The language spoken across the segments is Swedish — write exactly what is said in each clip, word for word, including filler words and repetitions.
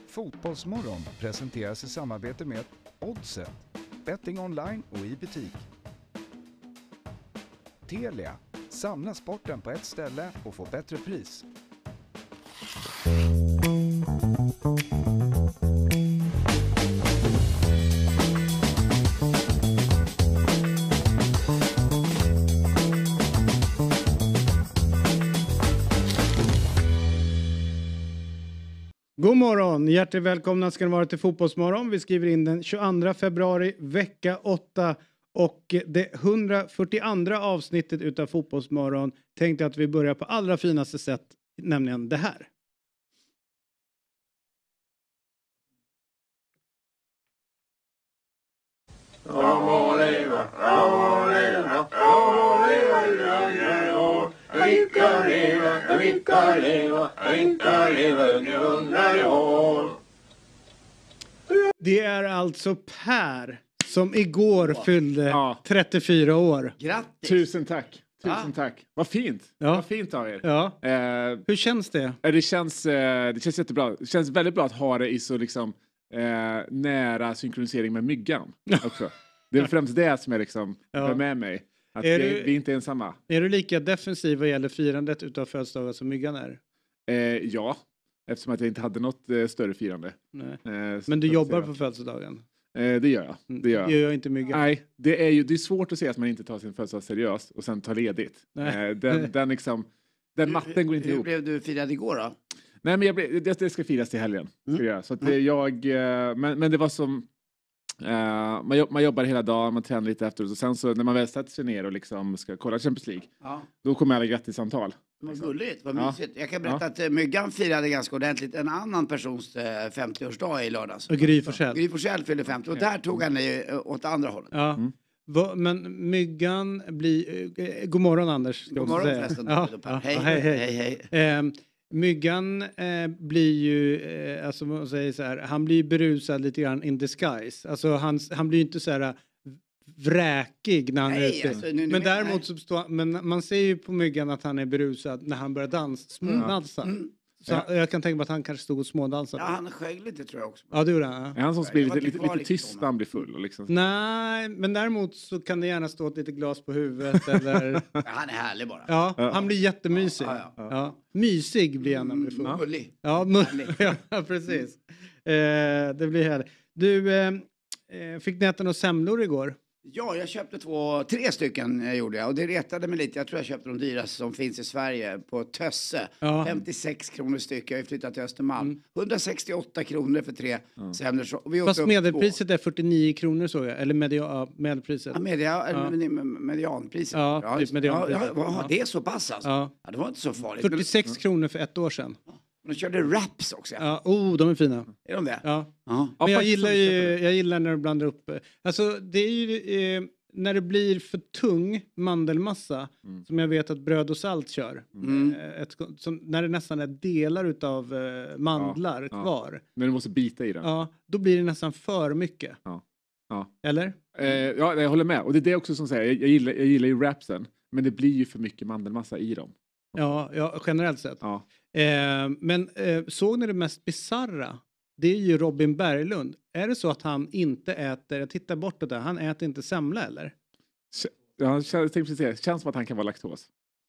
Fotbollsmorgon presenteras i samarbete med Oddset, betting online och i butik. Telia, samla sporten på ett ställe och få bättre pris. God morgon, hjärtligt välkomna ska ni vara till Fotbollsmorgon. Vi skriver in den tjugoandra februari, vecka åtta. Och det hundrafyrtioandra avsnittet utav Fotbollsmorgon tänkte att vi börjar på allra finaste sätt, nämligen det här. Det är alltså Per som igår fyllde ja. trettiofyra år. Grattis! Tusen tack. Tusen ah. tack. Vad fint. Ja. Vad fint av er. Ja. Eh, Hur känns det? Det känns, eh, det känns jättebra. Det känns väldigt bra att ha det i så liksom eh, nära synkronisering med myggan också. Det är främst det som jag liksom ja. för med mig. Att är vi, du, vi inte är ensamma. Är du lika defensiv vad gäller firandet utav födelsedagar som myggan är? Eh, ja, eftersom att jag inte hade något eh, större firande. Nej. Eh, Men du jobbar på födelsedagen? Eh, det gör jag. Det gör jag. Det gör jag inte myggan. Nej, det är ju det är svårt att se att man inte tar sin födelsedag seriöst och sen tar ledigt. Eh, den, den liksom, den matten går inte hur, ihop. Hur blev du firad igår då? Nej, men jag blev, det, det ska firas till helgen. Ska Mm. jag. Så att Mm. jag, men, men det var som Uh, man, jobb, man jobbar hela dagen, man tränar lite efteråt och sen så när man väl sätter sig ner och liksom ska kolla Champions League, ja. då kommer alla grattissamtal. Vad gulligt, vad ja. mysigt. Jag kan berätta ja. att Myggan firade ganska ordentligt en annan persons femtioårsdag i lördags. Och Gry Forssell. Gry Forssell fyllde femtio och där tog han åt andra hållet. Ja. Mm. Va, men Myggan blir... Eh, god morgon Anders. Ska god morgon säga. förresten. Ja. Ja. Hej, hej, hej. hej, hej. Eh, Myggan eh, blir ju, eh, alltså man säger så här, han blir berusad lite grann in disguise. Alltså han, han blir ju inte så här vräkig när han nej, är ute. Alltså, nu, nu, men däremot nej. så står, men man ser ju på Myggan att han är berusad när han börjar dansa, smådansa. Mm. Mm. Så ja. Jag kan tänka mig att han kanske stod och smådansade. Ja, han sjöng lite tror jag också. Ja, det gjorde han. Ja. Är han som blir lite, lite, lite tyst när han blir full? Och liksom. Nej, men däremot så kan det gärna stå ett litet glas på huvudet. Eller... ja, han är härlig bara. Ja, ja. Han blir jättemysig. Ja, ja, ja. Ja. Mysig blir han när han blir full. Mm, mullig. Ja, mullig. Ja, precis. Eh, det blir härligt. Du, eh, fick ni äta några semlor igår? Ja, jag köpte två, tre stycken jag gjorde jag. Och det retade mig lite. Jag tror jag köpte de dyraste som finns i Sverige på Tösse. Ja. femtiosex kronor styck. Jag har flyttat till Östermalm. Mm. hundrasextioåtta kronor för tre mm. semlor. Fast medelpriset två. Är fyrtionio kronor såg jag. Eller media, medelpriset. Ja, media, ja. medianpriset. Ja, ja, typ medianpriset. Ja, ja, ja, det är så pass alltså. Ja. Ja, det var inte så farligt. fyrtiosex Men... kronor för ett år sedan. De körde wraps också. Ja, oh, de är fina. Är de det? Ja. Ja. Men jag gillar ju, jag gillar när du blandar upp. Alltså det är ju eh, när det blir för tung mandelmassa mm. som jag vet att Bröd och Salt kör. Mm. Ett, som, när det nästan är delar utav eh, mandlar ja, kvar. Ja. Men du måste bita i den. Ja, då blir det nästan för mycket. Ja. Ja. Eller? Eh, ja, jag håller med. Och det är det också som säger, jag, jag, gillar, jag gillar ju wrapsen. Men det blir ju för mycket mandelmassa i dem. Ja, ja generellt sett. Ja. Eh, men eh, såg ni det mest bizarra? Det är ju Robin Berglund. Är det så att han inte äter, jag tittar bort det där, han äter inte semla eller? Ja, jag tänkte precis säga, känns som att han kan vara laktos.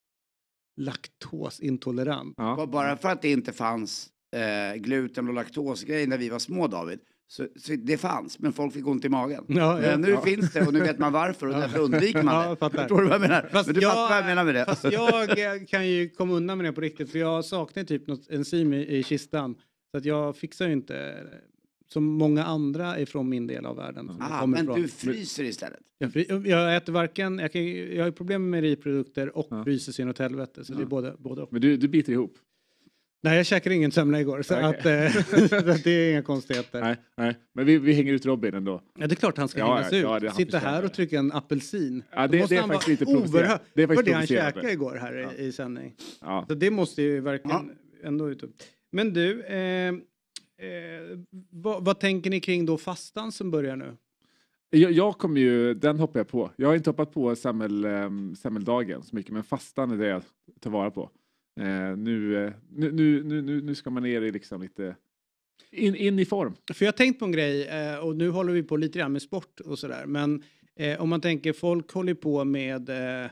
Laktosintolerant. Ja. Bara för att det inte fanns eh, gluten och laktosgrejer när vi var små, David. Så, så det fanns, men folk fick ont i magen. Ja, ja, nu ja. finns det och nu vet man varför och därför undviker man det. Ja, jag Förstår du vad jag menar? Fast men du jag, fattar vad jag menar med det. Fast jag kan ju komma undan med det på riktigt, för jag saknar typ något enzym i, i kistan. Så att jag fixar ju inte som många andra ifrån min del av världen. Ah, men ifrån. Du fryser istället? Jag, fry, jag äter varken, jag, kan, jag har problem med mejeriprodukter och ja. fryser sin åt helvete. Så ja. det är både, både och. Men du, du biter ihop? Nej, jag käkade ingen semla igår. Så okay. att, äh, det är inga konstigheter. Nej, nej. Men vi, vi hänger ut Robin ändå. Ja, det är klart han ska ja, hängas ja, ut. Ja, Sitta här och trycka en apelsin. Ja, det, det är faktiskt lite provocerande. Det är faktiskt det han käkade igår här ja. i, i sändning. Ja. Så det måste ju verkligen ja. ändå ut. Men du, eh, eh, vad, vad tänker ni kring då fastan som börjar nu? Jag, jag kommer ju, den hoppar jag på. Jag har inte hoppat på semmel, um, semmeldagen så mycket, men fastan är det jag tar vara på. Uh, nu, uh, nu, nu, nu, nu ska man ner i liksom lite in, in i form. För jag har tänkt på en grej, eh, och nu håller vi på lite grann med sport och sådär. Men eh, om man tänker, folk håller på med, eh,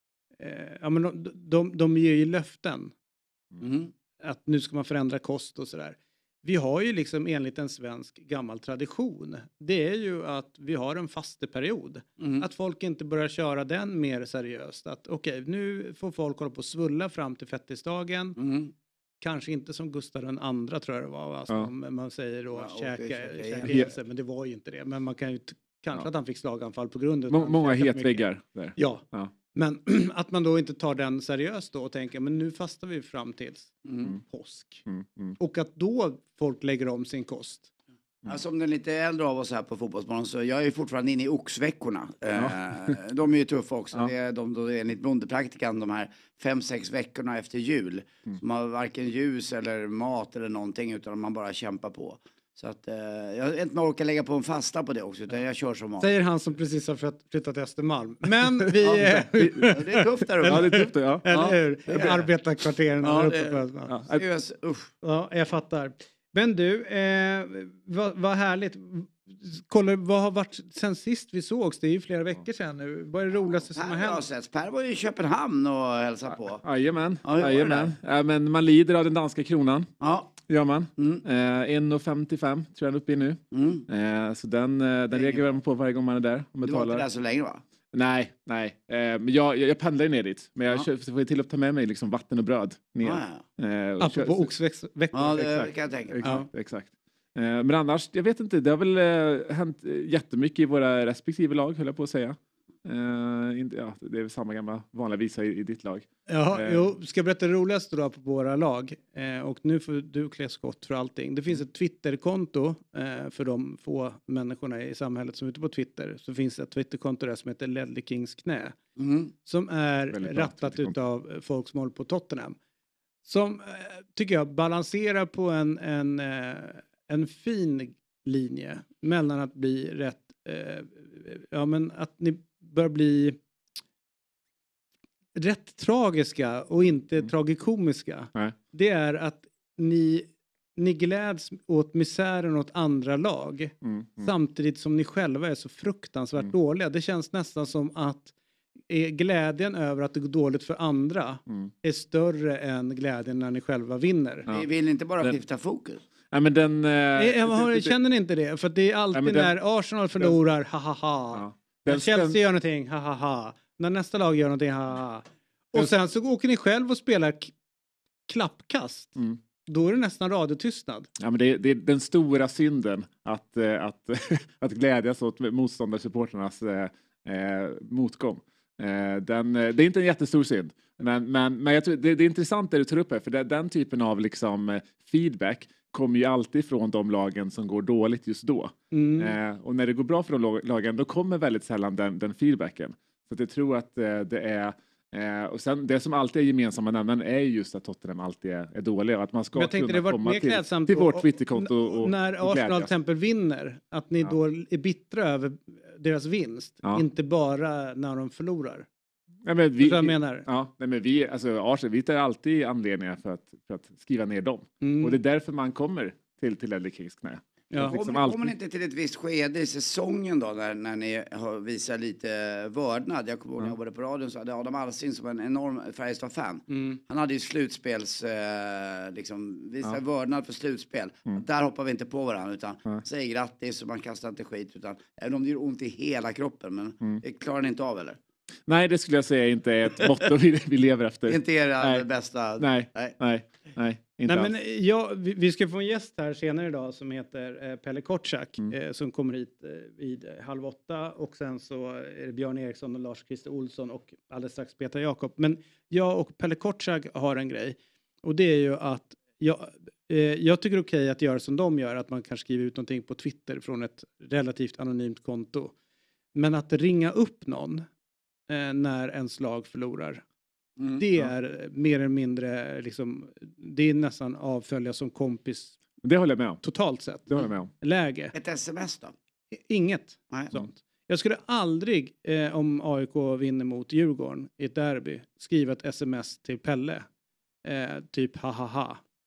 eh, ja men de, de, de ger ju löften. Mm. Att nu ska man förändra kost och sådär. Vi har ju liksom enligt en svensk gammal tradition. Det är ju att vi har en fasteperiod. Mm. Att folk inte börjar köra den mer seriöst. Att okej, okay, nu får folk hålla på och svulla fram till fettisdagen. Mm. Kanske inte som Gustav den andra tror jag det var. Alltså, Ja. man säger då Ja, käka, okay, käka käka ihjäl sig, men det var ju inte det. Men man kan ju t- kanske Ja. att han fick slaganfall på grund av Må, att han många käkat mycket. hetväggar där. Ja. Ja. Men att man då inte tar den seriöst då och tänker men nu fastar vi fram tills Mm. påsk. Mm, mm. Och att då folk lägger om sin kost. Ja, som den lite äldre av oss här på Fotbollsmorgon så jag är ju fortfarande inne i oxveckorna. Eh, de är ju tuffa också. Ja. Det är de då enligt bondepraktikan de här fem, sex veckorna efter jul. Mm. Som har varken ljus eller mat eller någonting utan man bara kämpar på. Så att eh, jag vet inte om jag orkar lägga på en fasta på det också utan jag kör som mat. Säger han som precis har flytt- flyttat till Östermalm. Men vi... Ja, eh, det är tufft där uppe. Ja, det är tufft. Ja. Eller hur? det är det. Arbetarkvarteren Ja, där det- uppe på Östermalm. Ja. Seriös, usch. Ja, jag fattar. Men du, eh, vad, vad härligt. Kolla, vad har varit sen sist vi sågs? Det är ju flera veckor sedan nu. Vad är det roligaste som har Per har jag hänt? sett. Per var ju i Köpenhamn och hälsade på. Jajamän. Ja, hur var det Jajamän. Ja, men man lider av den danska kronan. Ja. Gör man. Mm. Eh, en femtiofem tror jag den är uppe i nu. Mm. Eh, så den, eh, den reagerar man på varje gång man är där. Och Du var betalar. inte där så länge va? Nej, nej. Eh, men jag, jag, jag pendlar ju ner dit. Men jag Ja. kö- får ju till att ta med mig liksom vatten och bröd ner. Ja, ja. Eh, och Apropå kö- oxveckor. Ja, det Exakt. kan jag tänka mig. Exakt, exakt. Eh, men annars, jag vet inte, det har väl eh, hänt eh, jättemycket i våra respektive lag, höll jag på att säga. Eh, inte, ja, det är väl samma gamla vanliga visa i, i ditt lag. Ja, Eh. jo, ska jag berätta det roligaste då på våra lag? Eh, och nu får du klä skott för allting. Det finns ett Twitterkonto eh, för de få människorna i samhället som är ute på Twitter. Så finns det ett Twitterkonto där som heter Ledley Kings knä. Mm. Som är Väldigt bra rattat Twitterkonto. utav folk som håller på Tottenham. Som eh, tycker jag balanserar på en, en, eh, en fin linje mellan att bli rätt, eh, ja men att ni bör bli rätt tragiska och inte Mm. tragikomiska. Nej. Det är att ni, ni gläds åt misären åt andra lag Mm, mm. samtidigt som ni själva är så fruktansvärt Mm. dåliga. Det känns nästan som att är glädjen över att det går dåligt för andra Mm. är större än glädjen när ni själva vinner. Ja. Vi vill inte bara Den- skifta fokus. Nej, men den... Eh, Eh, jag har, det- det- känner ni inte det? För att det är alltid Nej, men den- när Arsenal förlorar, ha ha ha. ja. När Den Chelsea spänn- gör någonting, ha ha ha. När nästa lag gör någonting, ha ha ha. Och Den- sen så åker ni själv och spelar k- klappkast. Mm. Då är det nästan radiotystnad. Ja, men det, är, det är den stora synden att, eh, att, att glädjas åt motståndarsupporternas eh, eh, motgång. Eh, den, eh, det är inte en jättestor synd. Men, men, men jag tror, det, det är intressant det du tar upp här. För det, den typen av liksom, eh, feedback kommer ju alltid från de lagen som går dåligt just då. Mm. Eh, och när det går bra för de lag- lagen då kommer väldigt sällan den, den feedbacken. Så att jag tror att eh, det är... Eh, och sen det som alltid är gemensamma nämnaren är just att Tottenham alltid är, är dåliga. Och att man ska Men jag tänkte kunna det varit komma mer till, klädsamt till och- vårt och- Twitterkonto och, när och Arsenal till glädjas. exempel vinner, att ni Ja. då är bittra över deras vinst. Ja. Inte bara när de förlorar. Ja, men vi, Förstår du vad jag vi, menar? ja, nej, men vi, alltså Arsenal, vi tar alltid anledningar för att, för att skriva ner dem. Mm. Och det är därför man kommer till, till Ledley Kings knä. Ja. Liksom Kommer, alltid- kommer ni inte till ett visst skede i säsongen då när, när ni har visat lite vördnad? Jag kommer ihåg när jag jobbade på radion så hade Adam Alsing som en enorm Färjestad-fan. Mm. Han hade ju slutspels, eh, liksom, visa Ja. vördnad för slutspel. Mm. Där hoppar vi inte på varandra utan Nej. säger grattis och man kastar inte skit utan även om det gör ont i hela kroppen men Mm. det klarar ni inte av eller? Nej, det skulle jag säga inte är ett motto vi, vi lever efter. Det är inte era Nej. bästa... Nej, Nej. nej, nej. Inte Nej, alls. men ja, vi, vi ska få en gäst här senare idag som heter eh, Pelle Kortsak Mm. eh, som kommer hit eh, vid eh, halv åtta och sen så är det Björn Eriksson och Lars-Christer Olsson och alldeles strax Peter Jakob. Men jag och Pelle Kortsak har en grej och det är ju att jag, eh, jag tycker det är okej att göra som de gör, att man kan skriva ut någonting på Twitter från ett relativt anonymt konto. Men att ringa upp någon eh, när ens lag förlorar. Mm. Det Ja. är mer eller mindre liksom, det är nästan avfölja som kompis Det håller jag med om. totalt sett. Det håller jag med om. Läge. Ett sms då? Inget Nej. sånt. Jag skulle aldrig, eh, om A I K vinner mot Djurgården i ett derby, skriva ett sms till Pelle. Eh, typ ha ha ha.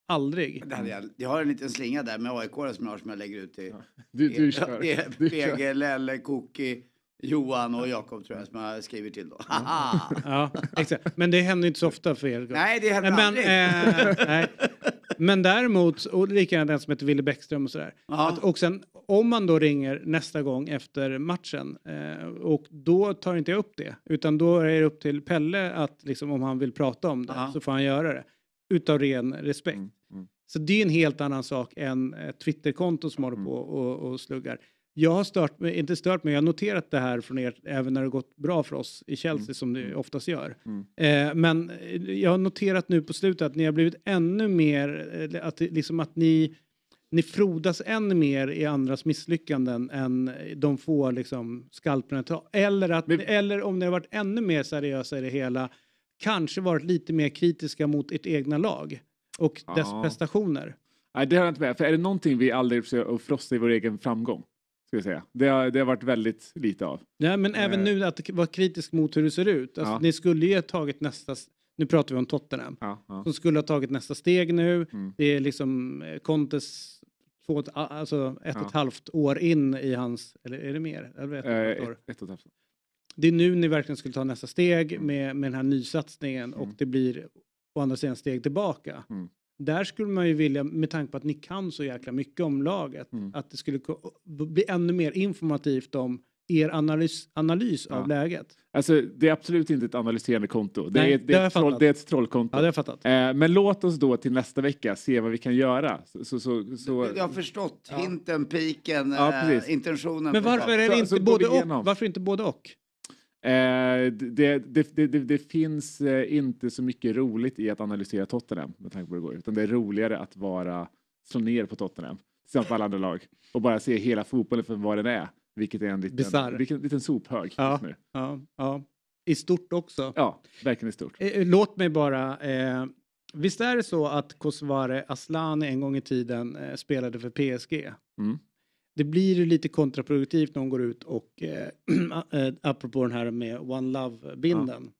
aldrig. Det hade jag, jag har en liten slinga där med A I K som jag, som jag lägger ut till. Ja. Du, du kör. Det är Du P G, kör. Lelle, Koki, Johan och Jakob tror jag som jag skriver till då. Ja, exakt. Men det händer inte så ofta för er. Nej, det händer men, aldrig. eh, nej. Men däremot, och likadant den som heter Ville Bäckström och sådär. Ja. Att, och sen om man då ringer nästa gång efter matchen eh, och då tar inte jag upp det. Utan då är det upp till Pelle att liksom, om han vill prata om det Ja. så får han göra det. Utav ren respekt. Mm, mm. Så det är en helt annan sak än ett Twitterkonto som håller på och, och sluggar. Jag har stört mig, inte stört mig, jag har noterat det här från er även när det gått bra för oss i Chelsea Mm. som det oftast gör. Mm. Eh, men jag har noterat nu på slutet att ni har blivit ännu mer, eh, att, det- liksom att ni, ni frodas ännu mer i andras misslyckanden än de få liksom, skalperna tar. Eller, att, Men- eller om ni har varit ännu mer seriösa i det hela, kanske varit lite mer kritiska mot ert egna lag och dess Ja. prestationer. Nej, det har jag inte med. För är det någonting vi aldrig försöker att frossa i vår egen framgång? Ska jag säga. Det, har, det har varit väldigt lite av. Ja, men även Eh. nu att vara kritisk mot hur det ser ut. Alltså, Ja. Ni skulle ju ha tagit nästa, nu pratar vi om Tottenham, Ja, ja. som skulle ha tagit nästa steg nu. Mm. Det är liksom eh, Contes två, alltså ett Ja. och ett halvt år in i hans, eller är det mer? Jag vet, Eh, ett år. ett, ett och ett halvt. Det är nu ni verkligen skulle ta nästa steg Mm. med, med den här nysatsningen och Mm. det blir å andra sidan steg tillbaka. Mm. Där skulle man ju vilja, med tanke på att ni kan så jäkla mycket om laget, Mm. att det skulle ko- bli ännu mer informativt om er analys, analys Ja. av läget. Alltså, det är absolut inte ett analyserande konto. Det, Nej, är, det det, har är, jag ett troll, fattat. det är ett trollkonto. Ja, det har jag fattat. Eh, men låt oss då till nästa vecka se vad vi kan göra. Så, så, så, så, Jag har förstått Ja. hinten, piken, Ja, eh, precis. intentionen. Men varför är det Så- inte så går både vi och? igenom. Varför inte både och? Eh, det, det, det, det, det finns eh, inte så mycket roligt i att analysera Tottenham med tanke på hur det går. Utan det är roligare att vara slå ner på Tottenham tillsammans med alla andra lag. Och bara se hela fotbollen för vad den är. Vilket är en liten, Bizarr. vilken, liten sophög Ja. just nu. Ja, ja. I stort också. Ja, verkligen i stort. Eh, Låt mig bara... Eh, visst är det så att Kosovare Asllani en gång i tiden eh, spelade för P S G? Mm. Det blir ju lite kontraproduktivt när hon går ut och eh, äh, apropå den här med One Love-binden.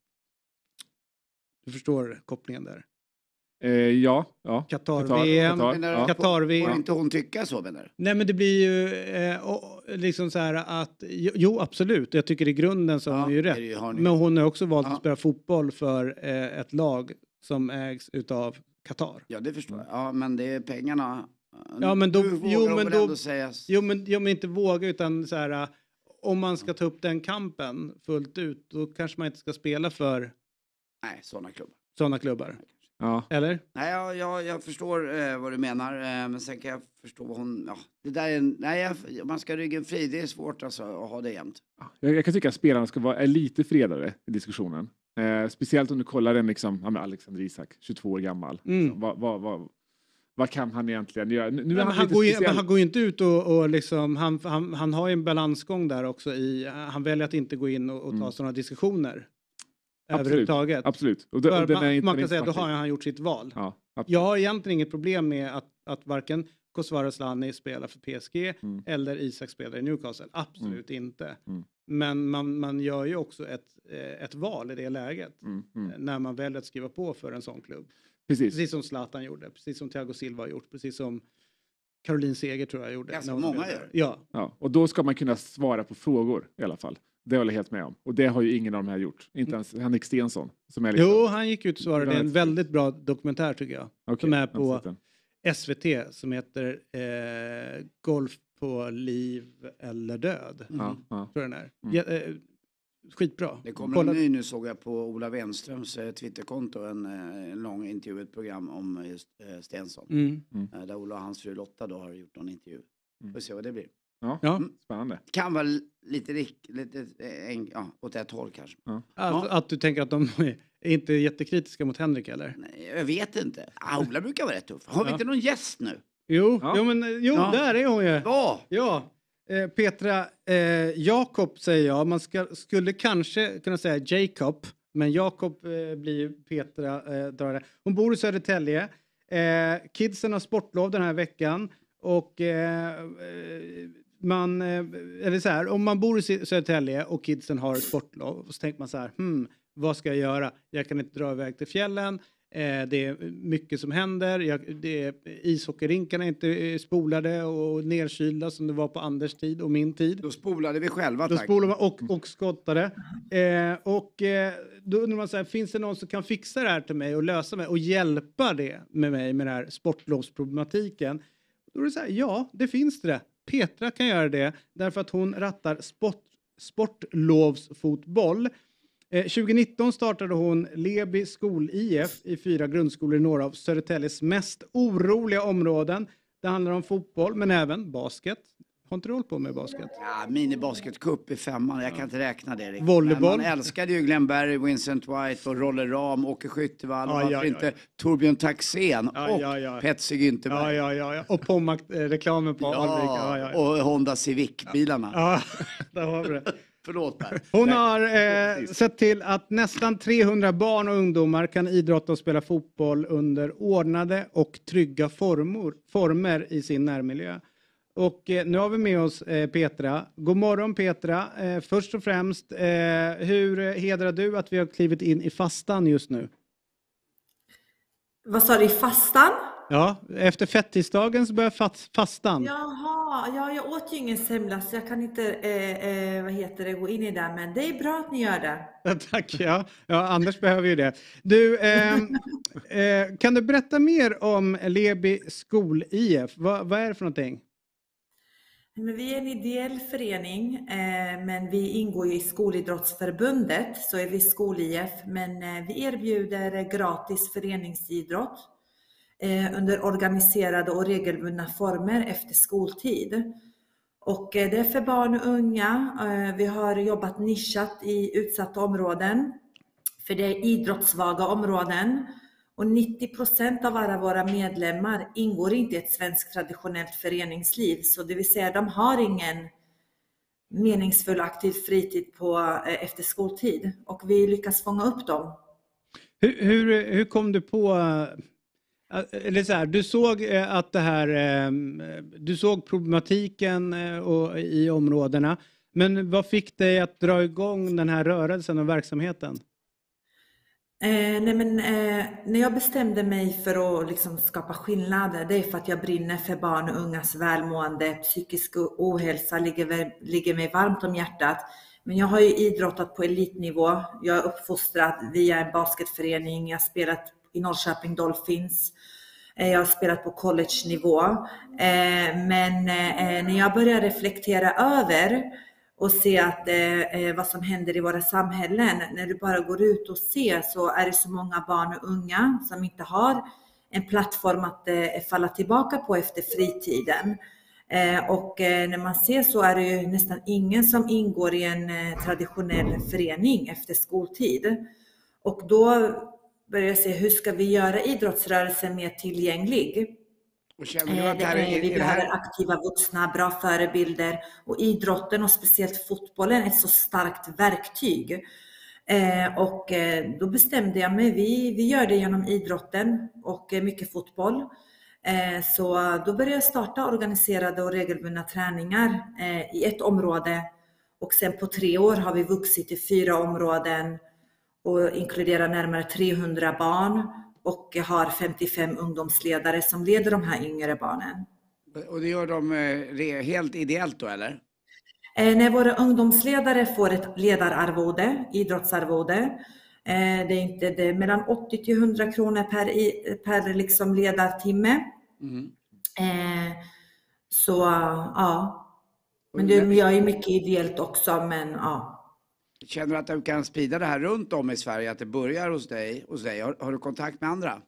Du förstår kopplingen där. Eh, ja, ja. Qatar-V M. Qatar, Menar du, ja. får- Qatar-V M. Får inte hon tycka så menar du? Nej men det blir ju eh, och, liksom så här att jo, jo absolut, jag tycker i grunden så har hon ju det är rätt. det ju, har ni. Men hon har också valt Ja. att spela fotboll för eh, ett lag som ägs utav Qatar. Ja, det förstår jag. Ja, men det är pengarna. Ja, men då- Nu vågar jo, de men väl då- ändå sägas. Jo men, jo, men inte våga utan så här uh, om man ska ta upp den kampen fullt ut då kanske man inte ska spela för Nej, sådana klubbar. sådana klubbar. Ja. Eller? Nej, jag, jag, jag förstår eh, vad du menar. Eh, men sen kan jag förstå vad hon... Ja, det där är en, nej, jag, man ska ha ryggen fri. Det är svårt alltså att ha det jämt. Jag, jag kan tycka att spelarna ska vara är lite fredare i diskussionen. Eh, speciellt om du kollar en liksom, ja, men Alexander Isak, tjugotvå år gammal. Mm. Så, vad, vad, vad, vad kan han egentligen göra? Nu, nu är Men han, han, lite går ju, men speciell. han går ju inte ut och, och liksom, han, han, han har ju en balansgång där också i, han väljer att inte gå in och, och ta Mm. sådana diskussioner. Absolut. Överhuvudtaget. Absolut. Och, det- För och den är man, inte, man den är kan säga inte att då har svartvit. han gjort sitt val. Ja, absolut. Jag har egentligen inget problem med att, att varken Kosovare Asllani spelar för P S G Mm. eller Isak spelar i Newcastle. Absolut inte. Mm. Men man, man gör ju också ett, eh, ett val i det läget. Mm, mm. eh, När man väljer att skriva på för en sån klubb. Precis. Precis som Zlatan gjorde. Precis som Thiago Silva har gjort. Precis som Caroline Seger tror jag gjorde. Ganska när hon många spelade. gör. Ja. Ja, och då ska man kunna svara på frågor i alla fall. Det håller jag helt med om. Och det har ju ingen av de här gjort. Inte ens Henrik Stensson. Som är liksom, Jo, han gick ut och svarade. Det är en Väldigt- väldigt bra dokumentär tycker jag. Okej, som är jag har på sett den. S V T som heter eh, Golf på liv eller död. Mm. Ja, ja. Tror jag den är. Mm. Ja, eh, skitbra. Det kommer Kolla- en ny nu såg jag på Ola Wenströms eh, Twitterkonto. En, eh, en lång intervju, ett program om just eh, Stensson. Mm. Eh, där Ola och hans fru Lotta då har gjort någon intervju. Mm. Får se vad det blir. Ja, Ja. Mm. spännande. Kan vara lite, rik- lite eh, en, ja, åt ett håll kanske. Att, att du tänker att de är inte jättekritiska mot Henrik eller? Nej, jag vet inte. Ah, Ola brukar vara rätt tuff. Har vi Ja. inte någon gäst nu? Jo, Ja. jo, men, jo Ja. där är hon ju. Ja! Ja, eh, Petra eh, Jakob säger jag. Man ska, skulle kanske kunna säga Jacob, men Jakob eh, blir ju Petra. Eh, drar det. Hon bor i Södertälje. Eh, kidsen har sportlov den här veckan och eh, eh, man, eh, eller så här, om man bor i Sö- Södertälje och kidsen har sportlov så tänker man så här, hmm, vad ska jag göra? Jag kan inte dra iväg till fjällen. Eh, det är mycket som händer. Jag, det är, ishockeyrinkarna är inte spolade och nedkylda som det var på Anders tid och min tid. Då spolade vi själva, Då tack. spolade man och, och skottade. Eh, och eh, då undrar man så här, finns det någon som kan fixa det här till mig och lösa mig och hjälpa det med mig med den här sportlovsproblematiken? Då är det så här, ja, det finns det. Petra kan göra det därför att hon rattar sport, sportlovsfotboll. Eh, tjugonitton startade hon Leby skol-I F i fyra grundskolor i några av Södertäljes mest oroliga områden. Det handlar om fotboll men även basket. Har inte du hållit på med basket? Ja, minibasketcup i femman. Jag kan inte räkna det riktigt. Volleyboll. Men man älskade ju Glenn Berry, Vincent White och Roller Ram, Åke Skyttevall. Ja, Och varför ja, ja, inte ja. Torbjörn Taxén Ja, och ja, ja. Petsi Güntherberg. Ja, ja, ja, ja. Och Pommac-reklamen på Alvik. Ja, ja, ja. Och Honda Civic-bilarna. Ja, där har vi det. Förlåt Per. Hon har eh, sett till att nästan trehundra barn och ungdomar kan idrotta och spela fotboll under ordnade och trygga formor, former i sin närmiljö. Och eh, nu har vi med oss eh, Petra. God morgon Petra. Eh, först och främst, eh, hur hedrar du att vi har klivit in i fastan just nu? Vad sa du, i fastan? Ja, efter fettisdagen så börjar fast, fastan. Jaha, ja, jag åt ju ingen semla så jag kan inte eh, eh, vad heter det, gå in i det. Men det är bra att ni gör det. Ja, tack, ja. Ja, Anders behöver ju det. Du, eh, eh, kan du berätta mer om Leby skol-I F? Va, vad är det för någonting? Men vi är en ideell förening, eh, men vi ingår ju i Skolidrottsförbundet, så är vi skol-I F. Men eh, vi erbjuder gratis föreningsidrott eh, under organiserade och regelbundna former efter skoltid. Och eh, det är för barn och unga. Eh, vi har jobbat nischat i utsatta områden, för det är idrottssvaga områden. Och nittio procent av alla våra medlemmar ingår inte i ett svenskt traditionellt föreningsliv. Så det vill säga, de har ingen meningsfull aktiv fritid på, efter skoltid. Och vi lyckas fånga upp dem. Hur, hur, hur kom du på... Eller så här, du såg att det här... Du såg problematiken och, i områdena. Men vad fick dig att dra igång den här rörelsen och verksamheten? Eh, nej men, eh, när jag bestämde mig för att liksom skapa skillnader, det är för att jag brinner för barn och ungas välmående. Psykisk ohälsa ligger, ligger mig varmt om hjärtat. Men jag har ju idrottat på elitnivå. Jag är uppfostrad via en basketförening. Jag har spelat i Norrköping Dolphins. Eh, jag har spelat på college-nivå. Eh, men eh, när jag börjar reflektera över och se att eh, vad som händer i våra samhällen. När du bara går ut och ser så är det så många barn och unga som inte har en plattform att eh, falla tillbaka på efter fritiden. Eh, och eh, när man ser så är det ju nästan ingen som ingår i en eh, traditionell förening efter skoltid. Och då börjar jag se, hur ska vi göra idrottsrörelsen mer tillgänglig? Och känner du att det här är, är, vi är det här... behöver aktiva vuxna, bra förebilder, och idrotten och speciellt fotbollen är ett så starkt verktyg. Eh, och eh, då bestämde jag mig, vi, vi gör det genom idrotten och eh, mycket fotboll. Eh, så då började jag starta organiserade och regelbundna träningar eh, i ett område, och sen på tre år har vi vuxit i fyra områden och inkluderar närmare trehundra barn. Och har femtiofem ungdomsledare som leder de här yngre barnen. Och det gör de eh, helt ideellt då, eller? Eh, när våra ungdomsledare får ett ledararvode, idrottsarvode. Eh, det är inte det är mellan åttio till hundra kronor per, i, per liksom ledartimme. Mm. Eh, så ja. Men det gör ju mycket ideellt också, men ja. Känner du att du kan sprida det här runt om i Sverige, att det börjar hos dig? Hos dig? Har, har du kontakt med andra?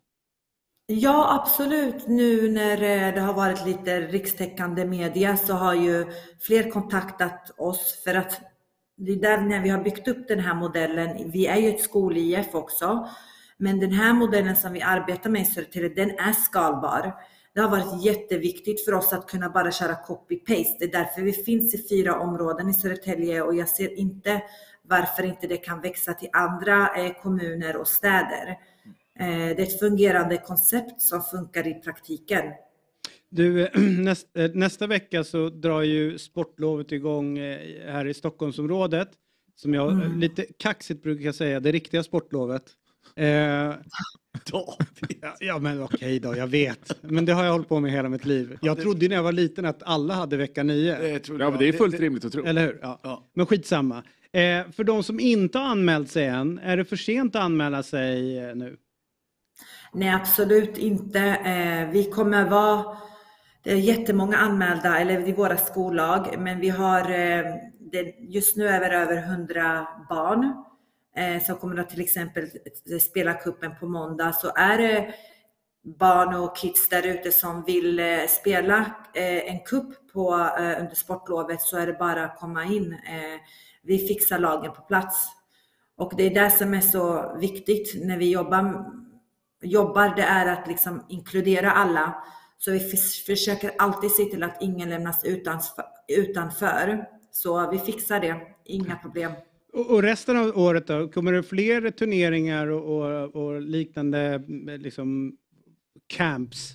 Ja, absolut. Nu när det har varit lite rikstäckande media så har ju fler kontaktat oss, för att det är där när vi har byggt upp den här modellen. Vi är ju ett skol-I F också, men den här modellen som vi arbetar med i Södertälje, den är skalbar. Det har varit jätteviktigt för oss att kunna bara köra copy-paste. Det är därför vi finns i fyra områden i Södertälje, och jag ser inte varför inte det kan växa till andra eh, kommuner och städer. Eh, det är ett fungerande koncept som funkar i praktiken. Du, näst, nästa vecka så drar ju sportlovet igång här i Stockholmsområdet. Som jag mm. lite kaxigt brukar säga, det riktiga sportlovet. Eh, David. ja, ja men okej då, jag vet. Men det har jag hållit på med hela mitt liv. Jag det... trodde när jag var liten att alla hade vecka nio. Det ja, men det är fullt det, rimligt att tro. Eller hur? Ja. Ja. Men skitsamma. Eh, för de som inte har anmält sig än, är det för sent att anmäla sig eh, nu? Nej, absolut inte. Eh, vi kommer vara, det är jättemånga anmälda eller i våra skollag, men vi har, eh, det, just nu är vi över hundra barn eh, som kommer att till exempel spela kuppen på måndag. Så är det barn och kids där ute som vill eh, spela eh, en kupp på, eh, under sportlovet, så är det bara att komma in. Eh, vi fixar lagen på plats. Och det är det som är så viktigt när vi jobbar jobbar det är att liksom inkludera alla. Så vi f- försöker alltid se till att ingen lämnas utanför. utanför. Så vi fixar det, inga problem. Och, och resten av året då? Kommer det fler turneringar och, och, och liknande liksom camps?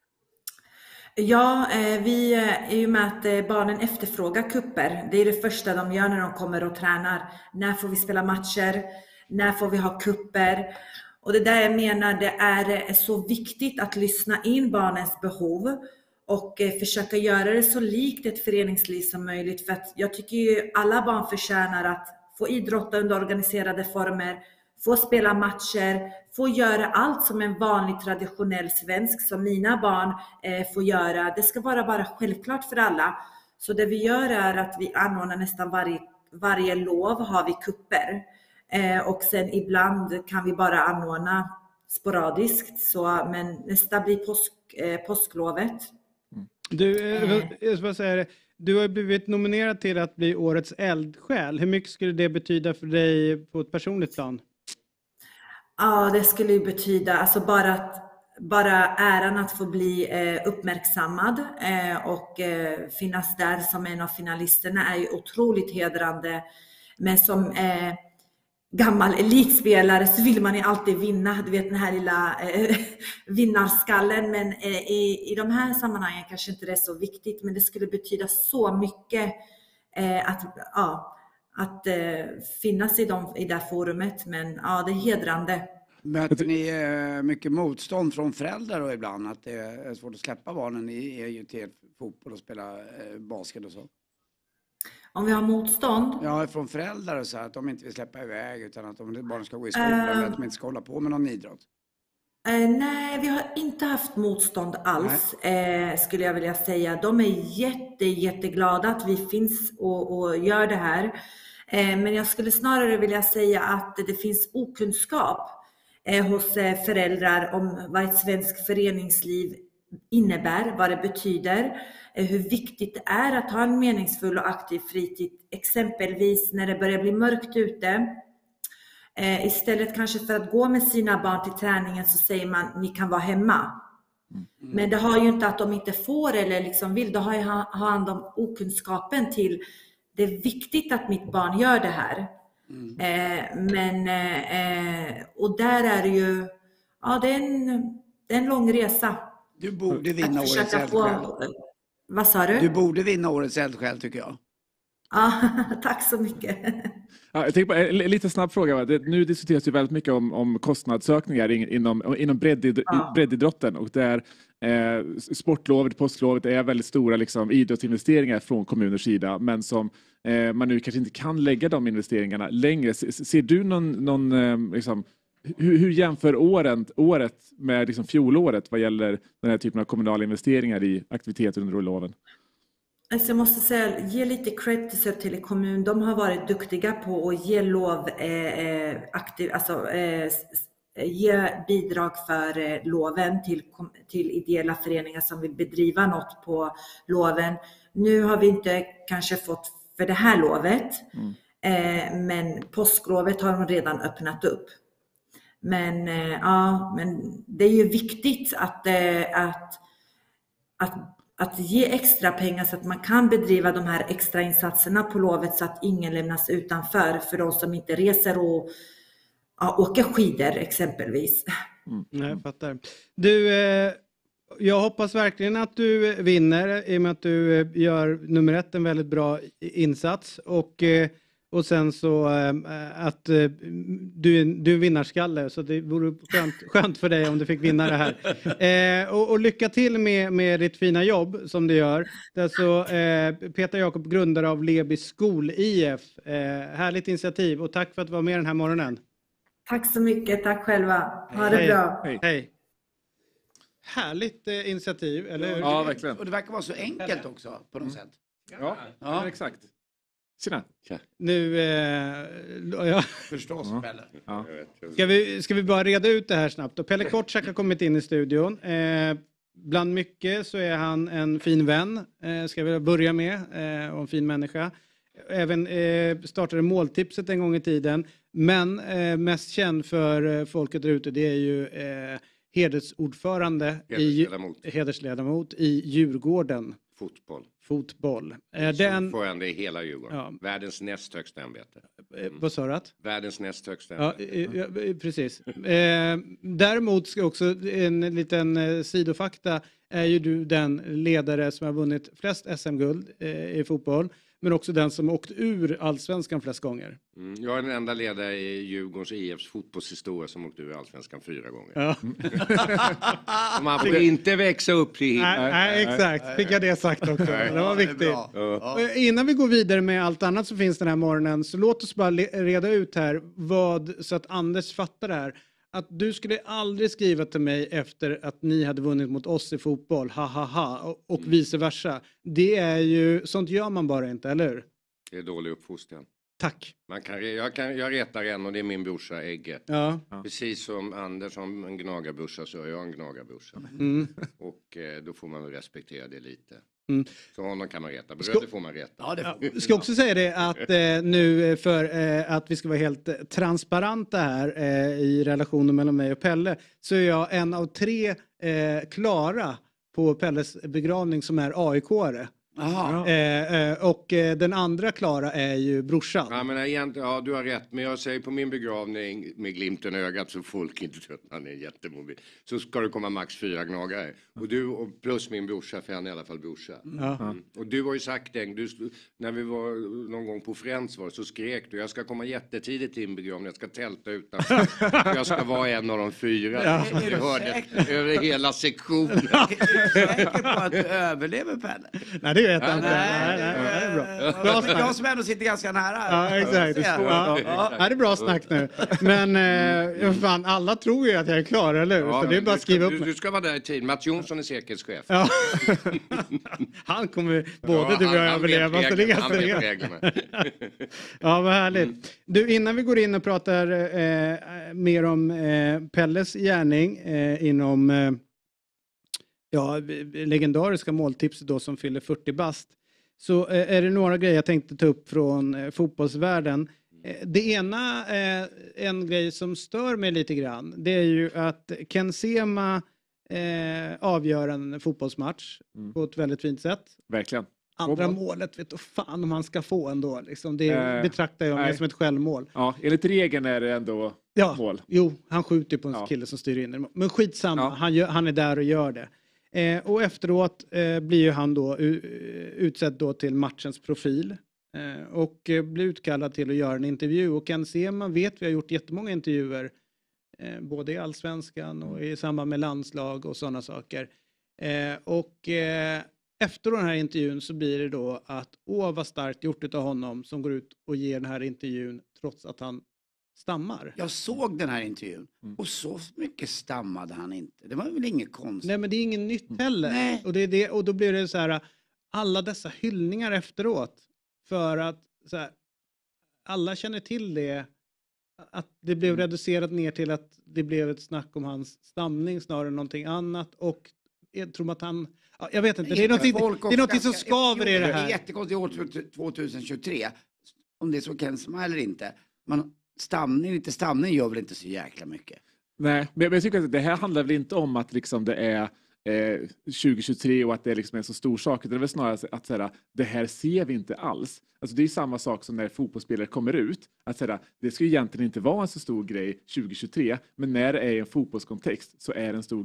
Ja, eh, vi är ju med att eh, barnen efterfrågar kupper. Det är det första de gör när de kommer och tränar. När får vi spela matcher? När får vi ha kupper? Och det där jag menar, det är så viktigt att lyssna in barnens behov och försöka göra det så likt ett föreningsliv som möjligt. För att jag tycker ju alla barn förtjänar att få idrotta under organiserade former, få spela matcher, få göra allt som en vanlig traditionell svensk som mina barn eh, får göra. Det ska vara bara självklart för alla. Så det vi gör är att vi anordnar nästan varje, varje lov har vi kupper. Eh, och sen ibland kan vi bara anordna sporadiskt. Så, men nästa blir påsk, eh, påsklovet. Du, eh, jag ska säga det. Du har blivit nominerad till att bli årets eldsjäl. Hur mycket skulle det betyda för dig på ett personligt plan? Ja, det skulle ju betyda alltså bara att bara äran att få bli eh, uppmärksammad eh, och eh, finnas där som en av finalisterna är ju otroligt hedrande. Men som eh, gammal elitspelare så vill man ju alltid vinna, du vet den här lilla eh, vinnarskallen, men eh, i, i de här sammanhangen kanske inte det är så viktigt, men det skulle betyda så mycket eh, att, ja, att eh, finnas i, de, i det här forumet, men ja, det är hedrande. Möter ni eh, mycket motstånd från föräldrar då ibland, att det är svårt att släppa barnen i, i till fotboll och spela eh, basket och så? Om vi har motstånd? Ja, från föräldrar och så att de inte vill släppa iväg utan att de barnen ska gå i skolan uh, att de inte ska hålla på med någon idrott. Uh, nej, vi har inte haft motstånd alls uh, skulle jag vilja säga. De är jätte, jätteglada att vi finns och, och gör det här. Uh, men jag skulle snarare vilja säga att det finns okunskap uh, hos uh, föräldrar om vad ett svenskt föreningsliv innebär, vad det betyder, hur viktigt det är att ha en meningsfull och aktiv fritid, exempelvis när det börjar bli mörkt ute. Eh, istället kanske för att gå med sina barn till träningen så säger man ni kan vara hemma. Mm. Men det har ju inte att de inte får eller liksom vill, då har ju hand om okunskapen till det är viktigt att mitt barn gör det här. Mm. Eh, men eh, och där är det ju ja, det är en, det är en lång resa. Du borde vinna årets eldsjäl. Få... Vad sa du? Du borde vinna årets eldsjäl tycker jag. Ja, tack så mycket. Ja, jag tänker på en lite snabb fråga. Det, nu diskuteras ju väldigt mycket om, om kostnadsökningar inom, inom breddid, ja. breddidrotten. Och där eh, sportlovet, påsklovet är väldigt stora liksom, idrottsinvesteringar från kommuners sida. Men som eh, man nu kanske inte kan lägga de investeringarna längre. Ser, ser du någon... någon eh, liksom, Hur, hur jämför åren, året med liksom fjolåret vad gäller den här typen av kommunala investeringar i aktiviteter under loven? Alltså jag måste säga, ge lite cred till Södertälje kommun. De har varit duktiga på att ge lov, eh, aktiv, alltså, eh, ge bidrag för eh, loven till, till ideella föreningar som vill bedriva något på loven. Nu har vi inte kanske fått för det här lovet, mm. eh, men påsklovet har de redan öppnat upp. Men eh, ja, men det är ju viktigt att, eh, att, att, att ge extra pengar så att man kan bedriva de här extra insatserna på lovet så att ingen lämnas utanför för de som inte reser och ja, åker skidor exempelvis. Mm. Nej, jag fattar. Du, eh, jag hoppas verkligen att du vinner i och med att du gör nummer ett en väldigt bra insats och eh, Och sen så äh, att äh, du, är, du är en vinnarskalle, så det vore skönt, skönt för dig om du fick vinna det här. Eh, och, och lycka till med, med ditt fina jobb som du gör. Det är alltså eh, Peter Jakob, grundare av Lebi skol I F. Eh, härligt initiativ och tack för att du var med den här morgonen. Tack så mycket, tack själva. Ha det Hej. bra. Hej. Hej. Härligt eh, initiativ, eller hur? Ja, verkligen. Och det verkar vara så enkelt också på något sätt. Ja, ja. exakt. Tjena. Nu, eh, ja. Förstås, Pelle. Ja. Ska, vi, ska vi bara reda ut det här snabbt? Och Pelle Kortsak har kommit in i studion. Eh, bland mycket så är han en fin vän, eh, ska vi börja med, eh, och en fin människa. Även eh, startade måltipset en gång i tiden. Men eh, mest känd för eh, folket där ute, det är ju eh, hedersordförande, hedersledamot. I, hedersledamot i Djurgården. Fotboll. Fotboll. Eh, den, ordförande i hela Djurgården. Ja. Världens näst högsta ämbete. eh, vad sa du att? Världens näst högsta Ja, ämbete. eh, ja, precis. Eh, däremot ska också en liten eh, sidofakta, är ju du den ledare som har vunnit flest S M-guld eh, i fotboll. Men också den som åkt ur allsvenskan flest gånger. Mm, jag är den enda ledare i Djurgårdens I F:s fotbollshistoria som åkt ur allsvenskan fyra gånger. Ja. Man får inte växa upp till hit. Nej, nej, exakt. Fick jag det sagt också. Det var viktigt. Ja. Och innan vi går vidare med allt annat som finns den här morgonen, så låt oss bara le- reda ut här vad, så att Anders fattar det här. Att du skulle aldrig skriva till mig efter att ni hade vunnit mot oss i fotboll, ha ha ha, och, och vice versa. Det är ju, sånt gör man bara inte, eller hur? Det är dålig uppfostran. Tack. Man kan, re- jag, kan, jag retar en och det är min brorsa Egge. Ja. Precis som Anders som en gnagarbrorsa så är jag en gnagarbrorsa. Mm. Och eh, då får man väl respektera det lite. Mm. Så honom kan man reta. Bröder får man reta. Ja, det får vi. Jag ska också säga det att eh, nu för eh, att vi ska vara helt eh, transparenta här eh, i relationen mellan mig och Pelle, så är jag en av tre eh, Klara på Pelles begravning som är A I K-are. Aha. Eh, eh, och eh, den andra Klara är ju brorsan. Ja, men egentligen, ja, du har rätt. Men jag säger på min begravning med glimten i ögat så folk inte tror att han är jättemobil. Så ska det komma max fyra gnagare. Och du och plus min brorsa, för han är i alla fall brorsa. Ja. Mm. Och du har ju sagt det, du, när vi var någon gång på Friends var så skrek du, jag ska komma jättetidigt till din begravning, jag ska tälta utanför. Jag ska vara en av de fyra. Ja. Så det hörde över hela sektionen. Är du säker på att du överlever, Pelle? Nej, det vet jag inte. Nej, Nej, nej, nej, det är bra. Bra snack. Jag som ändå sitter ganska nära. Ja, exakt. Ja, ja. Ja, det är bra snack nu. Men eh, fan, alla tror ju att jag är klar, eller hur? Ja, så det är bara att skriva du, upp du, du ska vara där i tid. Mats Jonsson är säkerhetschef. Ja. Han kommer både Ja, du och jag han- han vet överleva. Så det är reglerna, ganska han vet rejält. reglerna. Ja, vad härligt. Du, innan vi går in och pratar eh, mer om eh, Pelles gärning eh, inom eh, ja, legendariska måltipset då som fyller fyrtio bast, så eh, är det några grejer jag tänkte ta upp från eh, fotbollsvärlden. Eh, det ena, eh, en grej som stör mig lite grann, det är ju att Ken Sema eh, avgör en fotbollsmatch Mm. på ett väldigt fint sätt. Verkligen. Andra Och- målet vet du fan om han ska få ändå. Liksom. Det Eh, betraktar jag mer nej. som ett självmål. Ja, enligt regeln är det ändå Ja, mål. jo, han skjuter på en Ja. kille som styr in det. Men skitsamma, Ja. han, gör, han är där och gör det. Eh, och efteråt eh, blir ju han då u- utsedd då till matchens profil. Eh, och eh, blir utkallad till att göra en intervju. Och Ken Sema vet vi har gjort jättemånga intervjuer. Eh, både i Allsvenskan och i samband med landslag och sådana saker. Eh, och eh, efter den här intervjun så blir det då att åh vad starkt gjort av honom som går ut och ger den här intervjun trots att han stammar. Jag såg den här intervjun och så mycket stammade han inte. Det var väl inget konstigt. Nej, men det är inget nytt heller. Nej. Och, det är det, och då blir det så här, alla dessa hyllningar efteråt. För att så här, alla känner till det. Att det blev reducerat ner till att det blev ett snack om hans stamning snarare än någonting annat. Och jag tror att han... Ja, jag vet inte, det är någonting, Folk det är också någonting som ganska- skaver i Jo, det Det är här. jättekonstigt år tjugohundratjugotre. Om det är så Ken Sema eller inte. Man, stamning, inte stamning gör väl inte så jäkla mycket. Nej, men men jag tycker att det här handlar väl inte om att liksom det är eh, tjugohundratjugotre och att det är liksom en så stor sak. Det är väl snarare att säga, det här ser vi inte alls. Alltså det är samma sak som när fotbollsspelare kommer ut. Att säga, det ska ju egentligen inte vara en så stor grej tjugohundratjugotre, men när det är i en fotbollskontext så är det en stor grej.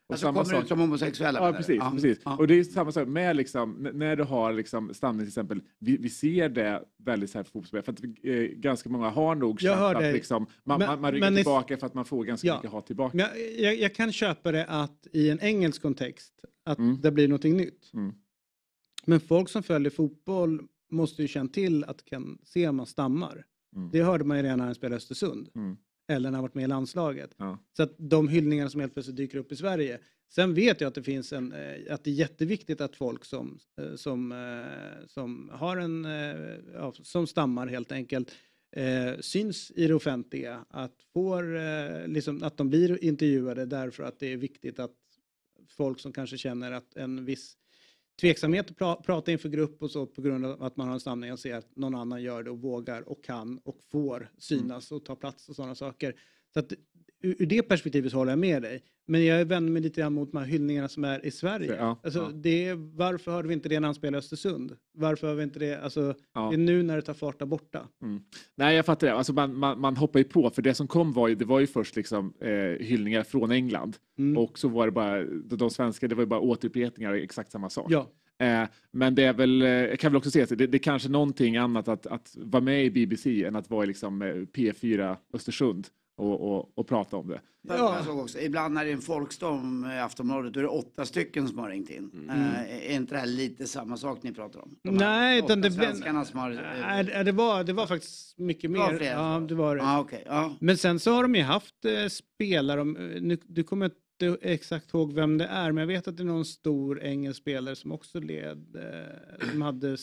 Och alltså samma kommer sak, ut som homosexuella? ja, precis, ja. precis. Ja. Och det är samma sak med liksom, n- när du har liksom stamning till exempel, vi, vi ser det väldigt så här för fotbollsspelare, för att eh, ganska många har nog Jag känt hör att dig. liksom, man, Men- man, man ryggar men i- tillbaka för att man får ganska Ja. mycket hat tillbaka. Men jag, jag, jag kan köpa det att i en engelsk kontext att Mm. det blir någonting nytt. Mm. Men folk som följer fotboll måste ju känna till att kan se om man stammar. Mm. Det hörde man ju redan när han spelade i Östersund. Mm. Eller när han varit med i landslaget. Ja. Så att de hyllningarna som helt plötsligt dyker upp i Sverige. Sen vet jag att det finns en, eh, att det är jätteviktigt att folk som, eh, som, eh, som har en, eh, ja, som stammar helt enkelt, eh, syns i det offentliga. Att, får, eh, liksom, att de blir intervjuade därför att det är viktigt att folk som kanske känner att en viss tveksamhet att pra- prata inför grupp och så på grund av att man har en stamning och ser att någon annan gör det och vågar och kan och får synas och ta plats och sådana saker. Så att ur, ur det perspektivet så håller jag med dig. Men jag vänder mig lite grann mot de här hyllningarna som är i Sverige. Ja, alltså, ja. det är, varför hörde vi inte det när han spelade i Östersund? Varför hör vi inte det? Alltså, Ja. det är nu när det tar fart där borta. Mm. Nej, jag fattar det. Alltså man, man, man hoppar ju på, för det som kom var ju, det var ju först liksom, eh, hyllningar från England. Mm. Och så var det bara, de, de svenska, det var ju bara återupprepningar, exakt samma sak. Ja. Eh, men det är väl, eh, jag kan väl också se att det, det är kanske någonting annat att, att vara med i B B C än att vara i liksom, eh, P fyra Östersund och, och, och prata om det. Ja. Jag såg också, ibland när det är en folkstorm i Aftonbladet då är det åtta stycken som har ringt in. Mm. Uh, är inte det här lite samma sak ni pratar om? De Nej, åtta utan det, svenskarna som har... Uh, nej, det, var, det var faktiskt mycket det var mer. fler, Ja, det var det. Ah, okay. Ja. Men sen så har de ju haft eh, spelare, om, eh, nu, du kommer inte exakt ihåg vem det är, men jag vet att det är någon stor engelsk spelare som också led, eh, som hade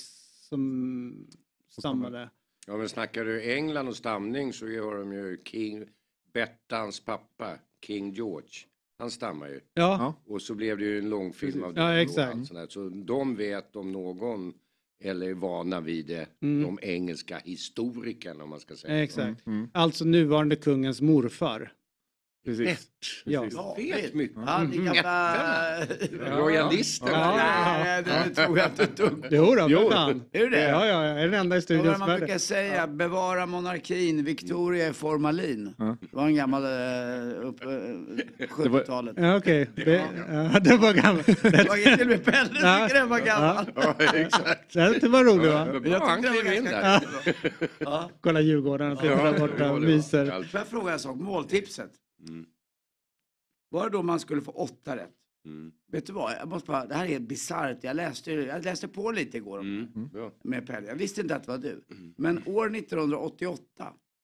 som stammade. Ja, men snackar du England och stamning så gör de ju King, Bettans pappa, King George. Han stammar ju. Ja, Och så blev det ju en långfilm av det. Ja, och exakt. allt sånt där. Så de vet om någon, eller är vana vid det, Mm. de engelska historikerna om man ska säga. exakt. Mm. Alltså nuvarande kungens morfar. Precis. Ja. Precis. Ja, Vet mycket. Ja, det gamla... Royalister. Ja. Nej, det tror jag inte ett dugg. Jo då, Jo. för fan. Är det det? Ja, ja, jag är den enda i Ja, studion vad som man är brukar det. säga, bevara monarkin, Victoria är formalin. Ja. Det var en gammal uh, upp, uh, sjuttiotalet. Ja, okej. Det, ja, det var gammalt. Det var ju till och med Pelle Ja. tycker den var gammal. Ja, exakt. Det var roligt va? Ja, bra, han tyckte den var klev in ganska där. kul. Ja. Kolla Djurgården, att det Ja, där borta det var det. myser. Får jag fråga en sak, måltipset. Mm. Var det då man skulle få åtta rätt? Mm. Vet du vad, jag måste bara, det här är bisarrt. Jag läste, jag läste på lite igår om Mm. Bra. med Pelle. Jag visste inte att det var du. Men år nittonhundraåttioåtta,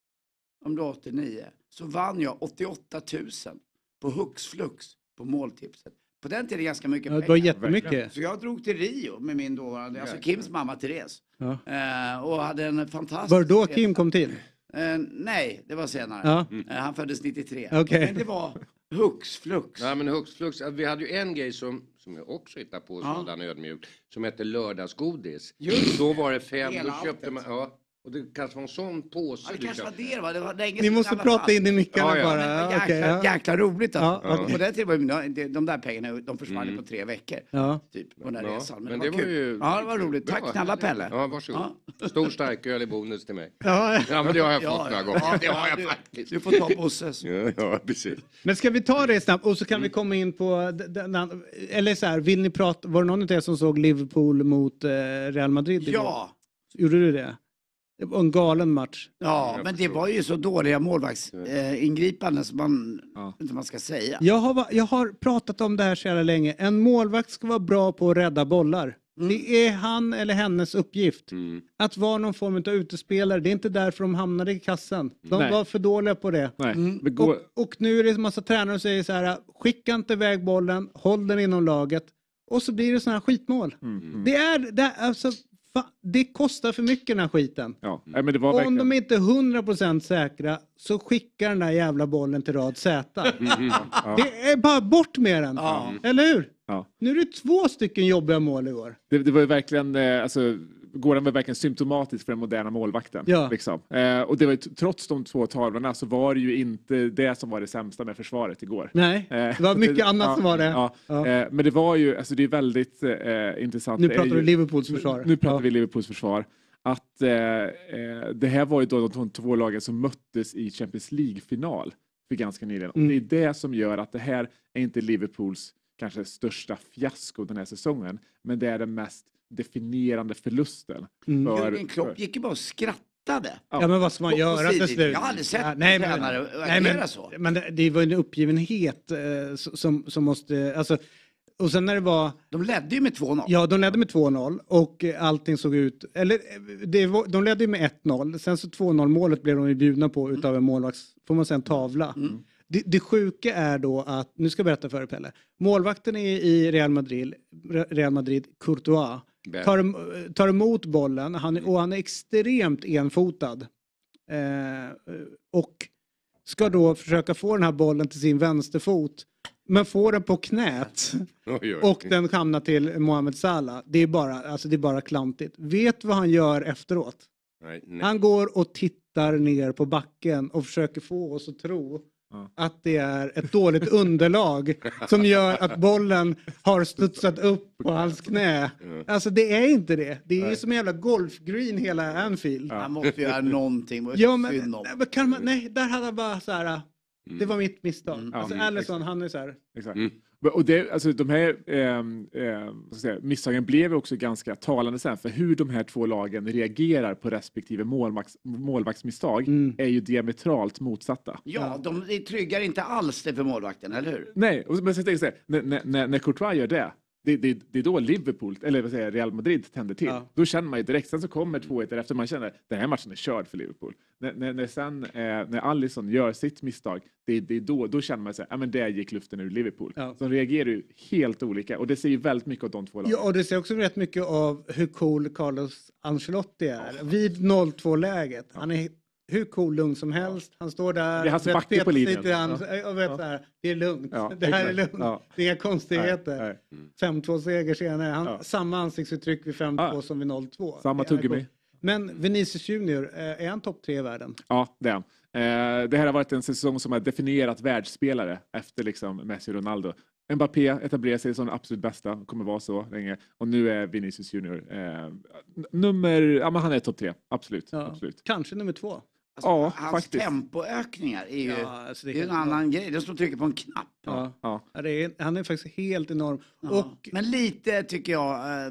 om du var åttionio, så vann jag åttioåtta tusen på hux flux på måltipset. På den tiden ganska mycket Ja, det var pengar. jättemycket. Så jag drog till Rio med min dåvarande, alltså Kims mamma Therese. Ja. Eh, och hade en fantastisk... Var det då resa. Kim kom till? Eh, nej, det var senare. Ja. Eh, han föddes nittiotre. Okej. Men det var hux flux. Nej, men hux flux. Vi hade ju en grej som, som jag också hittade på Ja. sådan ödmjukt, som hette lördagsgodis. Just. Då var det fem, Hela då köpte alltet. man, ja, och det kanske var en sån påse Ja, det du kanske var köpte. det, va? Det var länge Ni sedan måste i alla prata fall. in i mickarna Ja, ja. bara. Men det var Ja, okej, jäkla, ja. jäkla roligt alltså. Ja, okej. På den tiden var ju, de, de där pengarna, de försvann ju Mm. på tre veckor. Ja. Typ, på den där Ja, resan. Men, men det var, kul. ju... Ja, det var roligt. Tack Bra. snälla Pelle. Ja, varsågod. Stor stark öl i bonus till mig. Ja. Ja, men det har jag fått Ja, några ja. gånger. Ja, Det har jag du- faktiskt. Du får ta Bosses. Ja, ja, precis. Men ska vi ta det snabbt och så kan vi komma in på d- den, den, eller så här, vill ni prata, var det någon av er som såg Liverpool mot eh, Real Madrid igår? Ja, Gjorde du det? Det var en galen match. ja, Jag men det förstår. var ju så dåliga målvaktsingripanden som man Ja. inte man ska säga. Jag har, va- jag har pratat om det här så jävla länge. En målvakt ska vara bra på att rädda bollar. Mm. Det är han eller hennes uppgift. Mm. Att vara någon form av utespelare. Det är inte därför de hamnade i kassen. De Nej. var för dåliga på det. Nej. Mm. Men går, Och, och nu är det en massa tränare som säger så här: skicka inte iväg bollen, håll den inom laget. Och så blir det sådana här skitmål. mm, mm. Det är, det är alltså, fa, det kostar för mycket den här skiten. Ja, nej, men det var Om verkligen... de inte är hundra procent säkra så skickar den där jävla bollen till rad Z. Ja. Det är bara bort med den. Ja. Eller hur? Ja. Nu är det två stycken jobbiga mål igår. Det, det var ju verkligen, eh, alltså, Gordon var verkligen symptomatisk för den moderna målvakten. Ja. Liksom. Eh, och det var ju, trots de två tavlorna så var det ju inte det som var det sämsta med försvaret igår. Nej, Eh, det var mycket annat ja, som var det. Ja. Ja. Eh, men det var ju, alltså det är väldigt eh, intressant. Nu Det är pratar ju, du Liverpools försvar. Nu, nu pratar Ja. vi Liverpools försvar. Att eh, eh, det här var ju då de två lagen som möttes i Champions League-final för ganska nyligen. Mm. Och det är det som gör att det här är inte Liverpools kanske största fiasko den här säsongen. Men det är den mest definierande förlusten. Mm. För, Jürgen Klopp gick ju bara och skrattade. Ja, men vad ska man På- på göra till sidor. slut? Jag har aldrig sett Ja, en nej, men, tränare nej, agera men, så. men det, det var en uppgivenhet eh, som, som måste... Alltså, och sen när det var... De ledde ju med två noll. Ja, de ledde med två noll och eh, allting såg ut... Eller eh, det var, de ledde ju med ett noll. Sen så två noll målet blev de ju bjudna på utav en målvakts... Får man säga en tavla. Mm. Det, det sjuka är då att... Nu ska jag berätta för dig, Pelle. Målvakten i, i Real Madrid, Real Madrid, Courtois, tar, tar emot bollen. Han, och han är extremt enfotad. Eh, och ska då försöka få den här bollen till sin vänsterfot. Men får den på knät. Oj, oj. Och den hamnar till Mohamed Salah. Det är bara, alltså det är bara klantigt. Vet vad han gör efteråt? Nej, nej. Han går och tittar ner på backen och försöker få oss att tro Ja. att det är ett dåligt underlag som gör att bollen har studsat upp på hans knä. Alltså det är inte det. Det är ju som en jävla golfgreen hela Anfield. Han måste ju göra någonting. Ja, men, men kan man, nej, där hade han bara så här. Det var mitt misstag. Mm. Alltså Ja, Alisson, han är så här. Exakt. Mm. Och det, alltså, de här eh, eh, vad ska jag säga, misstagen blev också ganska talande sen. För hur de här två lagen reagerar på respektive målvakts, målvaktsmisstag Mm. är ju diametralt motsatta. Ja, de, de tryggar inte alls det för målvakten, eller hur? Nej, och, men så tänker jag så här, när, när, när Courtois gör det, det, det, det är då Liverpool, eller vad säger jag, Real Madrid tänder till. Ja. Då känner man ju direkt, sen så kommer två ett efter man känner den här matchen är körd för Liverpool. När, när, när sen, eh, när Alisson gör sitt misstag, det, det är då, då känner man sig, ja men där gick luften ur Liverpool. Ja. Så de reagerar ju helt olika, och det ser ju väldigt mycket av de två lagen. Ja, och det ser också rätt mycket av hur cool Carlos Ancelotti är. Vid noll två-läget. Han är hur cool, lugn som helst. Han står där. Det är hans vet, backe på linjen. lite grann, Ja. och vet Ja. så här, det är lugnt. Ja, det här exakt. är lugnt. Ja. Det är inga konstigheter. Nej, nej. fem två seger senare. Han, Ja. Samma ansiktsuttryck vid fem två Ja. som vid noll två. Samma Det är tuggummi. coolt. Men Vinicius Junior, eh, är han topp tre i världen? Ja, det är han. Eh, det här har varit en säsong som har definierat världsspelare efter liksom Messi och Ronaldo. Mbappé etablerar sig som den absolut bästa, kommer vara så länge. Och nu är Vinicius Junior eh, nummer, ja men han är topp tre, absolut. Ja. absolut. Kanske nummer två. Alltså, Ja, hans faktiskt. tempoökningar är ju, Ja, alltså det är det är en helt annan grej. Det är som att trycka på en knapp. Ja. Ja. Ja, det är, han är faktiskt helt enorm. Ja. Och Men lite tycker jag, eh,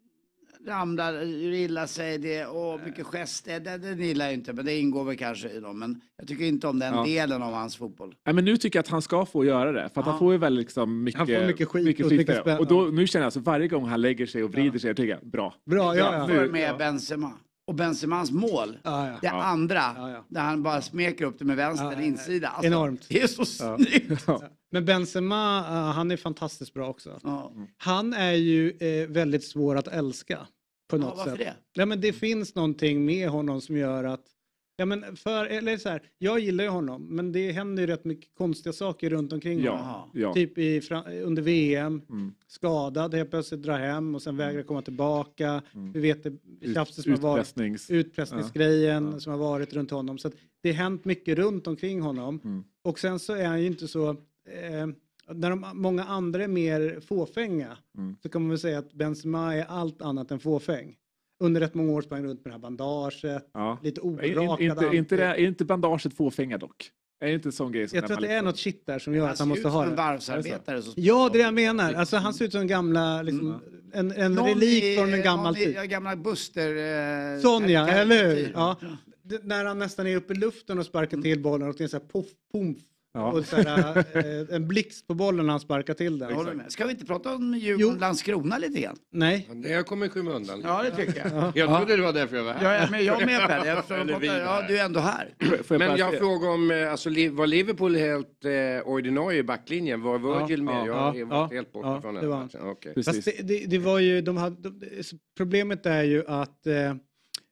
ramlar, illa sig det och mycket gester. Det, det gillar jag inte, men det ingår väl kanske i dem. Men jag tycker inte om den Ja. delen av hans fotboll. Nej, men nu tycker jag att han ska få göra det. För att Ja. han får ju väl liksom mycket, Han får mycket skit och skit mycket för det. spänn- Och då, nu känner jag alltså varje gång han lägger sig och vrider sig, jag tycker jag, bra. bra, ja, ja. För med Benzema. Och Benzemans mål, Ja, ja. det Ja. andra, Ja, ja. där han bara smeker upp det med vänster Ja, ja, ja. insida. Alltså, Enormt. Det är så Ja. snyggt. Ja. Men Benzema, uh, han är fantastiskt bra också. Ja. Han är ju eh, väldigt svår att älska på Ja, något varför sätt. det? Ja, men det finns någonting med honom som gör att ja, men för, eller så här, jag gillar ju honom, men det händer ju rätt mycket konstiga saker runt omkring honom. Ja, ja. Typ i, fra- under V M, Mm. skadad, helt plötsligt drar hem och sen vägrar komma tillbaka. Vi vet det tjafset som har varit, Utpressnings. utpressningsgrejen Ja. som har varit runt honom. Så att det har hänt mycket runt omkring honom. Mm. Och sen så är han ju inte så... Eh, när de, många andra är mer fåfänga Mm. så kan man väl säga att Benzema är allt annat än fåfäng. Under rätt många år sprang runt med det här bandaget. Ja. Lite In, orakad inte, ansikte. inte, det, är inte bandaget fåfänga dock? Är det inte en sån grej som Jag tror att det är något shit där som gör Han att han ser måste ut ha som en det. varvsarbetare. Så Ja, det är det jag menar. Alltså, han ser ut som en gamla, liksom, en, en Någon relik i- från en gammal någon i- tid. ja, gamla Buster. Eh, Sonja, kar- eller hur? karikatyr. Ja. D- när han nästan är uppe i luften och sparkar till bollen och det är så här poff, pomf. Ja. Och så här, eh, en blixt på bollen när han sparkar till den. Jag håller med. Ska vi inte prata om Djurgården Jo. Landskrona lite grann? Nej. Det här kommer i skymundan. Ja, det tycker jag. Jag trodde det var därför jag var här. Ja, ja, men jag är med Pelle. Jag förstår Eller att- vi ja, här. du är ändå här. Får jag Men bara jag säga- frågar om, eh, alltså, Li- var Liverpool helt eh, ordinarie i backlinjen? Var Virgil Ja, med? ja, jag har ja, varit helt borta ja, från det den var han. matchen. Okej. Precis. Fast det, det, det var ju, de hade, de, så problemet är ju att eh, eh,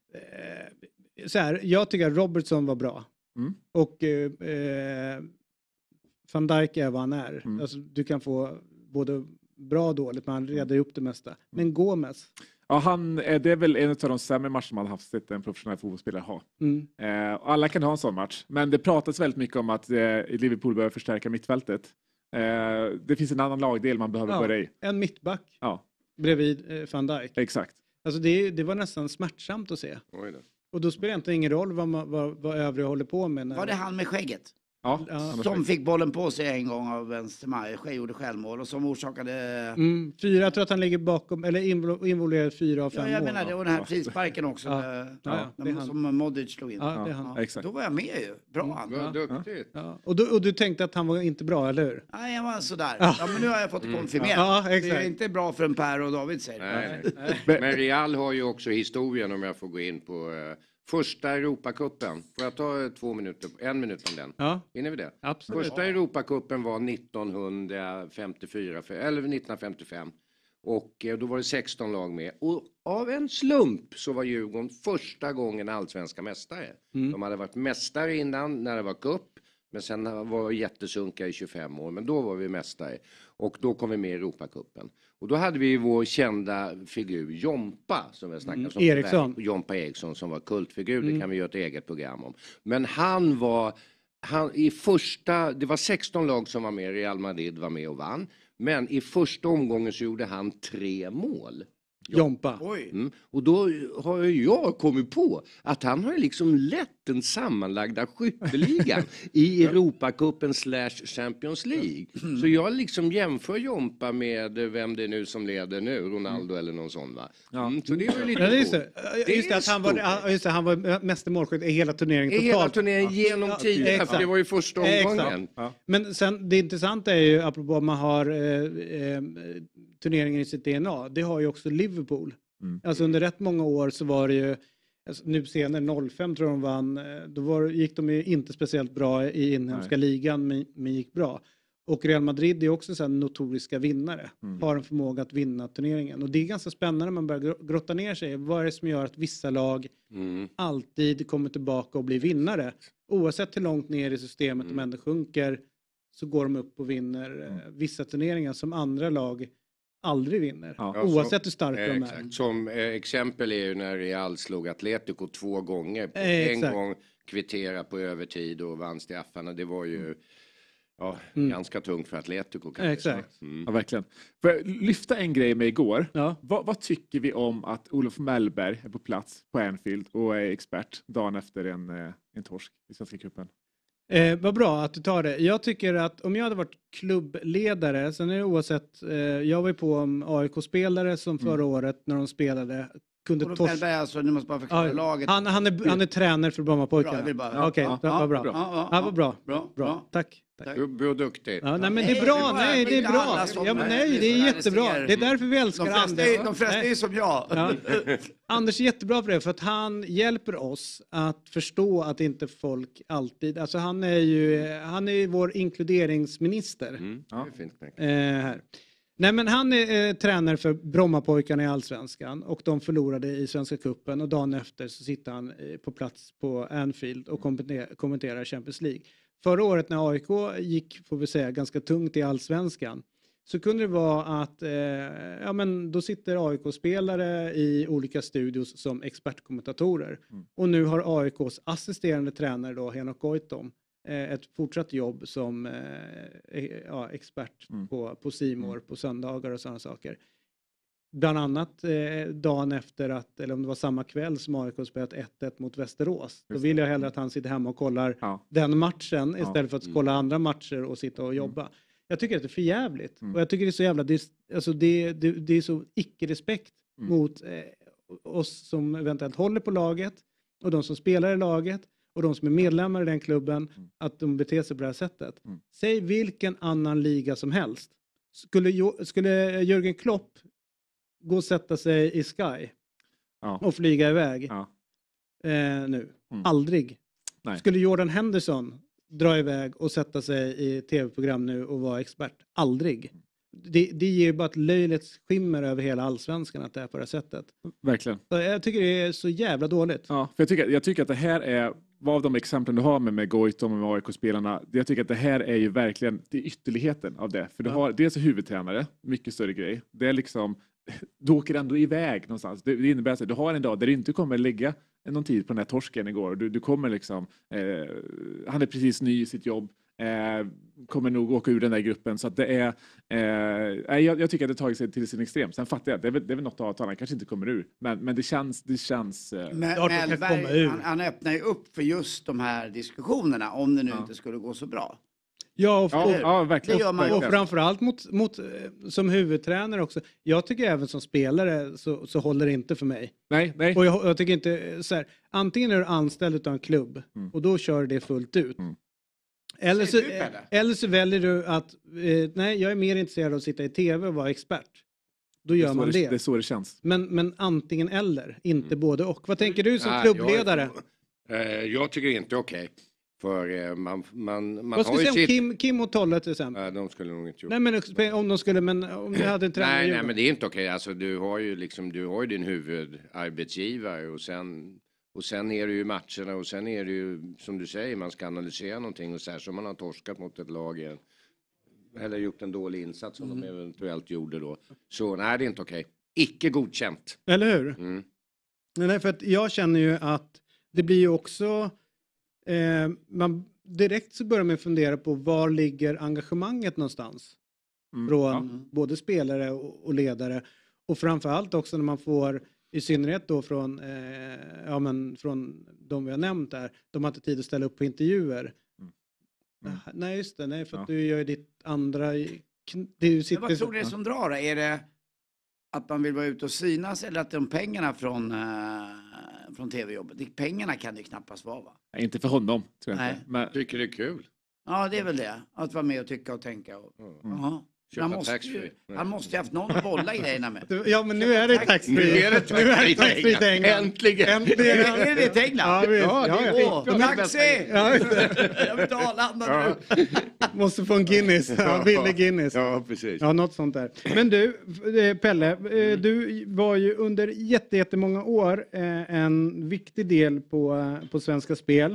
så här, jag tycker att Robertson var bra. Mm. Och eh, eh, Van Dijk är vad han är. Mm. Alltså, du kan få både bra och dåligt, men han redar ju upp det mesta. Men Gomez. Ja, han, eh, det är väl en av de sämre matcher man har haft sett en professionell fotbollsspelare ha. Mm. Eh, och alla kan ha en sån match. Men det pratas väldigt mycket om att eh, Liverpool behöver förstärka mittfältet. Eh, det finns en annan lagdel man behöver Ja, börja i. en mittback Ja, bredvid eh, Van Dijk. exakt. Alltså det, det var nästan smärtsamt att se. Oj då. Och då spelar det inte ingen roll vad, man, vad, vad övriga håller på med. När... Var det han med skägget? Ja, Ja. Som fick bollen på sig en gång av Benzema, gjorde självmål och som orsakade... Mm, fyra, jag tror att han ligger bakom, eller invol- involverad fyra av fem Ja, jag mål. menar det, och den här frisparken också, Ja. där, Ja, ja, det är han. som Modric slog in. Ja, det är han. Ja, Exakt. då var jag med ju. Bra han. Vad duktigt. Ja. Och, du, och du tänkte att han var inte bra, eller hur? Nej, jag var sådär. Ja. Ja, men nu har jag fått det konfirmerat. Ja, det exakt. är inte bra för en Per och David säger Nej, det. nej. Men Real har ju också historien, om jag får gå in på eh, första Europacupen. Får jag ta eh, två minuter, en minut om den? Ja, Hinner vi det? absolut. Första Europacupen var nittonhundrafemtiofyra, för, eller nittonhundrafemtiofem. Och eh, då var det sexton lag med. Och av en slump så var Djurgården första gången allsvenska mästare. Mm. De hade varit mästare innan när det var cup. Men sen var jättesunka i tjugofem år. Men då var vi mästare. Och då kom vi med i Europacupen. Och då hade vi vår kända figur Jompa. Som vi snackat om. Mm. Eriksson. Jompa Eriksson som var kultfigur. Mm. Det kan vi göra ett eget program om. Men han var... Han, i första, det var sexton lag som var med. Real Madrid var med och vann. Men i första omgången så gjorde han tre mål. Jompa. Oj. Mm. Och då har ju jag kommit på att han har liksom lett den sammanlagda skytteligan i Europacupen slash Champions League. Så jag liksom jämför Jompa med vem det är nu som leder nu, Ronaldo eller någon sån, va? Mm. Så det är väl lite Ja, det är just coolt. det. Just det, att han var, ja, just det, han var mästermålskytt i hela turneringen I totalt. hela turneringen genom Ja, tiden, exakt. för det var ju första omgången. Exakt. Men sen det intressanta är ju, apropå att man har eh, eh, turneringen i sitt D N A, det har ju också Liverpool. Mm. Alltså under rätt många år så var det ju, alltså nu senare noll fem tror jag de vann, eh, då var, gick de ju inte speciellt bra i inhemska Nej. ligan, men, men gick bra. Och Real Madrid är också så här notoriska vinnare. Mm. Har en förmåga att vinna turneringen. Och det är ganska spännande när man börjar gr- grotta ner sig. Vad är det som gör att vissa lag Mm. alltid kommer tillbaka och blir vinnare? Oavsett hur långt ner i systemet Mm. de ändå sjunker så går de upp och vinner eh, vissa turneringar som andra lag aldrig vinner. Ja. Ja, Oavsett så- hur starka Eh, de är. exakt. Som eh, exempel är ju när Real slog Atletico två gånger. På Eh, en exakt. gång kvittera på övertid och vann straffarna. Det var ju ja, Mm. ganska tungt för Atletico. Kan Eh, vi exakt. säga. Mm. Ja, verkligen. Får jag lyfta en grej med igår? Ja. Vad, vad tycker vi om att Olof Mellberg är på plats på Anfield och är expert dagen efter en, eh, en torsk i Svenska cupen? Eh, vad bra att du tar det. Jag tycker att om jag hade varit klubbledare, sen är det oavsett, eh, jag var ju på om A I K-spelare som förra Mm. året när de spelade kunde Olof torska. Mellberg, alltså, nu måste bara förklara Ja, laget. han, han, är, han är tränare för Bra, Brommapojkarna. jag vill bara- Ja, Okej, Ja, ja, vad bra. Ja, ja, Ja, vad bra. Bra, Bra. bra. Tack. Tack. Du, du är duktig. Ja, nej, men det Nej, är bra. det är bara- Nej, det är inte bra. alla som Ja, men är- nej, det är som jättebra. arresterar. Det är därför vi De älskar flesta, Anders. är, de flesta Nej. är som jag. Ja. Anders är jättebra på det för att han hjälper oss att förstå att inte folk alltid, alltså han är ju, han är ju vår inkluderingsminister. Mm. Det är fint. Tack. Eh, här. Nej, men han är eh, tränare för Brommapojkarna i Allsvenskan och de förlorade i Svenska cupen och dagen efter så sitter han eh, på plats på Anfield och kommenterar, kommenterar Champions League. Förra året när A I K gick, får vi säga, ganska tungt i Allsvenskan så kunde det vara att eh, ja, men då sitter A I K-spelare i olika studios som expertkommentatorer. Mm. Och nu har A I Ks assisterande tränare då, Henok Goitom, eh, ett fortsatt jobb som eh, eh, ja, expert Mm. på, på C More på söndagar och sådana saker. Bland annat eh, dagen efter att, eller om det var samma kväll som A I K spelat ett ett mot Västerås. Då Just vill det. jag hellre att han sitter hemma och kollar Ja. den matchen Ja. istället för att kolla andra matcher och sitta och jobba. Jag tycker att det är för jävligt. Mm. Och jag tycker det är så jävla, det, är- alltså det, det, det är så icke-respekt Mm. mot eh, oss som eventuellt håller på laget och de som spelar i laget och de som är medlemmar i den klubben, Mm. att de beter sig på det här sättet. Mm. Säg vilken annan liga som helst. Skulle, Jo- skulle Jürgen Klopp gå och sätta sig i Sky Ja. och flyga iväg Ja. eh, nu? Mm. Aldrig. Nej. Skulle Jordan Henderson dra iväg och sätta sig i tv-program nu och vara expert? Aldrig. Det, det ger bara ett löjligt skimmer över hela allsvenskan att det är på det här sättet. Verkligen. Så jag tycker det är så jävla dåligt. Ja, för jag, tycker, jag tycker att det här är, vad av de exemplen du har med, med Goitom och med A I K-spelarna, jag tycker att det här är ju verkligen det är ytterligheten av det. För du Ja. har dels en huvudtränare, mycket större grej. Det är liksom, du åker ändå iväg någonstans. Det, det innebär att du har en dag där du inte kommer lägga någon tid på den här torsken igår. Du, du kommer liksom, eh, han är precis ny i sitt jobb. eh, kommer nog åka ur den där gruppen. Så att det är, eh, jag, jag tycker att det tagit sig till sin extrem. Sen fattar jag, det är väl, det är väl något att han kanske inte kommer ur. Men, men det känns, det känns... Eh, men, Mellberg, han, han öppnar ju upp för just de här diskussionerna om det nu ja. inte skulle gå så bra. Ja, och, ja, ja verkligen. Det gör man. Och framförallt mot, mot, som huvudtränare också. Jag tycker även som spelare så, så håller det inte för mig. Nej, nej. Och jag, jag tycker inte så här, antingen är du anställd utav en klubb mm. och då kör det fullt ut. Mm. Eller, så, du, eller så väljer du att eh, nej, jag är mer intresserad av att sitta i tv och vara expert. Då gör det man det. det. Det är så det känns. Men, men antingen eller, inte mm. både och. Vad tänker du som nej, klubbledare? Jag, är, eh, jag tycker inte okej. Okay. För eh, man, man, man vad skulle har du säga om Kim, Kim och Tolle till exempel? Nej, de skulle nog inte gjort. Nej, men om de skulle, men om du hade en tränare. Nej, nej, men det är inte okej. Alltså, du har ju liksom, du har ju din huvudarbetsgivare och sen, och sen är det ju matcherna och sen är det ju, som du säger, man ska analysera någonting och så här som man har torskat mot ett lag eller gjort en dålig insats som mm. de eventuellt gjorde då. Så nej, det är inte okej. Icke godkänt. Eller hur? Mm. Nej, för att jag känner ju att det blir ju också Eh, man direkt så börjar man fundera på var ligger engagemanget någonstans mm, från ja. både spelare och, och ledare och framförallt också när man får i synnerhet då från eh, ja men från de vi har nämnt där, de har inte tid att ställa upp på intervjuer. Mm. Mm. Nej just det, nej för att ja. du gör ditt andra du sitter, vad tror du det är som drar då? Är det att man vill vara ute och synas eller att de pengarna från eh... från tv-jobbet. Pengarna kan det knappast vara, va? Nej, inte för honom, tror jag Nej. inte. Men... Tycker det är kul. Ja, det är väl det. Att vara med och tycka och tänka. Och... Mm. Han, måste ju, han måste ju haft någon att bolla grejerna med. Ja, men nu är det taxfree. Nu är det taxfree till England. Äntligen. Äntligen. Är det till England? Ja, visst. Ja, det ja, ja. Taxi! Ja, jag vill ta Arlanda nu. Måste få en Guinness. Ja, billig Guinness. Ja, precis. Ja, något sånt där. Men du, Pelle, du var ju under jätte, jättemånga år en viktig del på, på Svenska Spel.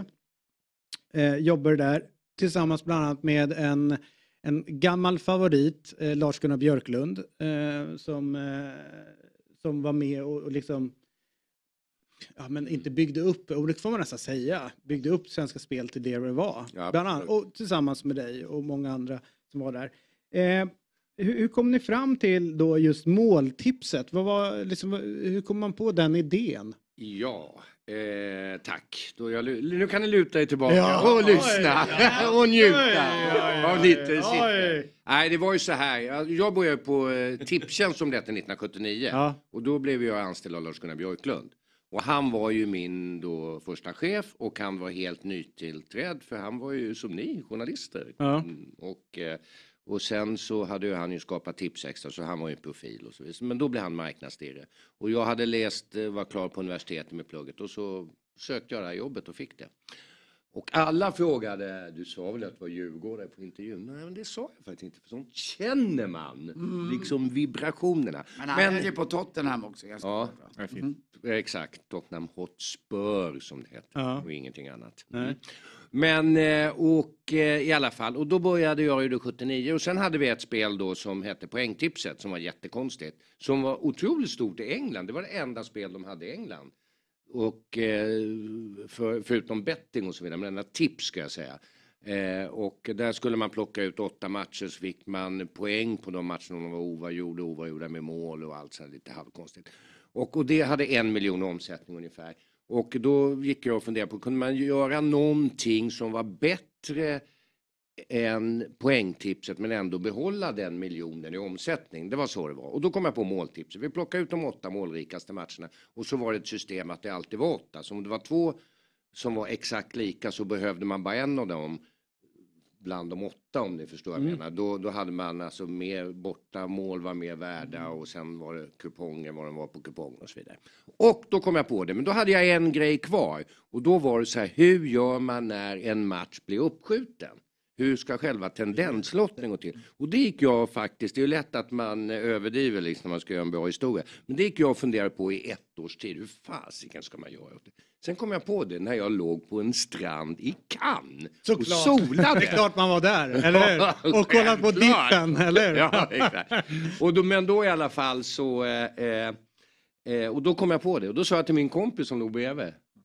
Jobbar där tillsammans bland annat med en En gammal favorit, eh, Lars-Gunnar Björklund, eh, som, eh, som var med och, och liksom, ja men inte byggde upp, och det får man nästan säga, byggde upp Svenska Spel till det det var. Ja, bland annat, och tillsammans med dig och många andra som var där. Eh, hur, hur kom ni fram till då just måltipset? Vad var, liksom, hur kom man på den idén? Ja, eh, tack. Då jag, nu kan ni luta er tillbaka ja, och oj, lyssna ja, och njuta av lite oj. siffror. Nej, det var ju så här. Jag började på Tipstjänst som det hette nittonhundrasjuttionio. Ja. Och då blev jag anställd av Lars-Gunnar Björklund. Och han var ju min då första chef och han var helt nytillträdd för han var ju som ni, journalister. Ja. Mm, och... Och sen så hade ju han ju skapat Tipsextra så han var ju en profil och så vidare. Men då blev han marknadsdirre. Och jag hade läst, var klar på universitetet med plugget och så sökte jag det här jobbet och fick det. Och alla frågade, du sa väl att det var Djurgårdare på intervjun? Nej men det sa jag faktiskt inte för sånt känner man. Mm. Liksom vibrationerna. Men han är ju på Tottenham också. Ja, mm. exakt. Tottenham Hotspur som det heter. Ja. Och ingenting annat. Mm. Men och i alla fall, och då började jag ju då sjuttionio och sen hade vi ett spel då som hette Poängtipset som var jättekonstigt. Som var otroligt stort i England, det var det enda spel de hade i England. Och för, förutom betting och så vidare, men enda tips ska jag säga. Och där skulle man plocka ut åtta matcher så fick man poäng på de matcherna de var oavgjorda, oavgjorda med mål och allt sånt lite halvkonstigt. Och, och det hade en miljon omsättning ungefär. Och då gick jag och funderade på, kunde man göra någonting som var bättre än poängtipset men ändå behålla den miljonen i omsättning. Det var så det var. Och då kom jag på måltipset. Vi plockade ut de åtta målrikaste matcherna. Och så var det ett system att det alltid var åtta. Så om det var två som var exakt lika så behövde man bara en av dem bland de åtta om ni förstår vad jag mm. menar. Då, då hade man alltså mer borta, mål var mer värda och sen var det kuponger vad de var på kupongen och så vidare. Och då kom jag på det, men då hade jag en grej kvar. Och då var det så här, hur gör man när en match blir uppskjuten? Hur ska själva tendenslottning gå till? Och det gick jag faktiskt, det är ju lätt att man överdriver liksom när man ska göra en bra historia. Men det gick jag och funderade på i ett års tid, hur fasiken ska man göra det? Sen kom jag på det när jag låg på en strand i Cannes och solade. Det är klart man var där, eller hur? Och kollade på dippen, eller hur? Ja, exakt. Och då, men då i alla fall så... Eh, eh, och då kom jag på det. Och då sa jag till min kompis som låg bredvid.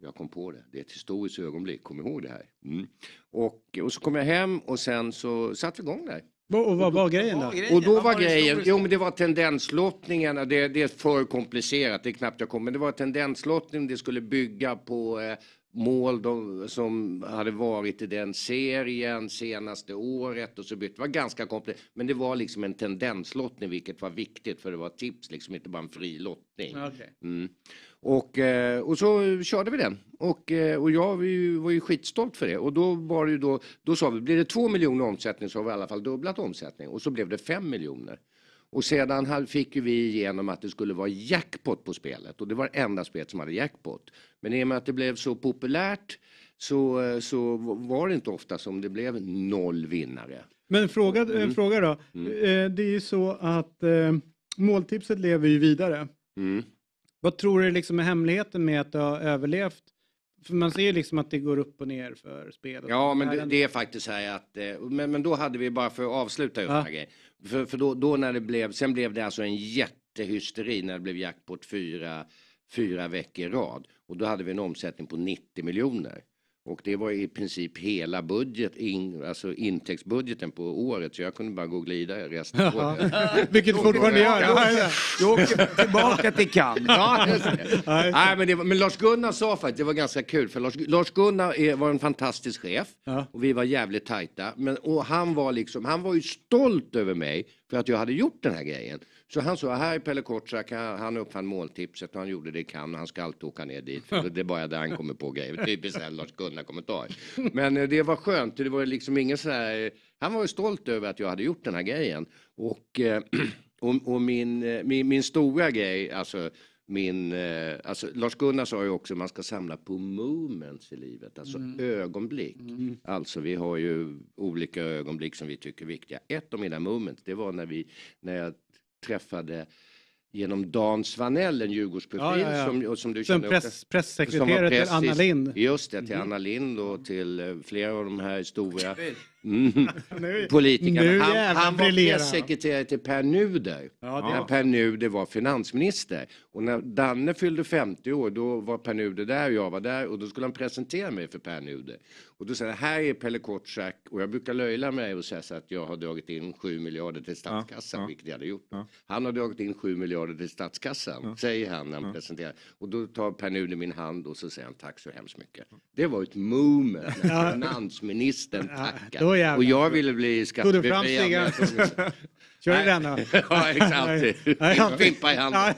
jag kom på det. Det är ett historiskt ögonblick, kom ihåg det här. Mm. Och, och så kom jag hem och sen så satt vi igång där. Och vad var grejen då? Och då var grejen, jo men det var tendenslottningarna, det, det är för komplicerat, det är knappt jag kom, men det var tendenslottning, det skulle bygga på eh, mål de, som hade varit i den serien senaste året och så bytte. Det var ganska komplicerat, men det var liksom en tendenslottning vilket var viktigt för det var tips, liksom inte bara en fri lottning. Okay. Mm. Och, och så körde vi den och, och jag var ju, var ju skitstolt för det och då var det ju då, då sa vi, blir det två miljoner omsättning så har vi i alla fall dubblat omsättning och så blev det fem miljoner. Och sedan fick vi igenom att det skulle vara jackpot på spelet och det var det enda spelet som hade jackpot. Men i och med att det blev så populärt så, så var det inte ofta som det blev noll vinnare. Men fråga, mm. en fråga då. Mm. Det är ju så att eh, måltipset lever ju vidare. Mm. Vad tror du liksom är hemligheten med att det har överlevt? För man ser ju liksom att det går upp och ner för spelet. Ja, men det, det är faktiskt så här att... Men, men då hade vi bara för att avsluta upp ja. Här. För, för då, då när det blev... Sen blev det alltså en jättehysteri när det blev jackpot fyra, fyra veckor i rad. Och då hade vi en omsättning på nittio miljoner. Och det var i princip hela budget, in, alltså intäktsbudgeten på året. Så jag kunde bara gå och glida resten av året. Vilket fortfarande gör. Du åker tillbaka till Cannes. Ja, Nej, men, det var, men Lars Gunnar sa faktiskt, det var ganska kul. För Lars, Lars Gunnar är, var en fantastisk chef. Ja. Och vi var jävligt tajta. Men, och han var liksom, han var ju stolt över mig för att jag hade gjort den här grejen. Så han sa, här är Pelle Kortsak, han uppfann måltipset och han gjorde det i Cannes. Han ska alltid åka ner dit. För det är bara där han kommer på grejer. Typiskt en Lars Gunnar-kommentar. Men det var skönt. Det var liksom ingen så här... Han var ju stolt över att jag hade gjort den här grejen. Och, och, och min, min, min stora grej, alltså... Min, alltså Lars Gunnar sa ju också att man ska samla på moments i livet, alltså mm. ögonblick. Mm. Alltså vi har ju olika ögonblick som vi tycker är viktiga. Ett av mina moments, det var när, vi, när jag träffade genom Dan Svanell, en Djurgårdsprofil ja, ja, ja. Som, som du som känner press, pressekreterare till Anna Lind. Just det, till mm. Anna Lind och till flera av de här stora mm, politikerna. Han, han var pressekreterare till Per Nuder. Ja, när Per Nuder var finansminister. Och när Danne fyllde femtio år, då var Per Nuder där och jag var där. Och då skulle han presentera mig för Per Nuder. Och då sa han, här är Pelle Kortsak. Och jag brukar löjla mig och säga så att jag har dragit in sju miljarder till statskassan, ja, ja. Vilket jag hade gjort. Ja. Han har dragit in sju miljarder till statskassan, ja. Säger han när han ja. Presenterar. Och då tar Per Nuder min hand och så säger han, tack så hemskt mycket. Det var ett moment när finansministern tackade. Ja, och jag ville bli skattebefriad. Kör du den då? Ja, exakt. Pimpa i handen.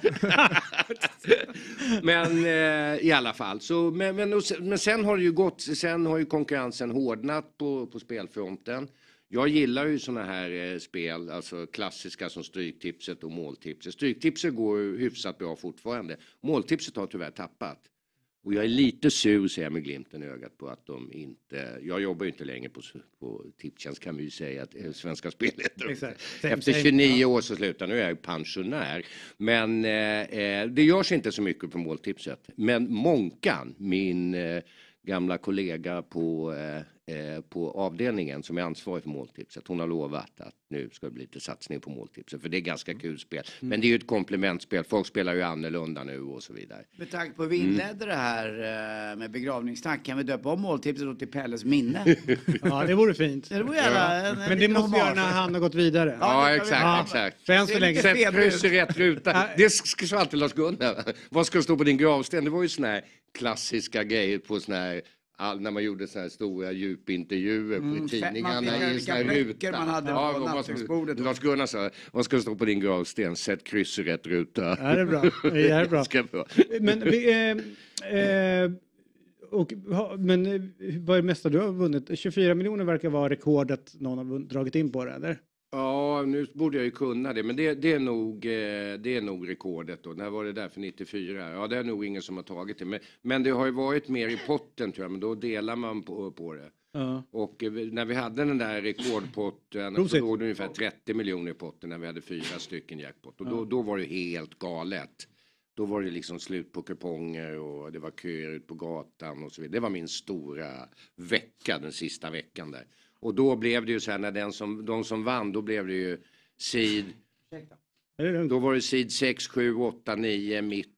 Men eh, i alla fall. Så, men, men, men sen har det ju gått, sen har ju konkurrensen hårdnat på, på spelfronten. Jag gillar ju såna här eh, spel, alltså klassiska som Stryktipset och Måltipset. Stryktipset går ju hyfsat bra fortfarande. Måltipset har tyvärr tappat. Och jag är lite sur, säger jag med glimten i ögat, på att de inte... Jag jobbar ju inte längre på, på Tipstjänst, kan vi ju säga, att eh, Svenska Spelet. Efter tjugonio år så slutar, nu är jag pensionär. Men eh, det görs inte så mycket på Måltipset. Men Månkan, min eh, gamla kollega på... Eh, på avdelningen som är ansvarig för Måltipset. Hon har lovat att nu ska det bli lite satsning på Måltipset. För det är ganska kul spel. Mm. Men det är ju ett komplementspel. Folk spelar ju annorlunda nu och så vidare. Med tanke på att vi inledde mm. det här med begravningstack, kan vi döpa om Måltipset till Pelles minne? Ja, det vore fint. Det vore gärna, en, Men det måste göra när han har gått vidare. Ja, ja exakt. Ja. exakt. För än så länge. Sätt kryss i rätt ruta. Det ska alltid Lars Gunnar. Vad ska stå på din gravsten? Det var ju såna här klassiska grejer på såna här... All, när man gjorde så här stora djupintervjuer på mm, tidningarna i såna här rutor. Man hade ja, på nattduksbordet. Lars Gunnar sa, vad ska stå på din gravsten? Sätt kryss i rätt ruta. Ja, det är bra. Det är bra. Ska bra. Men, vi, eh, eh, och, men vad är det mesta du har vunnit? tjugofyra miljoner verkar vara rekordet någon har dragit in på det, eller? Ja, nu borde jag ju kunna det, men det, det, är, nog, det är nog rekordet då. När var det där för nittiofyra? Ja, det är nog ingen som har tagit det. Men, men det har ju varit mer i potten tror jag, men då delar man på, på det. Uh-huh. Och när vi hade den där rekordpotten så låg det ungefär trettio miljoner i potten när vi hade fyra stycken jackpot. Och då, uh-huh. då var det helt galet. Då var det liksom slut på kuponger och det var köer ut på gatan och så vidare. Det var min stora vecka, den sista veckan där. Och då blev det ju så här, när den som, de som vann, då blev det ju sid... Då var det sid sex, sju, åtta, nio, mitt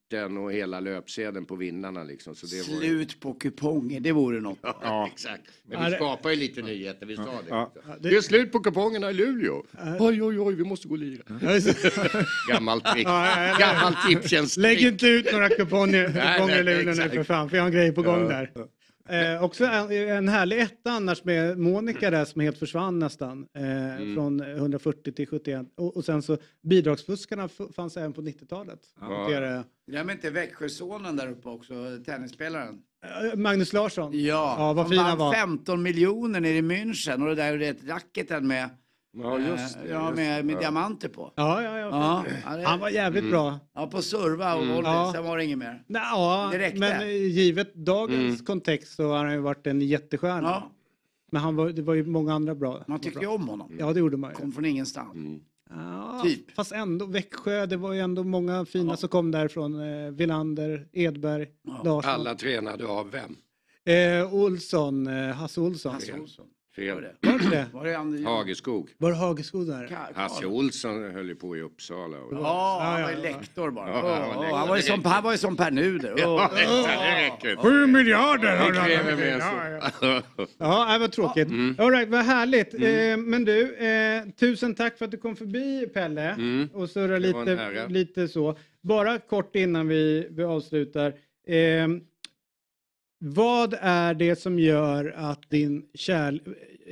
korten och hela löpsedeln på vinnarna liksom. Så det Slut var... på kuponger, det vore något. Ja, ja. Exakt. Men vi Ja, det... skapar ju lite nyheter, vi sa det. Ja. Det... det är slut på kupongerna i Luleå. Oj, oj, oj, vi måste gå och lira. Gammalt trick. Ja, Gammalt tipstjänst. Lägg inte ut några kuponger, kuponger i Luleå nu för fan, för jag har en grej på gång där. Eh, också en, en härlig etta annars med Monica där som helt försvann nästan. Eh, mm. Från hundrafyrtio till sjuttioett. Och, och sen så bidragsfuskarna f- fanns även på nittiotalet. Ja. Det, ja men inte Växjösonen där uppe också, tennisspelaren. Eh, Magnus Larsson. Ja, ja vad fin han var. femton miljoner nere i München och det där är ett racketen med... Ja, just det. Ja, med, med ja. diamanter på. Ja, ja, ja. ja det... Han var jävligt mm. bra. Ja, på serva och mm. volley, ja. Sen var det inget mer. Nå, ja, men givet dagens mm. kontext så har han ju varit en jättestjärna. Ja. Men han var, det var ju många andra bra. Man tyckte ju om honom. Ja, det gjorde man ju. Kom från ingenstans. Mm. Ja, typ. Fast ändå, Växjö, det var ju ändå många fina ja. som kom därifrån. Eh, Villander, Edberg, ja. Larsson. Alla tränade av vem? Mm. Eh, Olsson, eh, Hasse Olsson. Hasse Olsson. Fel. Var det det? Var det André? Hageskog. Var det Hageskog där? Ka- Hasse Olsson höll ju på i Uppsala. Och... Ja, han var ju lektor bara. Ja, oh, han, var oh, han var ju som, han var ju som Per Nuder. Oh. Ja, det räcker. Sju miljarder har han med. Ja, ja. det var tråkigt. Mm. All right, vad härligt. Mm. Eh, men du, eh, tusen tack för att du kom förbi, Pelle. Mm. Och surra lite, lite så. Bara kort innan vi, vi avslutar. Eh, Vad är det som gör att din kärlek...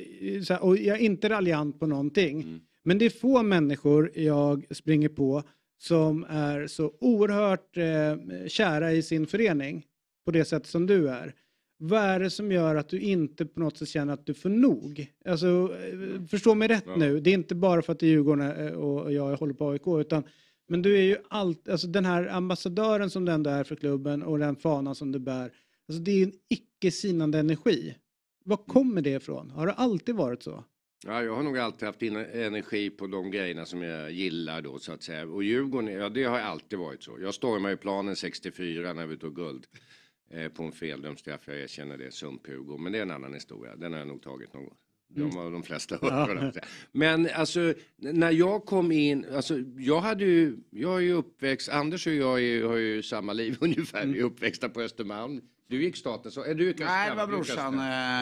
Och jag är inte raljant på någonting. Mm. Men det är få människor jag springer på som är så oerhört eh, kära i sin förening. På det sätt som du är. Vad är det som gör att du inte på något sätt känner att du får nog? Alltså, förstå mig rätt ja. nu. Det är inte bara för att det är Djurgården och jag håller på A I K. Utan, men du är ju allt... Alltså den här ambassadören som den är för klubben och den fanan som du bär. Alltså det är en icke-sinande energi. Var kommer det ifrån? Har det alltid varit så? Ja, jag har nog alltid haft energi på de grejerna som jag gillar då så att säga. Och Djurgården, ja det har alltid varit så. Jag stormade i planen sextiofyra när vi tog guld. Eh, på en feldömd straff, jag erkänner det, Sump-Hugo. Men det är en annan historia, den har jag nog tagit någon gång. De var de flesta hört. Men alltså när jag kom in, alltså jag hade ju, jag är ju uppväxt, Anders och jag är, har ju samma liv ungefär, vi är uppväxta på Östermalm. Du gick staten så, är du gick Nej, det var brorsan.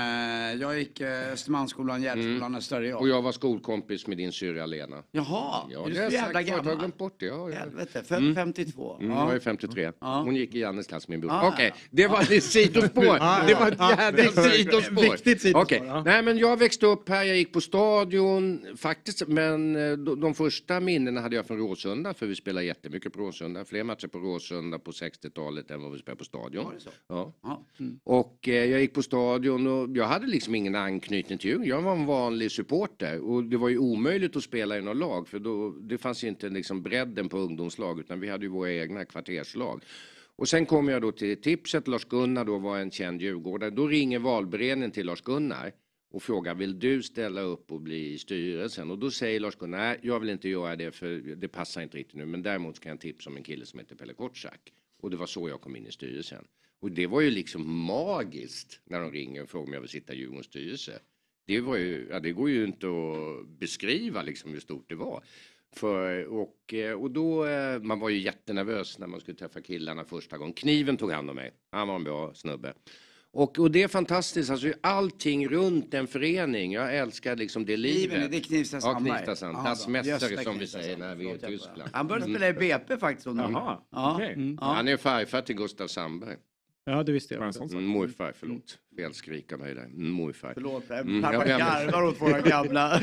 Jag gick Östermalmsskolan, Gärdsskolan, mm. Större Och jag var skolkompis med din syrra Lena. Jaha, ja, det är så jävla gammal. Jag har glömt bort det. Ja, ja. Helvete, mm. femtiotvå. Mm, ja. Jag är femtiotre. Ja. Hon gick i Jannes klass, min bror. Ah, Okej, okay. det var ett sidospår. Det var ett jävligt sidospår. Viktigt sidospår. Okej, okay. Nej men jag växte upp här, jag gick på stadion faktiskt, men de, de första minnena hade jag från Råsunda, för vi spelade jättemycket på Råsunda. Fler matcher på Råsunda på sextiotalet än vad vi spelade på stadion. Ja, det är så. Ja. Ja. Mm. Och eh, jag gick på stadion och jag hade liksom ingen anknytning till Djurgården. Jag var en vanlig supporter och det var ju omöjligt att spela i något lag för då, det fanns ju inte liksom bredden på ungdomslag utan vi hade ju våra egna kvarterslag. Och sen kom jag då till tipset, Lars-Gunnar då var en känd djurgårdare. Då ringer valberedningen till Lars-Gunnar och frågar, vill du ställa upp och bli i styrelsen? Och då säger Lars-Gunnar, nej jag vill inte göra det för det passar inte riktigt nu. Men däremot kan jag tipsa om en kille som heter Pelle Kotschack. Och det var så jag kom in i styrelsen. Och det var ju liksom magiskt när de ringer och frågar om jag vill sitta i Djurgårdens styrelse. Det, var ju, ja, det går ju inte att beskriva liksom hur stort det var. För, och, och då, man var ju jättenervös när man skulle träffa killarna första gången. Kniven tog hand om mig. Han var en bra snubbe. Och, och det är fantastiskt, alltså allting runt en förening. Jag älskar liksom det livet. Kniven, det är Knivsta Sandberg. Ja, Knivsta Sandberg. Das Mästare som vi säger när vi är i Tyskland. Han började spela i B P faktiskt. Jaha, ja. Okay. Mm. Ja. Han är farfar till Gustav Sandberg. Ja, det visste jag också. Mm, morfar, förlåt. Fel skrika mig där. Morfar. Förlåt, mm, pappa garvar åt våra gamla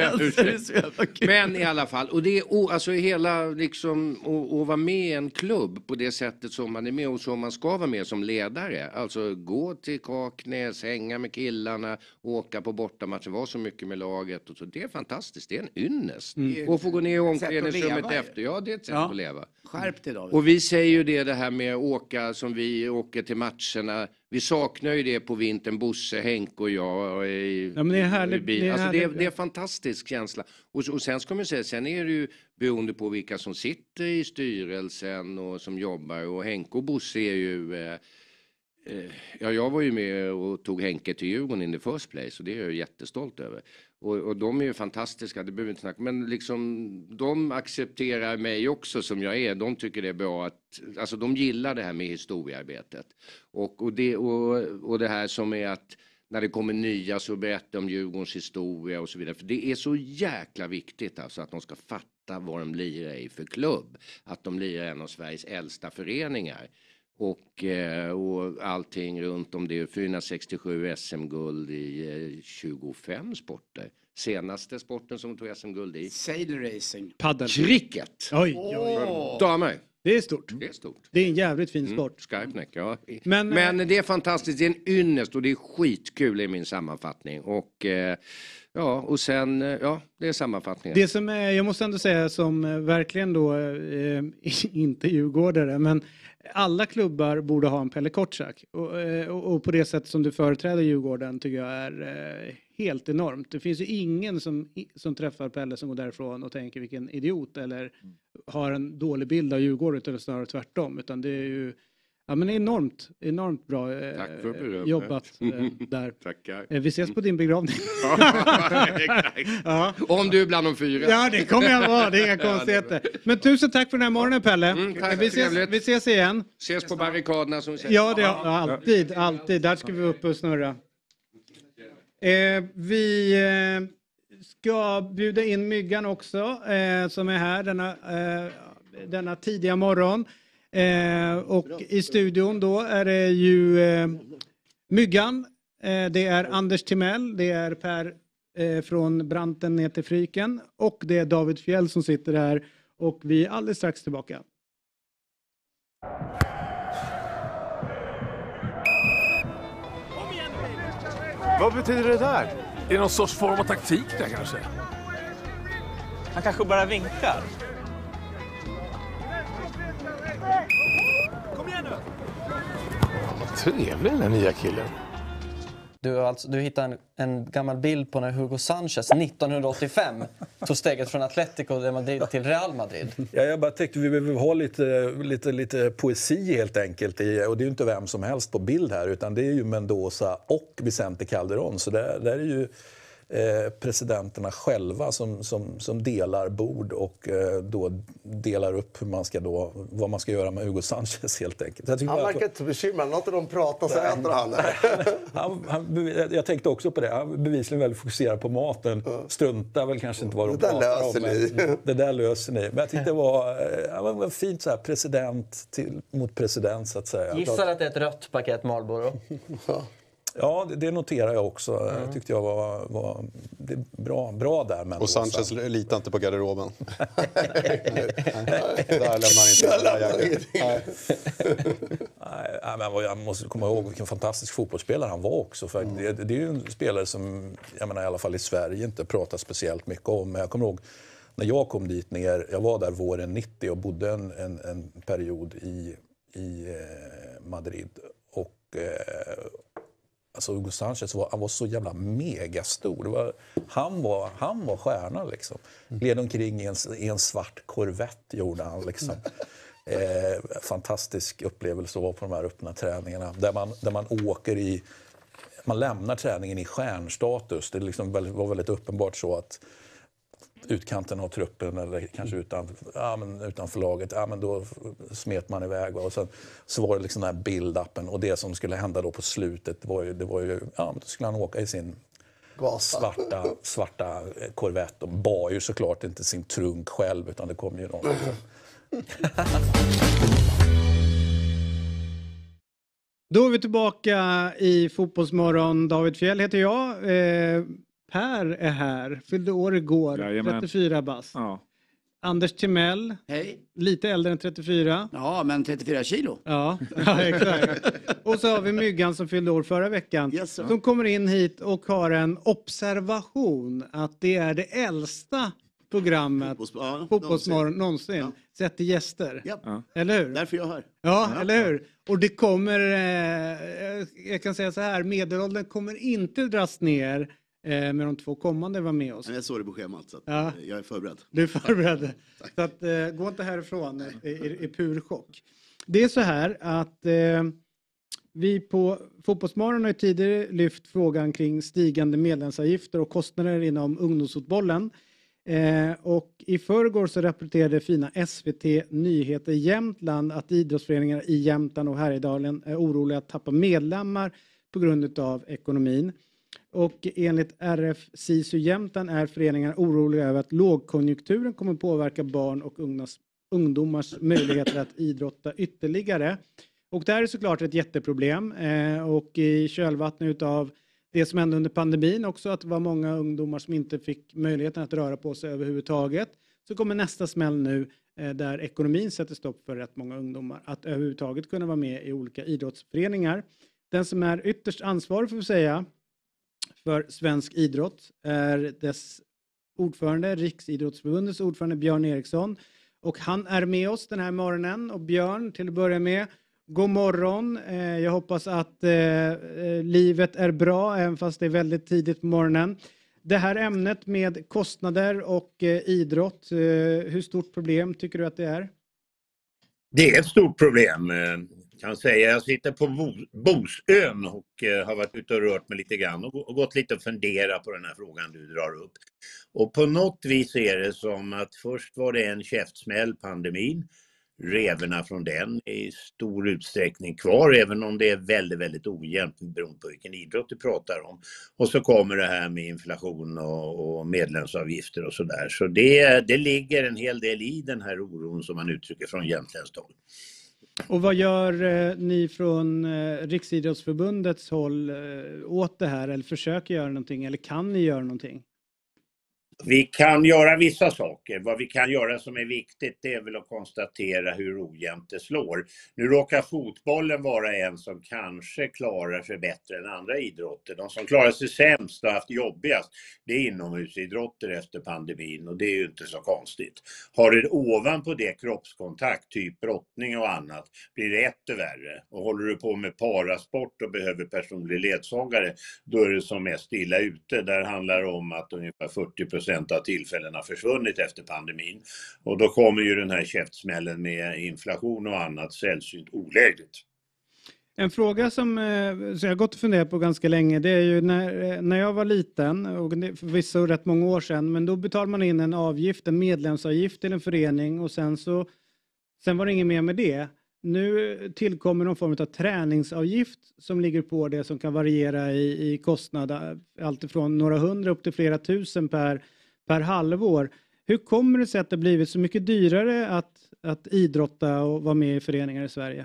referenser. Men i alla fall, och det är o, alltså hela liksom att vara med i en klubb på det sättet som man är med och som man ska vara med som ledare. Alltså gå till Kaknäs, hänga med killarna, åka på bortamatcher, vara så mycket med laget och så. Det är fantastiskt, det är en ynnest. Mm. Och få gå ner i omklädningsrummet efter. Ja, det är ett sätt ja. att leva. Skärp det då. Och vi säger ju det, det här med att åka som vi åker till matcherna. Vi saknar ju det på vintern, Bosse, Henk och jag. I, ja, men det är härligt. Det är, alltså det, är, det är en fantastisk känsla. Och, och sen ska man säga, sen är det ju beroende på vilka som sitter i styrelsen och som jobbar. Och Henk och Bosse är ju... Eh, eh, ja, jag var ju med och tog Henke till Djurgården in the first place. Och det är jag jättestolt över. Och, och de är ju fantastiska, det behöver vi inte snacka. Men liksom, de accepterar mig också som jag är. De tycker det är bra att, alltså de gillar det här med historiearbetet. Och, och, det, och, och det här som är att när det kommer nya så berättar om Djurgårdens historia och så vidare. För det är så jäkla viktigt alltså att de ska fatta vad de lirar i för klubb. Att de lirar en av Sveriges äldsta föreningar. Och, och allting runt om det. fyrahundrasextiosju S M-guld i tjugofem sporter. Senaste sporten som tog S M-guld i? Sail racing. Paddel. Cricket. Oj, oj, oj. Damer. Det är stort. Det är stort. Det är en jävligt fin sport. Mm, Skarpnäck, ja. Men, Men det är fantastiskt. Det är en ynnest och det är skitkul i min sammanfattning. Och eh, ja, och sen, ja, det är sammanfattningen. Det som är, jag måste ändå säga som verkligen då, eh, inte djurgårdare, men alla klubbar borde ha en Pelle Kotschack. Och, och, och på det sätt som du företräder Djurgården tycker jag är eh, helt enormt. Det finns ju ingen som, som träffar Pelle som går därifrån och tänker vilken idiot eller har en dålig bild av Djurgården, eller snarare tvärtom. Utan det är ju ja, men enormt, enormt bra eh, Tack för jobbat eh, där. Tackar. Eh, vi ses på din begravning. Ja. Om du är bland de fyra. Ja, det kommer jag vara. Det är inga konstigheter. Men tusen tack för den här morgonen, Pelle. Mm, tack, vi, ses, vi ses igen. Ses på barrikaderna som vi säger. Ja, det, ja, alltid. Alltid. Där ska vi upp och snurra. Eh, vi eh, ska bjuda in Myggan också, eh, som är här denna, eh, denna tidiga morgon. Eh, och i studion då är det ju eh, Myggan, eh, det är Anders Timell, det är Per eh, från Branten ner till Fryken och det är David Fjell som sitter här och vi är alldeles strax tillbaka. Vad betyder det där? Är det någon sorts form av taktik där kanske? Han kanske bara vinkar. Kom igen nu! Vad trevlig den nya killen. Du, har alltså, du hittade en, en gammal bild på när Hugo Sanchez nittonhundraåttiofem tog steget från Atletico de Madrid till Real Madrid. Ja, jag bara tänkte vi behöver ha lite, lite, lite poesi helt enkelt. I, och det är ju inte vem som helst på bild här utan det är ju Mendoza och Vicente Calderón. Så där, där är ju eh, presidenterna själva som, som, som delar bord och eh, då delar upp hur man ska då, vad man ska göra med Hugo Sanchez helt enkelt. Jag han verkar inte bekymrad, något de pratar så äter han. han, han. Jag tänkte också på det, han bevisligen väldigt fokuserad på maten. Struntar väl kanske inte vad de det pratar löser om. Ni. Det där löser ni. Men jag tyckte det var, det var fint så här, president till, mot president så att säga. Gissar att det är ett rött paket Marlboro. Ja, det, det noterar jag också. Mm. Tyckte jag var, var det är bra, bra där. Men och Sanchez litar inte på garderoben. nej, nej, nej, där lämnar han inte. Nej. nej, men jag måste komma ihåg vilken fantastisk fotbollsspelare han var också. För mm. det, det är ju en spelare som, jag menar i alla fall i Sverige, inte pratar speciellt mycket om. Men jag kommer ihåg när jag kom dit ner, jag var där våren nittio och bodde en, en, en period i, i eh, Madrid. Och eh, alltså Hugo Sanchez var, han var så jävla megastor. Det var, han, var, han var stjärna liksom. Gled omkring i en, i en svart Corvette gjorde han liksom. Eh, fantastisk upplevelse att vara på de här öppna träningarna. Där man, där man åker i, man lämnar träningen i stjärnstatus. Det liksom var väldigt uppenbart så att utkanten av truppen eller kanske utan, ja, men utanför laget, ja, men då smet man iväg. Och sen så var det liksom den här build-upen och det som skulle hända då på slutet var ju, det var ju, ja, då skulle han åka i sin svarta, svarta Corvette och bar ju såklart inte sin trunk själv utan det kom ju någon. Då är vi tillbaka i Fotbollsmorgon. David Fjell heter jag. Eh, Per är här. Fyllde år igår. Jajamän. trettiofyra bast. Ja. Anders Timell. Hej. Lite äldre än trettiofyra. Ja, men trettiofyra kilo. Ja, ja exakt. Och så har vi Myggan som fyllde år förra veckan. Yes, sir. Som kommer in hit och har en observation. Att det är det äldsta programmet. Fotbolls, ja, Fotbollsmorgon någonsin. Ja. Sett till gäster. Ja. Eller hur? Därför jag hör. Ja, ja, eller hur? Och det kommer, eh, jag kan säga så här, medelåldern kommer inte dras ner eh, med de två kommande var med oss. Jag såg det på schemat så att, ja. eh, jag är förberedd. Du är förberedd. Så att, eh, gå inte härifrån i, i, i pur chock. Det är så här att eh, vi på Fotbollsmorgon har tidigare lyft frågan kring stigande medlemsavgifter och kostnader inom ungdomsfotbollen. Eh, och i förrgår så rapporterade fina S V T Nyheter Jämtland att idrottsföreningar i Jämtland och Härjedalen är oroliga att tappa medlemmar på grund av ekonomin. Och enligt R F SISU Jämtland är föreningar oroliga över att lågkonjunkturen kommer påverka barn och ungdomars, ungdomars möjligheter att idrotta ytterligare. Och det här är såklart ett jätteproblem. Eh, och i kölvattnet av det som hände under pandemin också, att det var många ungdomar som inte fick möjligheten att röra på sig överhuvudtaget, så kommer nästa smäll nu eh, där ekonomin sätter stopp för rätt många ungdomar att överhuvudtaget kunna vara med i olika idrottsföreningar. Den som är ytterst ansvarig för att säga för svensk idrott är dess ordförande, Riksidrottsförbundets ordförande Björn Eriksson. Och han är med oss den här morgonen. Och Björn, till att börja med, god morgon. Eh, jag hoppas att eh, livet är bra, även fast det är väldigt tidigt på morgonen. Det här ämnet med kostnader och eh, idrott, eh, hur stort problem tycker du att det är? Det är ett stort problem. Jag kan säga, jag sitter på Bosön och eh, har varit ute och rört mig lite grann och, och gått lite och fundera på den här frågan du drar upp. Och på något vis är det som att först var det en käftsmäll, pandemin. Revorna från den är i stor utsträckning kvar, även om det är väldigt, väldigt ojämnt beroende på vilken idrott du pratar om. Och så kommer det här med inflation och, och medlemsavgifter och sådär. Så det, det ligger en hel del i den här oron som man uttrycker från jämtländskt håll. Och vad gör eh, ni från eh, Riksidrottsförbundets håll eh, åt det här? Eller försöker göra någonting? Eller kan ni göra någonting? Vi kan göra vissa saker. Vad vi kan göra som är viktigt, det är väl att konstatera hur ojämnt det slår. Nu råkar fotbollen vara en som kanske klarar sig bättre än andra idrotter. De som klarar sig sämst och haft jobbigast, det är inomhusidrotter efter pandemin, och det är ju inte så konstigt. Har du ovanpå det kroppskontakt, typ brottning och annat, blir det etter värre. Och håller du på med parasport och behöver personlig ledsagare, då är det som mest illa ute. Där handlar det om att ungefär fyrtio procent av tillfällena försvunnit efter pandemin. Och då kommer ju den här käftsmällen med inflation och annat sällsynt olägligt. En fråga som så jag har gått och funderat på ganska länge, det är ju när, när jag var liten, och förvisso rätt många år sedan, men då betalade man in en avgift, en medlemsavgift till en förening, och sen så sen var det inget mer med det. Nu tillkommer någon form av träningsavgift som ligger på det, som kan variera i, i kostnad, allt ifrån några hundra upp till flera tusen per, per halvår. Hur kommer det sig att det blivit så mycket dyrare att, att idrotta och vara med i föreningar i Sverige?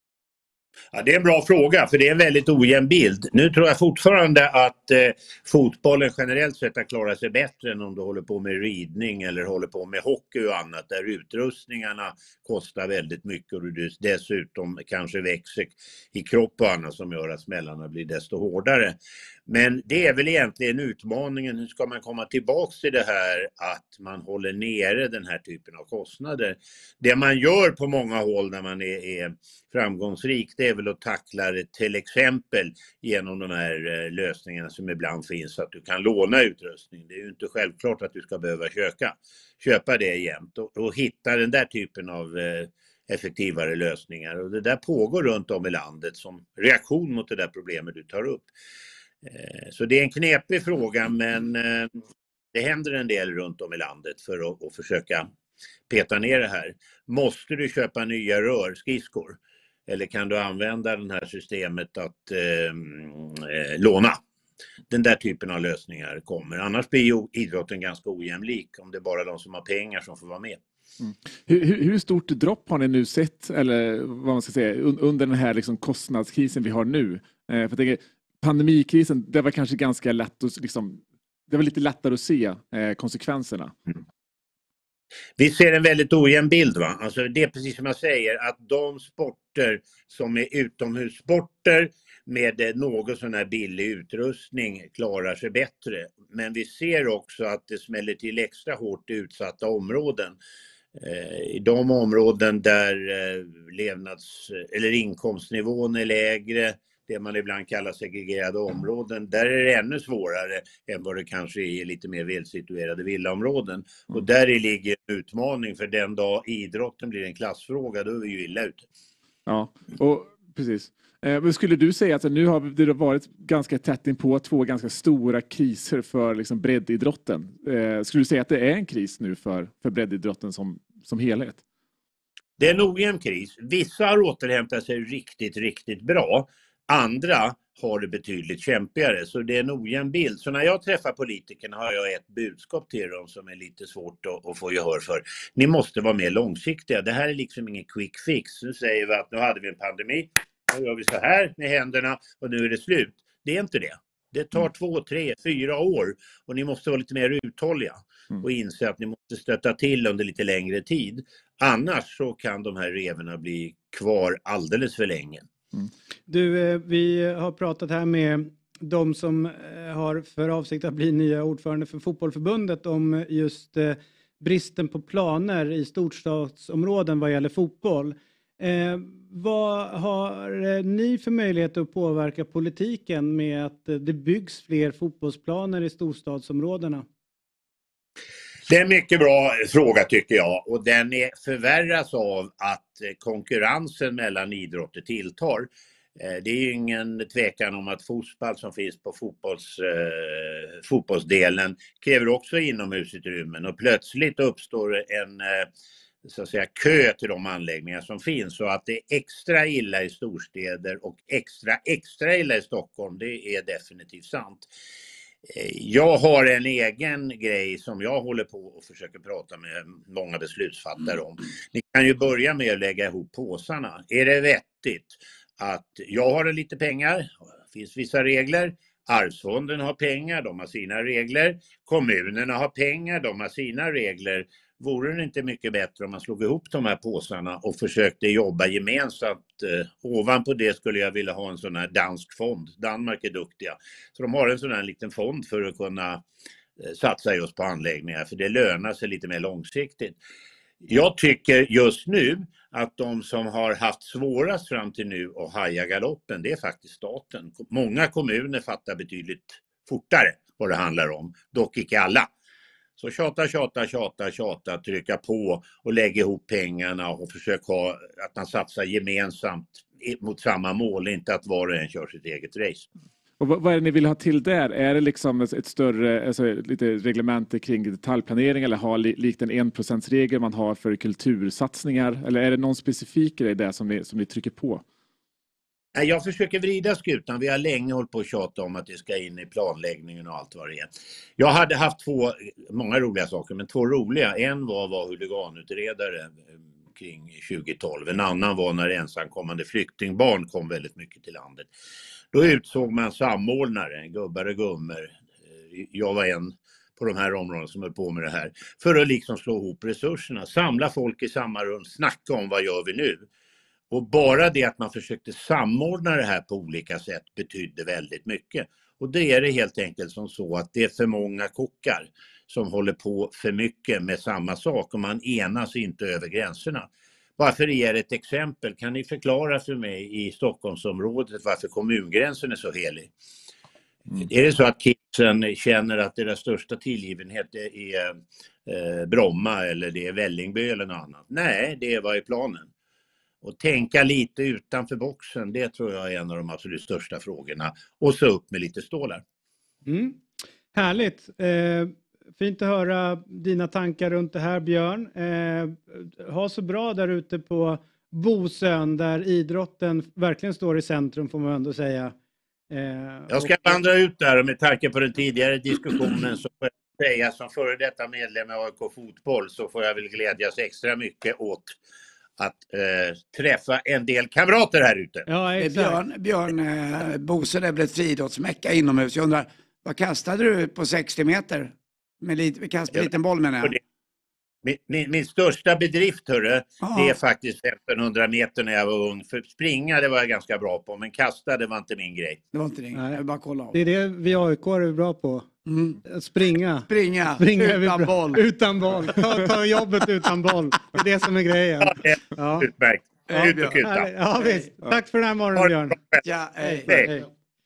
Ja, det är en bra fråga, för det är en väldigt ojämn bild. Nu tror jag fortfarande att eh, fotbollen generellt sett har klarat sig bättre än om du håller på med ridning eller håller på med hockey och annat, där utrustningarna kostar väldigt mycket och du dessutom kanske växer i kropp och annat som gör att smällarna blir desto hårdare. Men det är väl egentligen utmaningen, hur ska man komma tillbaka till det här att man håller nere den här typen av kostnader. Det man gör på många håll när man är, är framgångsrik, det är väl att tackla det till exempel genom de här eh, lösningarna som ibland finns, att du kan låna utrustning. Det är ju inte självklart att du ska behöva köpa, köpa det jämt och, och hitta den där typen av eh, effektivare lösningar. Och det där pågår runt om i landet som reaktion mot det där problemet du tar upp. Så det är en knepig fråga, men det händer en del runt om i landet för att, att försöka peta ner det här. Måste du köpa nya rörskridskor? Eller kan du använda det här systemet att eh, låna? Den där typen av lösningar kommer. Annars blir ju idrotten ganska ojämlik om det är bara de som har pengar som får vara med. Mm. Hur, hur, hur stort dropp har ni nu sett, eller vad man ska säga, under den här liksom kostnadskrisen vi har nu? Eh, för jag tänker, pandemikrisen, det var kanske ganska lätt att liksom, det var lite lättare att se eh, konsekvenserna. Mm. Vi ser en väldigt ojämn bild, va? Alltså det är precis som jag säger, att de sporter som är utomhussporter med någon sån här billig utrustning klarar sig bättre. Men vi ser också att det smäller till extra hårt i utsatta områden. I de områden där levnads- eller inkomstnivån är lägre, det man ibland kallar segregerade områden, där är det ännu svårare än vad det kanske är i lite mer välsituerade villaområden. Och där ligger en utmaning, för den dag idrotten blir en klassfråga, då är vi ju illa ute. Ja, och precis. Men skulle du säga att nu har det varit ganska tätt in på två ganska stora kriser för liksom breddidrotten? Skulle du säga att det är en kris nu för, för breddidrotten som, som helhet? Det är nog en kris. Vissa har återhämtat sig riktigt, riktigt bra. Andra har det betydligt kämpigare. Så det är en ojämn bild. Så när jag träffar politikerna har jag ett budskap till dem som är lite svårt att, att få gehör för. Ni måste vara mer långsiktiga. Det här är liksom ingen quick fix. Nu säger vi att nu hade vi en pandemi. Nu gör vi så här med händerna och nu är det slut. Det är inte det. Det tar mm. två, tre, fyra år och ni måste vara lite mer uthålliga mm. och inse att ni måste stötta till under lite längre tid. Annars så kan de här revorna bli kvar alldeles för länge. Mm. Du, vi har pratat här med de som har för avsikt att bli nya ordförande för fotbollförbundet om just bristen på planer i storstadsområden vad gäller fotboll. Eh, vad har ni för möjlighet att påverka politiken med att det byggs fler fotbollsplaner i storstadsområdena? Det är en mycket bra fråga tycker jag och den är förvärras av att konkurrensen mellan idrotter tilltar. Det är ju ingen tvekan om att fotboll som finns på fotbolls, eh, fotbollsdelen kräver också inomhusutrymmen och plötsligt uppstår en eh, så att säga kö till de anläggningar som finns så att det är extra illa i storstäder och extra extra illa i Stockholm, det är definitivt sant. Jag har en egen grej som jag håller på och försöker prata med många beslutsfattare om. Ni kan ju börja med att lägga ihop påsarna. Är det vettigt att jag har lite pengar, det finns vissa regler, Arvsfonden har pengar, de har sina regler, kommunerna har pengar, de har sina regler. Vore det inte mycket bättre om man slog ihop de här påsarna och försökte jobba gemensamt? Eh, ovanpå det skulle jag vilja ha en sån här dansk fond. Danmark är duktiga. Så de har en sån här liten fond för att kunna eh, satsa just på anläggningar. För det lönar sig lite mer långsiktigt. Jag tycker just nu att de som har haft svårast fram till nu och haja galoppen, det är faktiskt staten. Många kommuner fattar betydligt fortare vad det handlar om. Dock inte alla. Så tjata, tjata, tjata, tjata, trycka på och lägga ihop pengarna och försöka ha att man satsar gemensamt mot samma mål, inte att var och en kör sitt eget race. Och vad, vad är det ni vill ha till där? Är det liksom ett större, alltså lite reglementer kring detaljplanering eller ha li, likt en en procents regel man har för kultursatsningar? Eller är det någon specifik grej där som ni, som ni trycker på? Jag försöker vrida skutan. Vi har länge hållit på att tjata om att det ska in i planläggningen och allt vad det är. Jag hade haft två, många roliga saker, men två roliga. En var var huliganutredare kring tjugo tolv. En annan var när ensamkommande flyktingbarn kom väldigt mycket till landet. Då utsåg man samordnare, gubbar och gummor. Jag var en på de här områdena som höll på med det här. För att liksom slå ihop resurserna, samla folk i samma rum, snacka om vad gör vi nu. Och bara det att man försökte samordna det här på olika sätt betydde väldigt mycket. Och det är det helt enkelt som så att det är för många kockar som håller på för mycket med samma sak och man enas inte över gränserna. Bara för att ge er ett exempel, kan ni förklara för mig i Stockholmsområdet varför kommungränsen är så helig? Mm. Är det så att kidsen känner att deras största tillgivenhet är eh, Bromma eller det är Vällingby eller något annat? Nej, det är vad i planen. Och tänka lite utanför boxen, det tror jag är en av de absolut största frågorna. Och så upp med lite stålar. Mm. Härligt. Eh, fint att höra dina tankar runt det här, Björn. Eh, ha så bra där ute på Bosön där idrotten verkligen står i centrum får man ändå säga. Eh, jag ska och... vandra ut där och med tanke på den tidigare diskussionen så får jag säga som före detta medlem i A I K Fotboll så får jag väl glädjas extra mycket åt att eh, träffa en del kamrater här ute. Ja, Björn, Björn eh, Bosön är väl ett friidrottsmäcka inomhus. Jag undrar, vad kastade du på sextio meter? Med lite, kastade en liten boll menar jag. Min, min, min största bedrift hörru, det är faktiskt femtonhundra meter när jag var ung. För springa det var jag ganska bra på, men kasta det var inte min grej. Det var inte din grej, jag bara kolla av. Det är det vi A I K är bra på. Mm. Springa. Springa, Springa utan boll. Utan boll. Ta, ta jobbet utan boll. Det är det som är grejen. Ja, det är ja. Utmärkt. Ja, ut och kuta. Ja, visst. Tack för den här morgonen, Björn. Ja, hej. Hej. Hej.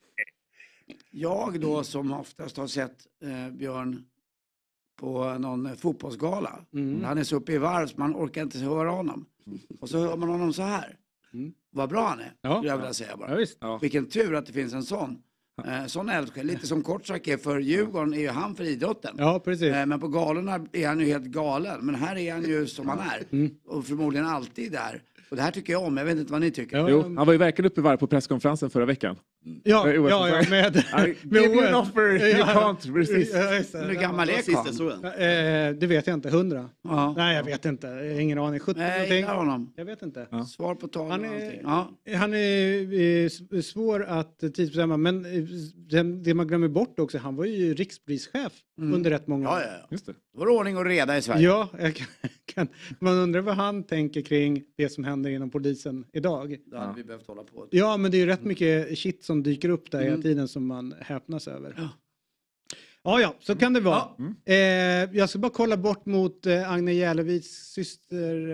Jag då som oftast har sett eh, Björn på någon fotbollsgala. Mm. Han är så uppe i varv så man orkar inte höra honom. Och så hör man honom så här. Mm. Vad bra han är, ja. skulle jag vilja säga bara. Ja, visst. Ja. Vilken tur att det finns en sån. Eh, sån eldsjäl, lite som Kortsak är för Djurgården, är ju han för idrotten. Ja, precis. Eh, men på galorna är han ju helt galen. Men här är han ju som han är. Mm. Och förmodligen alltid där. Och det här tycker jag om, jag vet inte vad ni tycker. Ja, jo, han var ju verkligen uppe i varv på presskonferensen förra veckan. Ja, ja, ja, med... Give you an offer, you can't resist. Hur gammal är Karl? Eh, det vet jag inte, hundra. Ja. Nej, jag vet inte. Jag har ingen aning. sjuttio Nej, jag någonting. gillar honom. Jag vet inte. Ja. Svar på tal. Han är, ja. han är eh, svår att tidsbestämma, men eh, det, det man glömmer bort också, han var ju rikspolischef mm. under rätt många år. Ja, ja, ja. Just det. Det var ordning och reda i Sverige. Ja, jag kan, kan, man undrar vad han tänker kring det som händer inom polisen idag. Då hade ja. vi behövt hålla på. Ja, men det är ju rätt mycket shit som dyker upp där mm. hela tiden som man häpnas över. Ja. Ja, ja, så kan det vara. Ja. Mm. Eh, jag ska bara kolla bort mot eh, Agne Jälleviks syster.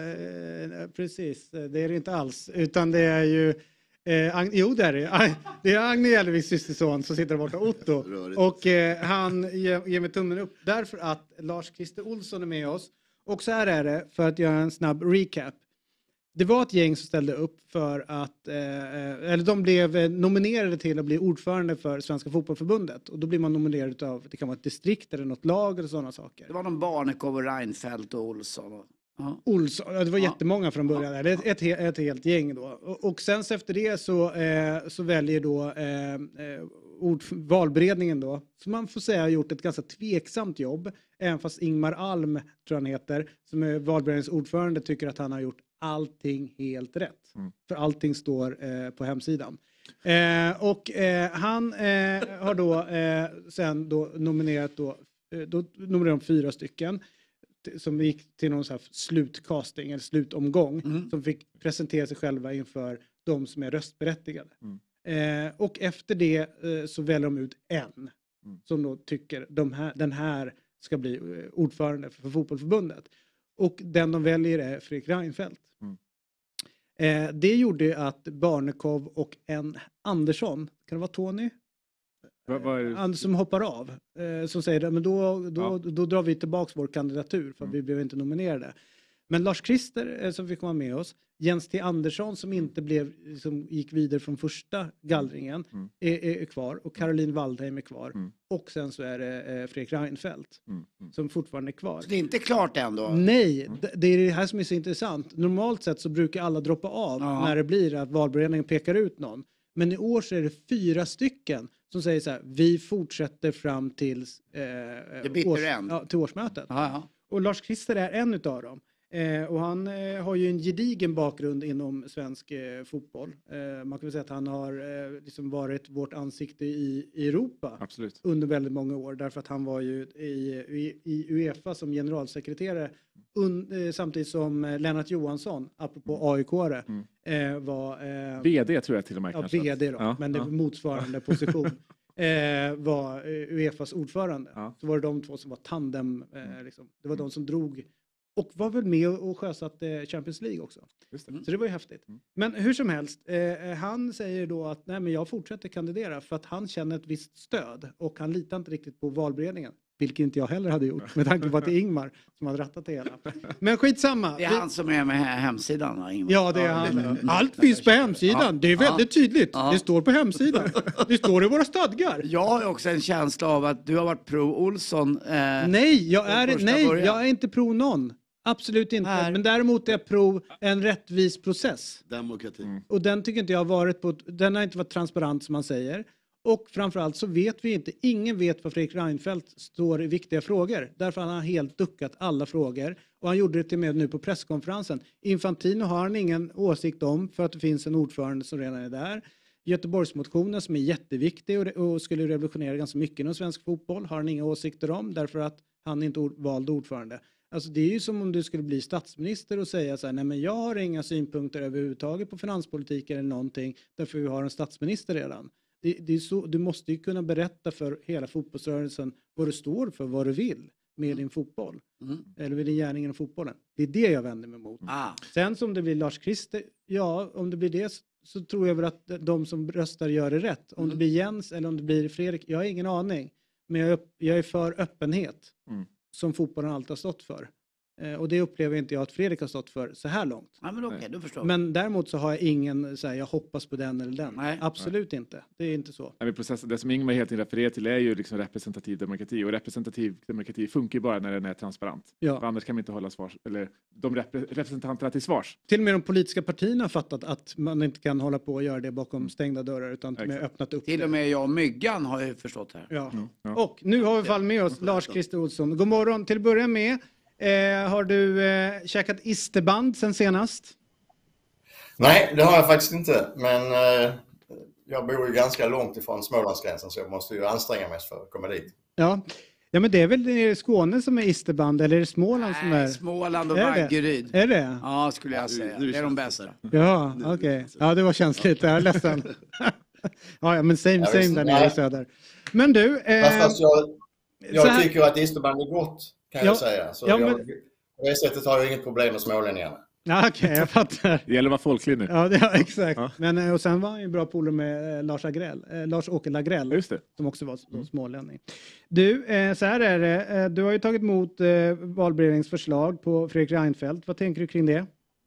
Eh, precis, det är det inte alls. Utan det är ju... Eh, Ag- jo, det är det. Det är Agne Jälleviks systerson som sitter där borta, Otto. Och eh, han ger, ger mig tummen upp därför att Lars-Christer Olsson är med oss. Och så här är det, för att göra en snabb recap. Det var ett gäng som ställde upp för att, eh, eller de blev nominerade till att bli ordförande för Svenska fotbollförbundet. Och då blir man nominerad av, det kan vara ett distrikt eller något lag eller sådana saker. Det var någon Barnekow och Reinfeldt och Olsson. Och, ja. Olsson, det var ja. jättemånga från början, eller ett, ett, ett helt gäng då. Och, och sen efter det så, eh, så väljer då eh, eh, ord, valberedningen då, som man får säga har gjort ett ganska tveksamt jobb. Även fast Ingmar Alm, tror han heter, som är valberedningens ordförande, tycker att han har gjort allting helt rätt. Mm. För allting står eh, på hemsidan. Eh, och eh, han eh, har då eh, sen då nominerat då, eh, då nominerat de fyra stycken t- som gick till någon så här slutcasting eller slutomgång mm. som fick presentera sig själva inför de som är röstberättigade. Mm. Eh, och efter det eh, så väljer de ut en mm. som då tycker de här, den här ska bli eh, ordförande för, för fotbollsförbundet. Och den de väljer är Fredrik Reinfeldt. Mm. Eh, det gjorde att Barnekow och en Andersson, kan det vara Tony? Va, va är... Som hoppar av. Eh, som säger att då, då, ja. då, då drar vi tillbaka vår kandidatur för mm. vi blev inte nominerade. Men Lars-Christer eh, som fick komma med oss, Jens T. Andersson som inte blev, som gick vidare från första gallringen mm. är, är kvar. Och Caroline Waldheim är kvar. Mm. Och sen så är det eh, Fredrik Reinfeldt mm. Mm. som fortfarande är kvar. Så det är inte klart än då? Nej, mm. det, det är det här som är så intressant. Normalt sett så brukar alla droppa av ja. när det blir att valberedningen pekar ut någon. Men i år så är det fyra stycken som säger så här, vi fortsätter fram till, eh, års, ja, till årsmötet. Ja, ja. Och Lars-Christer är en utav dem. Eh, och han eh, har ju en gedigen bakgrund inom svensk eh, fotboll. Eh, man kan väl säga att han har eh, liksom varit vårt ansikte i, i Europa. Absolut. Under väldigt många år. Därför att han var ju i, i, i UEFA som generalsekreterare un, eh, samtidigt som eh, Lennart Johansson, apropå A I K-are, mm. eh, var... Eh, V D tror jag till och med. Ja, V D då, ja, men det var ja. motsvarande position. Eh, var eh, UEFAs ordförande. Ja. Så var det de två som var tandem. Eh, liksom. Det var mm. de som drog... Och var väl med och sjösatte Champions League också. Just det. Så det var ju häftigt. Mm. Men hur som helst, eh, han säger då att nej, men jag fortsätter kandidera för att han känner ett visst stöd. Och han litar inte riktigt på valberedningen. Vilket inte jag heller hade gjort. Med tanke på att det är Ingmar som har rattat det hela. Men skitsamma. Det är han som är med hemsidan. Va, Ingmar? Ja, det är han. Allt finns på hemsidan. Det är väldigt tydligt. Ja. Det står på hemsidan. Det står i våra stadgar. Jag har också en känsla av att du har varit pro Olsson. Eh, nej, jag är, nej jag är inte pro någon. Absolut inte. Här. Men däremot är jag pro en rättvis process. Demokrati. Mm. Och den tycker inte jag har varit på, den har inte varit transparent som man säger. Och framförallt så vet vi inte, ingen vet vad Fredrik Reinfeldt står i viktiga frågor. Därför han har helt duckat alla frågor. Och han gjorde det till med nu på presskonferensen. Infantino har han ingen åsikt om för att det finns en ordförande som redan är där. Göteborgsmotionen som är jätteviktig och, och skulle revolutionera ganska mycket inom svensk fotboll har han inga åsikter om därför att han inte ord, valde ordförande. Alltså det är ju som om du skulle bli statsminister och säga så här, nej men jag har inga synpunkter överhuvudtaget på finanspolitik eller någonting därför vi har en statsminister redan. Det, det är så, du måste ju kunna berätta för hela fotbollsrörelsen vad du står för, vad du vill med din fotboll. Mm. Eller med din gärning inom fotbollen. Det är det jag vänder mig mot. Ah. Sen som det blir Lars-Christer, ja om det blir det så, så tror jag väl att de som röstar gör det rätt. Om mm. det blir Jens eller om det blir Fredrik, jag har ingen aning. Men jag, jag är för öppenhet. Mm. Som fotbollen alltid har stått för. Eh, och det upplever inte jag att Fredrik har stått för så här långt. Ja, men okej, då förstår Men däremot så har jag ingen, så här, jag hoppas på den eller den. Nej. Absolut inte. Det är inte så. Ja, processen, det som Ingmar helt enkelt refererar till är ju liksom representativ demokrati. Och representativ demokrati funkar ju bara när den är transparent. Ja. För annars kan man inte hålla svars, eller de repre- representanterna till svars. Till och med de politiska partierna har fattat att man inte kan hålla på och göra det bakom stängda dörrar utan med öppnat upp. Till och med jag och Myggan har ju förstått här. Ja. Mm. Ja. Och nu har vi fall med oss Lars-Christer Olsson. God morgon. Till att börja med, eh, har du eh, käkat isterband sen senast? Nej, det har jag faktiskt inte. Men eh, jag bor ju ganska långt ifrån Smålandsgränsen så jag måste ju anstränga mig för att komma dit. Ja. Ja, men det är väl Skåne som är isterband eller är det Småland som är? Småland och Är det? Vaggeryd. Är det? Ja, skulle jag säga. Det är de bästa. Ja, okej. Okay. Ja, det var känsligt. Jag är ledsen. Ja, ja, men same same där nere i söder. Men du... Eh, fast, fast jag jag här... tycker att isterband är gott, kan ja, jag säga. Så ja, jag, men... på det sättet har jag inget problem med smålänningarna. Ja, okej, okay, jag fattar. Det gäller att vara folklig nu. Ja, det, ja exakt. Ja. Men, och sen var han ju bra polare med eh, Lars Agrell, eh, Lars-Åke Lagrell, just det. Som också var mm. smålänning. Du, eh, så här är det. Eh, du har ju tagit emot eh, valberedningens förslag på Fredrik Reinfeldt. Vad tänker du kring det?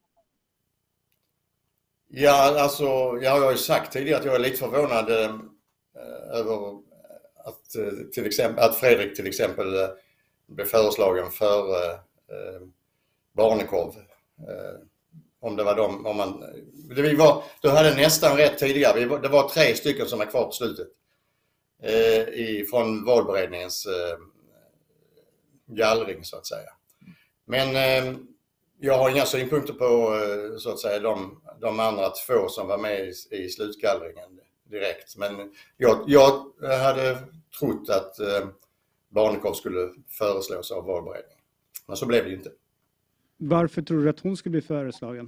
Ja, alltså, jag har ju sagt tidigare att jag är lite förvånad eh, över att, eh, till exempel, att Fredrik till exempel eh, blev föreslagen för eh, barnekorv. Eh, om det var de, om man, det vi var, du hade nästan rätt tidigare. Vi var, det var tre stycken som var kvar på slutet. Eh, i, från valberedningens eh, gallring så att säga. Men eh, jag har inga synpunkter på eh, så att säga de, de andra två som var med i, i slutgallringen direkt. Men jag, jag hade trott att eh, barnekorv skulle föreslås av valberedningen. Men så blev det inte. Varför tror du att hon skulle bli föreslagen?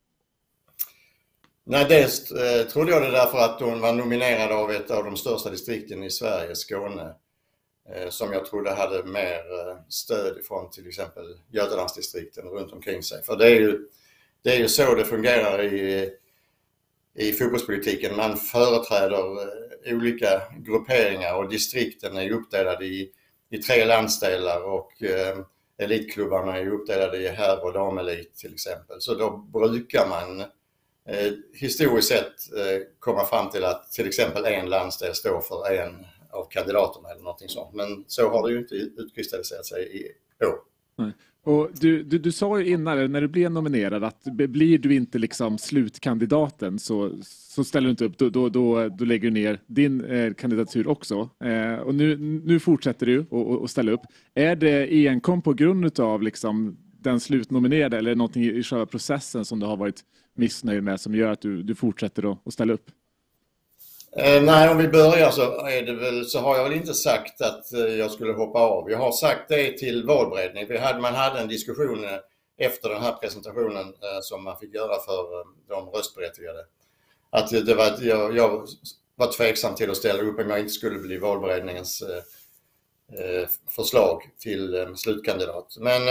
Nej, dels eh, trodde jag det därför att hon var nominerad av ett av de största distrikten i Sverige, Skåne. Eh, som jag trodde hade mer eh, stöd från till exempel Götalandsdistrikten runt omkring sig. För det är ju, det är ju så det fungerar i, i fotbollspolitiken. Man företräder eh, olika grupperingar och distrikten är uppdelade i, i tre landsdelar och eh, elitklubbarna är uppdelade i herr- och damelit till exempel. Så då brukar man eh, historiskt sett eh, komma fram till att till exempel en landsdel står för en av kandidaterna eller någonting sånt. Men så har det ju inte utkristalliserat sig i år. Nej. Och du, du, du sa ju innan, när du blev nominerad, att blir du inte liksom slutkandidaten så, så ställer du inte upp. Då, då, då, då lägger du ner din eh, kandidatur också. Eh, och nu, nu fortsätter du att ställa upp. Är det enkom på grund av liksom den slutnominerade eller någonting i själva processen som du har varit missnöjd med som gör att du, du fortsätter att, att ställa upp? Eh, nej, om vi börjar så, är det väl, så har jag väl inte sagt att eh, jag skulle hoppa av. Jag har sagt det till valberedning. Vi hade, man hade en diskussion eh, efter den här presentationen eh, som man fick göra för eh, de röstberättigade. Att eh, det var, jag, jag var tveksam till att ställa upp om jag inte skulle bli valberedningens eh, förslag till eh, slutkandidat. Men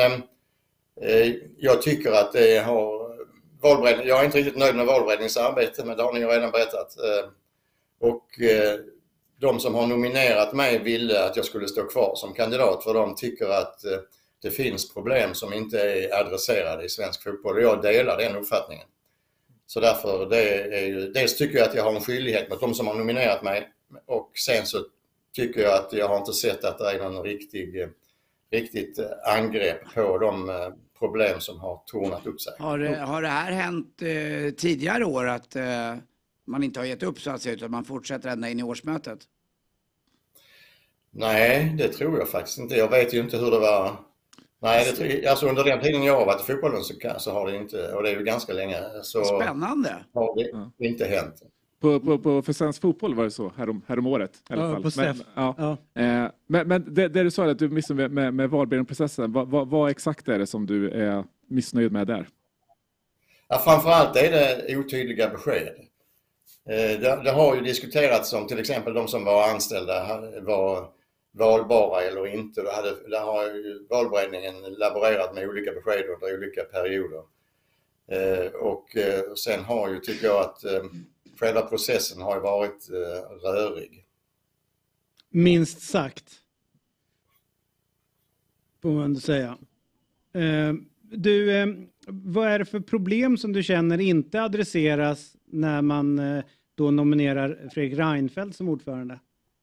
eh, jag tycker att det har valberedning, jag är inte riktigt nöjd med valberedningens arbete, men det har ni ju redan berättat. Eh, Och eh, de som har nominerat mig ville att jag skulle stå kvar som kandidat för de tycker att eh, det finns problem som inte är adresserade i svensk fotboll. Och jag delar den uppfattningen. Så därför, det är ju, dels tycker jag att jag har en skyldighet mot de som har nominerat mig. Och sen så tycker jag att jag har inte sett att det är någon riktig, riktigt angrepp på de eh, problem som har tornat upp sig. Har, har det här hänt eh, tidigare år att... Eh... man inte har gett upp så att säga utan man fortsätter ända in i årsmötet? Nej, det tror jag faktiskt inte. Jag vet ju inte hur det var. Nej, det, alltså under den tiden jag har varit i fotbollen så, så har det inte, och det är ju ganska länge. Så spännande. Har det inte hänt. På, på, på, för svensk fotboll var det så härom, härom året i alla ja, fall. På men, ja. Ja. Eh, men, men det, det du sa att du är missnöjd med, med, med valberedningsprocessen, vad, vad, vad exakt är det som du är missnöjd med där? Ja, framförallt är det otydliga besked. Det, det har ju diskuterats om till exempel de som var anställda var valbara eller inte. Där, hade, där har ju valberedningen laborerat med olika besked under olika perioder. Eh, och eh, sen har ju, tycker jag att eh, själva processen har ju varit eh, rörig. Minst sagt. Får man säga. Uh, du, uh, vad är det för problem som du känner inte adresseras när man uh, då nominerar Fredrik Reinfeldt som ordförande?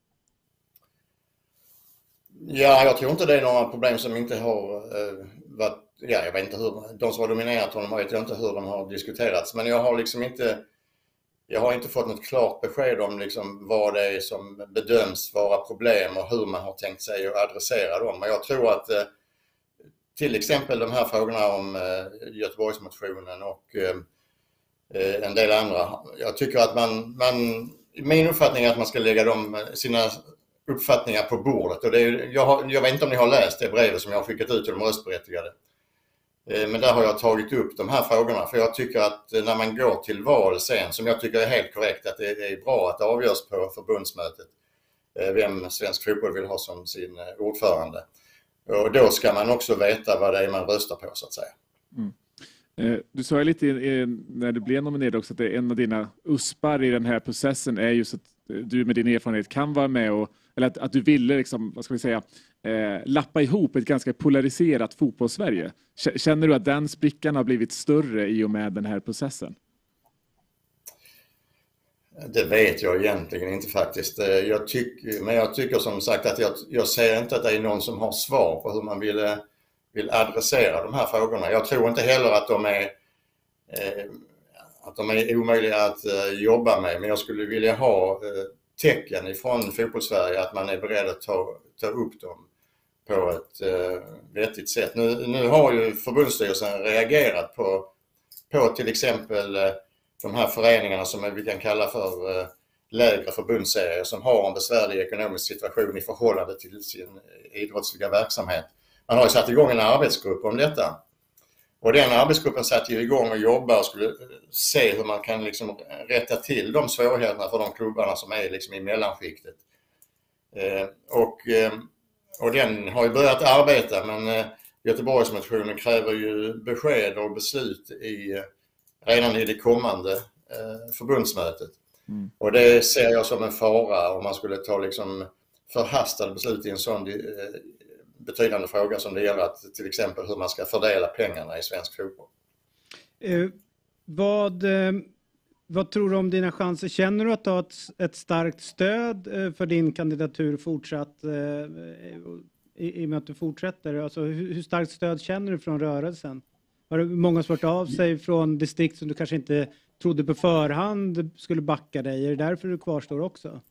Ja, jag tror inte det är några problem som inte har uh, varit, ja, jag vet inte hur, de som har dominerat honom vet jag inte hur de har diskuterats, men jag har liksom inte, jag har inte fått något klart besked om liksom vad det är som bedöms vara problem och hur man har tänkt sig att adressera dem. Men jag tror att uh, till exempel de här frågorna om uh, Göteborgsmotionen och uh, en del andra. Jag tycker att man, man, min uppfattning är att man ska lägga dem, sina uppfattningar på bordet. Och det är, jag, har, jag vet inte om ni har läst det brevet som jag har skickat ut till de röstberättigade. Men där har jag tagit upp de här frågorna. För jag tycker att när man går till val sen, som jag tycker är helt korrekt, att det är bra att det avgörs på förbundsmötet vem svensk fotboll vill ha som sin ordförande. Och då ska man också veta vad det är man röstar på, så att säga. Mm. Du sa lite när du blev nominerad också att det är en av dina uspar i den här processen är just att du med din erfarenhet kan vara med och, eller att, att du ville liksom, vad ska vi säga, eh, lappa ihop ett ganska polariserat fotbollssverige. Känner du att den sprickan har blivit större i och med den här processen? Det vet jag egentligen inte faktiskt. Jag tycker, men jag tycker som sagt att jag, jag ser inte att det är någon som har svar på hur man vill, vill adressera de här frågorna. Jag tror inte heller att de är, eh, att de är omöjliga att eh, jobba med. Men jag skulle vilja ha eh, tecken ifrån Fotbollssverige att man är beredd att ta, ta upp dem på ett eh, vettigt sätt. Nu, nu har ju förbundsstyrelsen reagerat på, på till exempel eh, de här föreningarna som vi kan kalla för eh, lägre förbundsserier som har en besvärlig ekonomisk situation i förhållande till sin idrottsliga verksamhet. Man har ju satt igång en arbetsgrupp om detta. Och den arbetsgruppen satt ju igång och jobbade och skulle se hur man kan liksom rätta till de svårigheterna för de klubbarna som är liksom i mellanskiktet. Eh, och, eh, och den har ju börjat arbeta, men eh, Göteborgsmotionen kräver ju besked och beslut i, redan i det kommande eh, förbundsmötet. Mm. Och det ser jag som en fara om man skulle ta liksom förhastade beslut i en sån eh, betydande fråga som det gäller att till exempel hur man ska fördela pengarna i svensk fotboll. Eh, vad, eh, vad tror du om dina chanser? Känner du att du har ett, ett starkt stöd eh, för din kandidatur fortsatt eh, i, i och med att du fortsätter? Alltså, hur, hur starkt stöd känner du från rörelsen? Har det många svårt av sig från distrikt som du kanske inte trodde på förhand skulle backa dig? Är det därför du kvarstår också?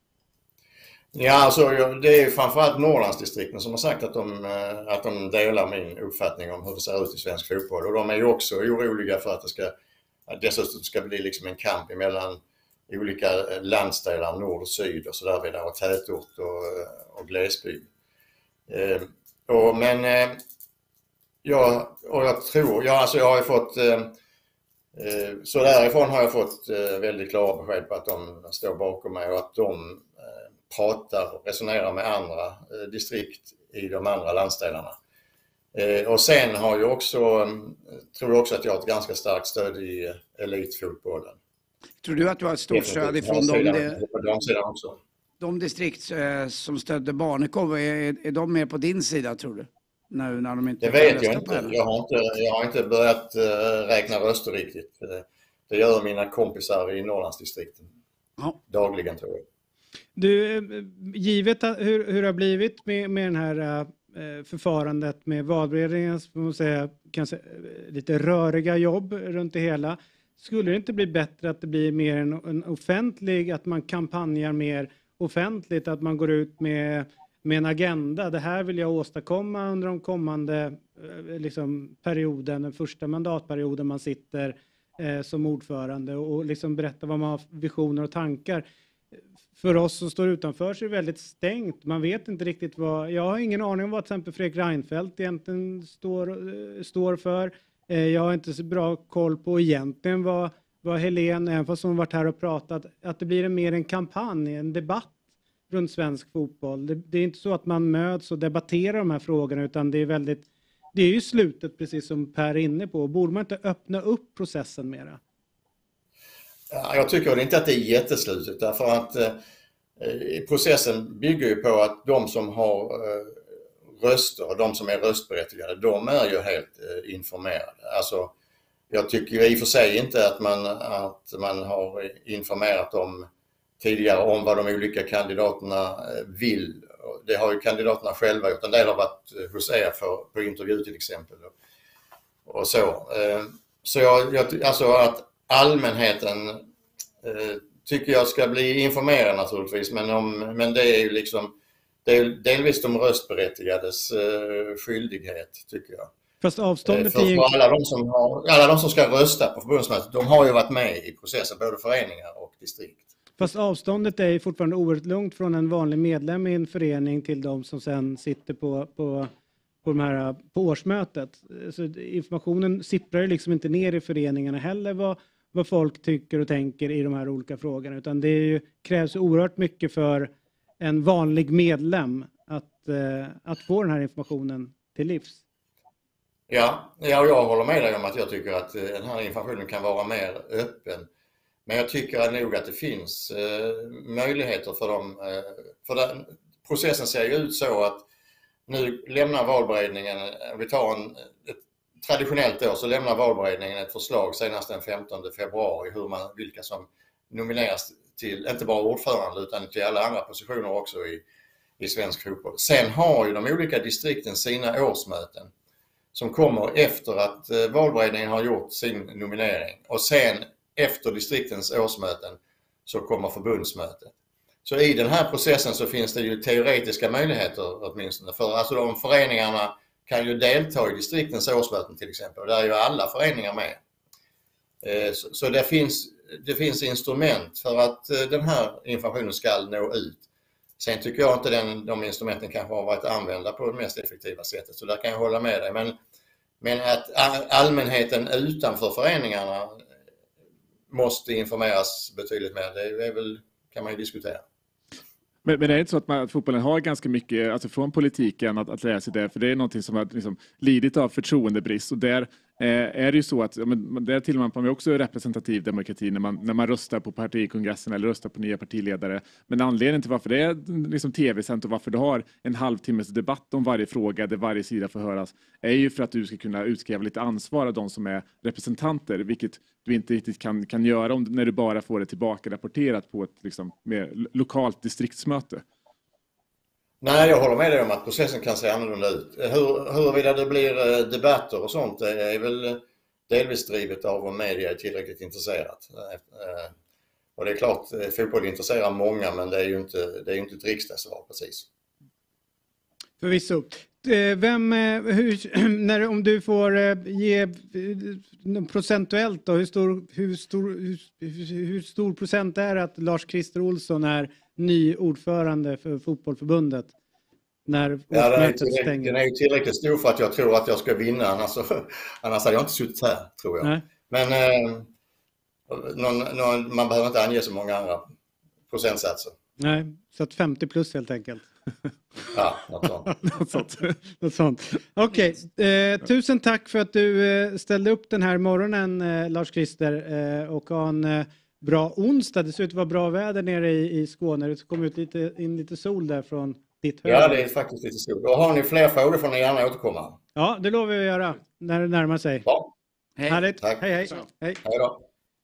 Ja, alltså det är framförallt Norrlandsdistrikten som har sagt att de, att de delar min uppfattning om hur det ser ut i svensk fotboll. Och de är ju också oroliga för att det ska, att dessutom ska bli liksom en kamp mellan olika landsdelar, nord och syd och sådär vidare, och tätort och, och glesbygd. Eh, och, men eh, jag, och jag tror, ja, alltså jag har ju fått, eh, så därifrån har jag fått eh, väldigt klara besked på att de står bakom mig och att de pratar och resonerar med andra eh, distrikt i de andra landsdelarna. Eh, och sen har jag också, tror jag också att jag har ett ganska starkt stöd i elitfotbollen. Tror du att du har ett stort stöd ifrån de, de, de, också. de distrikt eh, som stödde Barnekow? Är, är de mer på din sida, tror du? Nu, när de inte det vet jag inte. Jag har inte. Jag har inte börjat uh, räkna röster riktigt. Det gör mina kompisar i Norrlandsdistrikten. Ja. Dagligen, tror jag. Du, givet hur, hur det har blivit med, med den här äh, förfarandet med valberedningens, får man säga, kanske lite röriga jobb runt det hela. Skulle det inte bli bättre att det blir mer en, en offentlig, att man kampanjar mer offentligt, att man går ut med, med en agenda? Det här vill jag åstadkomma under de kommande äh, liksom, perioden, den första mandatperioden man sitter äh, som ordförande, och liksom berätta vad man har visioner och tankar. För oss som står utanför så är det väldigt stängt. Man vet inte riktigt vad... Jag har ingen aning om vad till exempel Fredrik Reinfeldt egentligen står, står för. Jag har inte så bra koll på egentligen vad, vad Helene, även fast hon varit här och pratat, att det blir en mer en kampanj, en debatt runt svensk fotboll. Det, det är inte så att man möts och debatterar de här frågorna, utan det är väldigt... Det är ju slutet, precis som Per är inne på. Borde man inte öppna upp processen mera? Ja, jag tycker inte att det är jätteslutet, därför att eh, processen bygger ju på att de som har eh, röster och de som är röstberättigade, de är ju helt eh, informerade. Alltså, jag tycker i och för sig inte att man, att man har informerat dem tidigare om vad de olika kandidaterna vill. Det har ju kandidaterna själva gjort. En del har varit hos er för, på intervju till exempel. Och så. Så jag, jag, alltså att allmänheten eh, tycker jag ska bli informerad naturligtvis. Men, om, men det är ju liksom det är delvis de röstberättigades eh, skyldighet tycker jag. Fast avståndet för, är ju... för alla, de som har, alla de som ska rösta på förbundsmötet, de har ju varit med i processen, både föreningar och distrikt. Fast avståndet är fortfarande oerhört långt från en vanlig medlem i en förening till de som sen sitter på, på, på, de här, på årsmötet. Så informationen sipprar liksom inte ner i föreningarna heller vad, vad folk tycker och tänker i de här olika frågorna. Utan det är ju, krävs oerhört mycket för en vanlig medlem att, eh, att få den här informationen till livs. Ja, ja, jag håller med dig om att jag tycker att den här informationen kan vara mer öppen. Men jag tycker nog att det finns eh, möjligheter för dem. Eh, för den, processen ser ju ut så att nu lämnar valberedningen, om vi tar en, ett traditionellt år så lämnar valberedningen ett förslag senast den femtonde februari hur man, vilka som nomineras till, inte bara ordförande utan till alla andra positioner också i, i svensk fotboll. Sen har ju de olika distrikten sina årsmöten som kommer efter att eh, valberedningen har gjort sin nominering och sen efter distriktens årsmöten så kommer förbundsmötet. Så i den här processen så finns det ju teoretiska möjligheter åtminstone. För alltså de föreningarna kan ju delta i distriktens årsmöten till exempel. Och där är ju alla föreningar med. Så, så det, finns, det finns instrument för att den här informationen ska nå ut. Sen tycker jag inte den, de instrumenten kanske har varit använda på det mest effektiva sättet. Så där kan jag hålla med dig. Men, men att allmänheten utanför föreningarna måste informeras betydligt mer. Det är väl, kan man ju diskutera. Men, men det är inte så att, man, att fotbollen har ganska mycket alltså från politiken att, att lära sig det. För det är någonting som har liksom lidit av förtroendebrist. Och där eh, är det ju så att ja, men, där tillmampar man också representativ demokrati när man, när man röstar på partikongressen eller röstar på nya partiledare. Men anledningen till varför det är liksom tv-sänt och varför du har en halvtimmes debatt om varje fråga där varje sida får höras är ju för att du ska kunna utkräva lite ansvar av de som är representanter. Vilket du inte riktigt kan, kan göra om, när du bara får det tillbaka rapporterat på ett liksom, mer lokalt distriktsmöte. Nej, jag håller med dig om att processen kan se annorlunda ut. Hur, huruvida det blir debatter och sånt är väl delvis drivet av om media är tillräckligt intresserat. Och det är klart, fotboll intresserar många men det är ju inte, det är inte ett riksdagsval precis. Förvisso. Vem, hur, när, om du får ge procentuellt då, hur stor, hur stor, hur, hur stor procent är att Lars-Christer Olsson är ny ordförande för fotbollförbundet när ja, årsmötet stänger? Den är ju tillräckligt stor för att jag tror att jag ska vinna, annars, annars hade jag inte suttit här tror jag. Nej. Men eh, någon, någon, man behöver inte ange så många andra procentsatser. Nej, så att femtio plus helt enkelt. Ja, något sånt. något sånt. något sånt. Okej, okay. eh, tusen tack för att du eh, ställde upp den här morgonen eh, Lars-Christer eh, och ha en eh, bra onsdag. Det ser ut att vara bra väder nere i, i Skåne. Det kommer ut lite, in lite sol där från ditt höger. Ja, det är faktiskt lite sol. Och har ni fler frågor får ni gärna återkomma. Ja, det lovar vi att göra när det närmar sig. Ja. Hej. Härligt. Tack. Hej, hej. Hej. Hej då.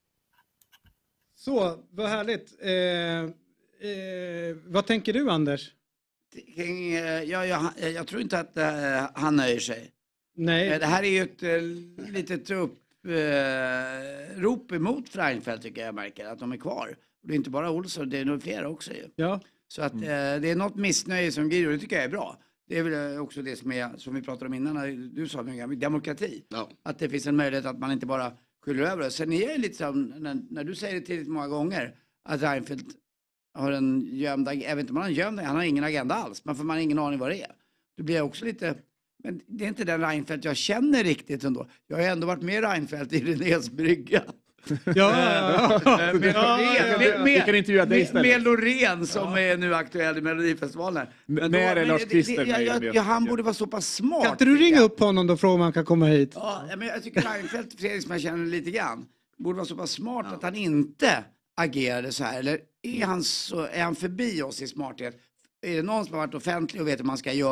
Så, vad härligt. Eh, eh, vad tänker du, Anders? Ja, jag, jag tror inte att uh, han nöjer sig. Nej. Det här är ju ett uh, litet upp, uh, rop emot Reinfeldt tycker jag märker. Att de är kvar. Och det är inte bara Olsson, det är nog flera också ju. Ja. Så att uh, det är något missnöje som grider och det tycker jag är bra. Det är väl också det som, är, som vi pratade om innan. Du sa demokrati. Ja. Att det finns en möjlighet att man inte bara skyller över det. Sen är det lite som, när, när du säger det tillräckligt många gånger att Reinfeldt har en gömd, jag vet inte om han har en gömd, han har ingen agenda alls. Men för man har ingen aning vad det är. Det blir också lite, men det är inte den Reinfeldt jag känner riktigt ändå. Jag har ändå varit med Reinfeldt i Renés brygga. Ja, ja, ja. Med, med, ja, ja, med, med, med, med, med Loreen som ja. är nu aktuell i Melodifestivalen. Men då, när är Lars-Christer med? Jag, jag, jag, han borde vara så pass smart. Kan inte du ringa upp honom då för om han kan komma hit? Ja, men jag tycker Reinfeldt, Fredrik som jag känner lite grann, borde vara så pass smart ja. att han inte agerade så här. Eller är han, så, är han förbi oss i smarthet? Är det någon som har varit offentlig och vet hur man ska göra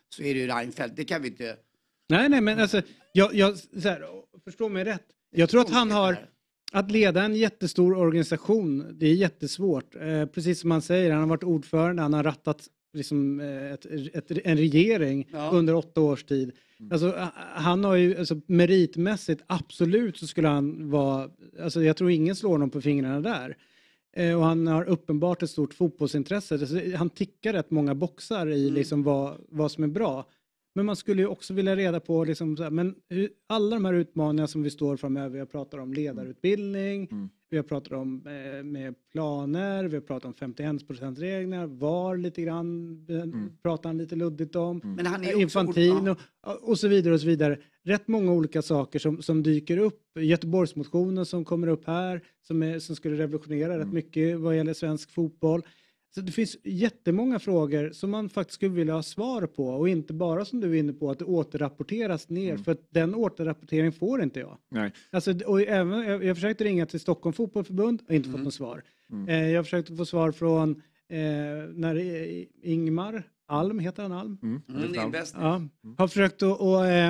så är det ju Reinfeldt. Det kan vi inte... Nej, nej, men alltså, jag, jag så här, förstår mig rätt. Jag tror att han har, att leda en jättestor organisation, det är jättesvårt. Eh, precis som man säger, han har varit ordförande, han har rattat liksom, ett, ett, en regering ja. under åtta års tid. Mm. Alltså, han har ju, alltså, meritmässigt, absolut så skulle han vara, alltså, jag tror ingen slår honom på fingrarna där. Eh, och han har uppenbart ett stort fotbollsintresse. Alltså, han tickar rätt många boxar i mm. liksom, vad, vad som är bra. Men man skulle ju också vilja reda på liksom, så här, men hur, alla de här utmaningarna som vi står framöver. Vi pratar om ledarutbildning, mm. vi har pratat om eh, med planer, vi har pratat om femtioen procent-regler, var lite grann mm. pratar han lite luddigt om. Mm. Men han är Infantino och, och så vidare och så vidare. Rätt många olika saker som, som dyker upp. Göteborgsmotionen som kommer upp här, som, är, som skulle revolutionera mm. rätt mycket vad gäller svensk fotboll. Så det finns jättemånga frågor som man faktiskt skulle vilja ha svar på. Och inte bara som du är inne på att det återrapporteras ner. Mm. För att den återrapporteringen får inte jag. Nej. Alltså, och även, jag, jag försökte ringa till Stockholm fotbollförbund och inte mm. fått något svar. Mm. Eh, jag försökte få svar från eh, när Ingmar Alm, heter han Alm? Mm. Mm. Ja, mm. har försökt att... Och, eh,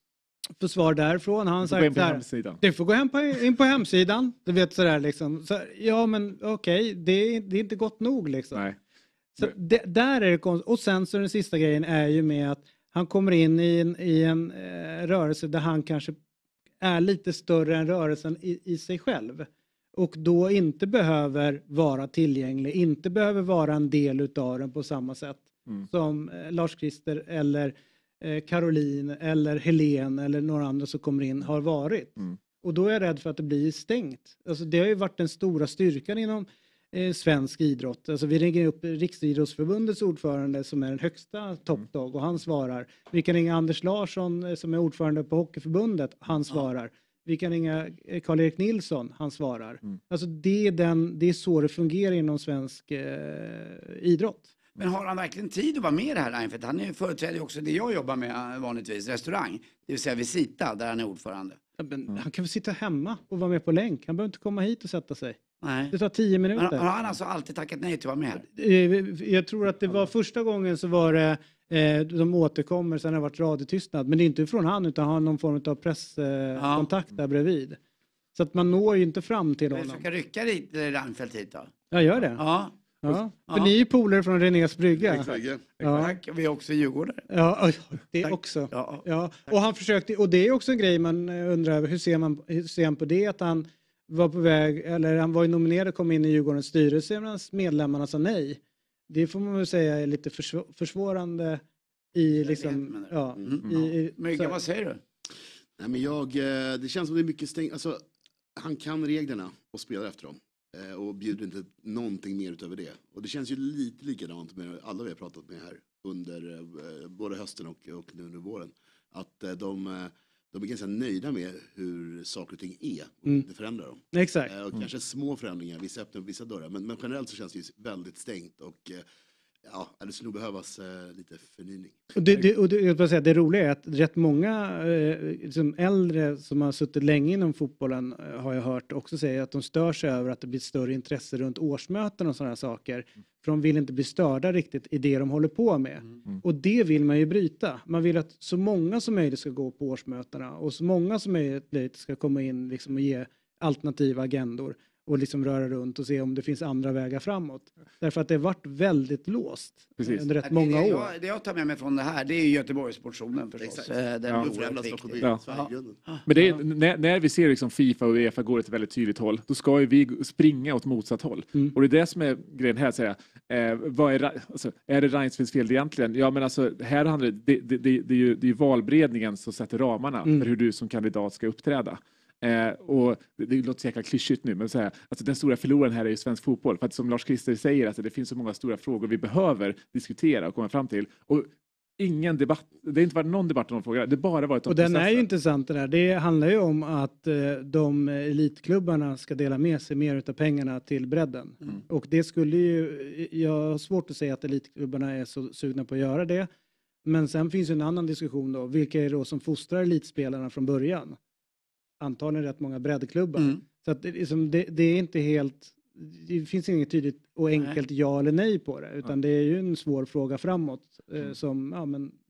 få svar därifrån. Han sagt så här, du får gå hem på, in på hemsidan. Du vet sådär liksom. Så, ja men okej, okay, det, det är inte gott nog liksom. Nej. Så det, där är det konstigt. Och sen så den sista grejen är ju med att han kommer in i en, i en eh, rörelse där han kanske är lite större än rörelsen i, i sig själv. Och då inte behöver vara tillgänglig, inte behöver vara en del utav den på samma sätt mm. som eh, Lars-Christer eller Caroline eller Helen eller några andra som kommer in har varit. Mm. Och då är jag rädd för att det blir stängt. Alltså det har ju varit den stora styrkan inom eh, svensk idrott. Alltså vi ringer upp Riksidrottsförbundets ordförande som är den högsta toppdag och han svarar. Vi kan ringa Anders Larsson som är ordförande på Hockeyförbundet, han svarar. Ja. Vi kan ringa Karl-Erik Nilsson, han svarar. Mm. Alltså det är, den, det är så det fungerar inom svensk eh, idrott. Men har han verkligen tid att vara med i det här Reinfeldt? Han är företräder också det jag jobbar med vanligtvis, restaurang. Det vill säga Visita, där han är ordförande. Ja, men mm. Han kan väl sitta hemma och vara med på länk. Han behöver inte komma hit och sätta sig. Nej. Det tar tio minuter. Men har han alltså alltid tackat nej till att vara med? Jag tror att det var första gången så var det eh, de återkommer, sen har det varit radiotystnad. Men det är inte från han utan han har någon form av presskontakt eh, ja. där bredvid. Så att man når ju inte fram till honom. Jag försöker rycka dit Reinfeldt hit då. Ja, gör det. Ja. Ja, för ja. ni är ju polare från Renés brygga. Exakt. Ja. Vi är också Djurgårdare. Ja, det Tack. också. Ja. Ja. Och han försökte, och det är också en grej man undrar över, hur ser man, hur ser man på det att han var på väg, eller han var ju nominerad och kom in i Djurgårdens styrelse medan medlemmarna sa nej. Det får man väl säga är lite försv- försvårande i liksom, ja. Mm. I, Myggan, vad säger du? Nej, men jag, det känns som det är mycket stängt, alltså han kan reglerna och spelar efter dem. Och bjuder inte någonting mer utöver det. Och det känns ju lite likadant med alla vi har pratat med här under eh, både hösten och, och nu under våren. Att eh, de, de är ganska nöjda med hur saker och ting är och mm. det förändrar dem. Exakt. Eh, och mm. kanske små förändringar, vissa öppnar vissa dörrar. Men, men generellt så känns det ju väldigt stängt och eh, ja, det skulle nog behövas eh, lite förnyning. Och det, det, och det, jag vill säga, det roliga är att rätt många eh, liksom äldre som har suttit länge inom fotbollen eh, har jag hört också säga att de stör sig över att det blir större intresse runt årsmöten och sådana saker. Mm. För de vill inte bli störda riktigt i det de håller på med. Mm. Och det vill man ju bryta. Man vill att så många som möjligt ska gå på årsmötena och så många som möjligt ska komma in liksom, och ge alternativa agendor. Och liksom röra runt och se om det finns andra vägar framåt. Därför att det har varit väldigt låst Precis. under rätt det, många det, år. Jag, det jag tar med mig från det här, det är ju Göteborgsmotionen förstås. Exakt. Den ja. är ja. ja. Men det är, när, när vi ser liksom FIFA och UEFA går ett väldigt tydligt håll, då ska ju vi springa åt motsatt håll. Mm. Och det är det som är grejen här, säga. Eh, vad är, alltså, är det Reinfeldts fel egentligen? Ja, men alltså, här handlar det, det, det, det är ju det är valberedningen som sätter ramarna mm. för hur du som kandidat ska uppträda. Eh, och det, det låter så jäkla klyschigt nu, men så här, alltså den stora förloraren här är ju svensk fotboll. För att som Lars-Christer säger, alltså, det finns så många stora frågor vi behöver diskutera och komma fram till. Och ingen debatt, det har inte varit någon debatt om de frågorna. Det har bara varit om och den är ju intressant det där. Det handlar ju om att eh, de elitklubbarna ska dela med sig mer av pengarna till bredden. Mm. Och det skulle ju, jag har svårt att säga att elitklubbarna är så sugna på att göra det. Men sen finns ju en annan diskussion då. Vilka är det då som fostrar elitspelarna från början? Antagligen rätt många breddklubbar. Mm. Så att det, liksom, det, det är inte helt, det finns inget tydligt och enkelt nej. ja eller nej på det. Utan ja. det är ju en svår fråga framåt. Mm. Eh, som, ja men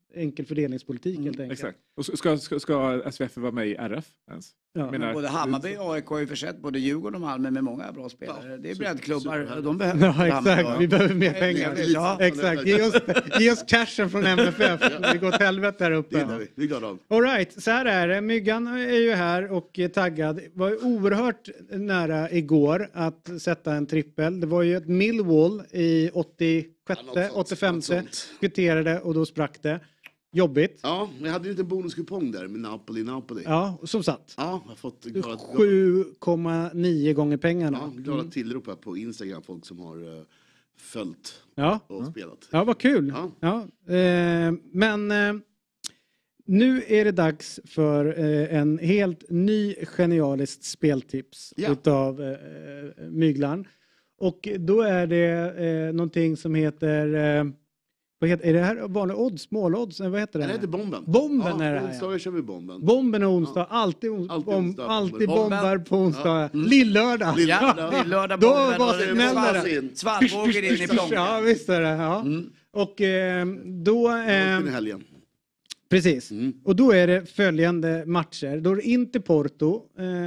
enkel fördelningspolitik mm. helt enkelt. Exakt. Och ska, ska, ska S V F vara med i R F ens? Ja. Men både Hammarby och A I K har ju försett både Djurgården och Malmö med många bra spelare. Ja, det är breddklubbar. De behöver ja, exakt. Vi behöver mer pengar. Ja, exakt. Ge oss, ge oss cashen från M F F. Vi går åt helvete här uppe. Det är vi. Vi är glada av. All right, så här är det. Myggan är ju här och är taggad. Var oerhört nära igår att sätta en trippel. Det var ju ett Millwall i åttiosjätte, åttiofemte kvitterade och då sprack det. Jobbigt. Ja, men jag hade ju en bonuskupong där med Napoli, Napoli. Ja, som satt. Ja, jag har fått sju komma nio gånger pengarna. Ja, glada mm. tillrop här på Instagram, folk som har uh, följt ja. och mm. spelat. Ja, vad kul. Ja. Ja, eh, men eh, nu är det dags för eh, en helt ny genialiskt speltips ja. utav eh, Myglan. Och då är det eh, någonting som heter... Eh, Vad heter, är det här vanliga odds, smålodds? Vad heter det? Det heter bomben. Bomben ja, är det här. Onsdagar kör vi bomben. Bomben är onsdag. Ja. Alltid, ons alltid, onsdag, alltid bombar på onsdag. Ja. Mm. Lillördag. Ja, lillördag Då bomben. Då smäller det. Svartvågen in i plånkan. Ja, visst är det. Ja. Mm. Och eh, då... Eh, helgen. Precis. Mm. Och då är det följande matcher. Då är det inte Porto.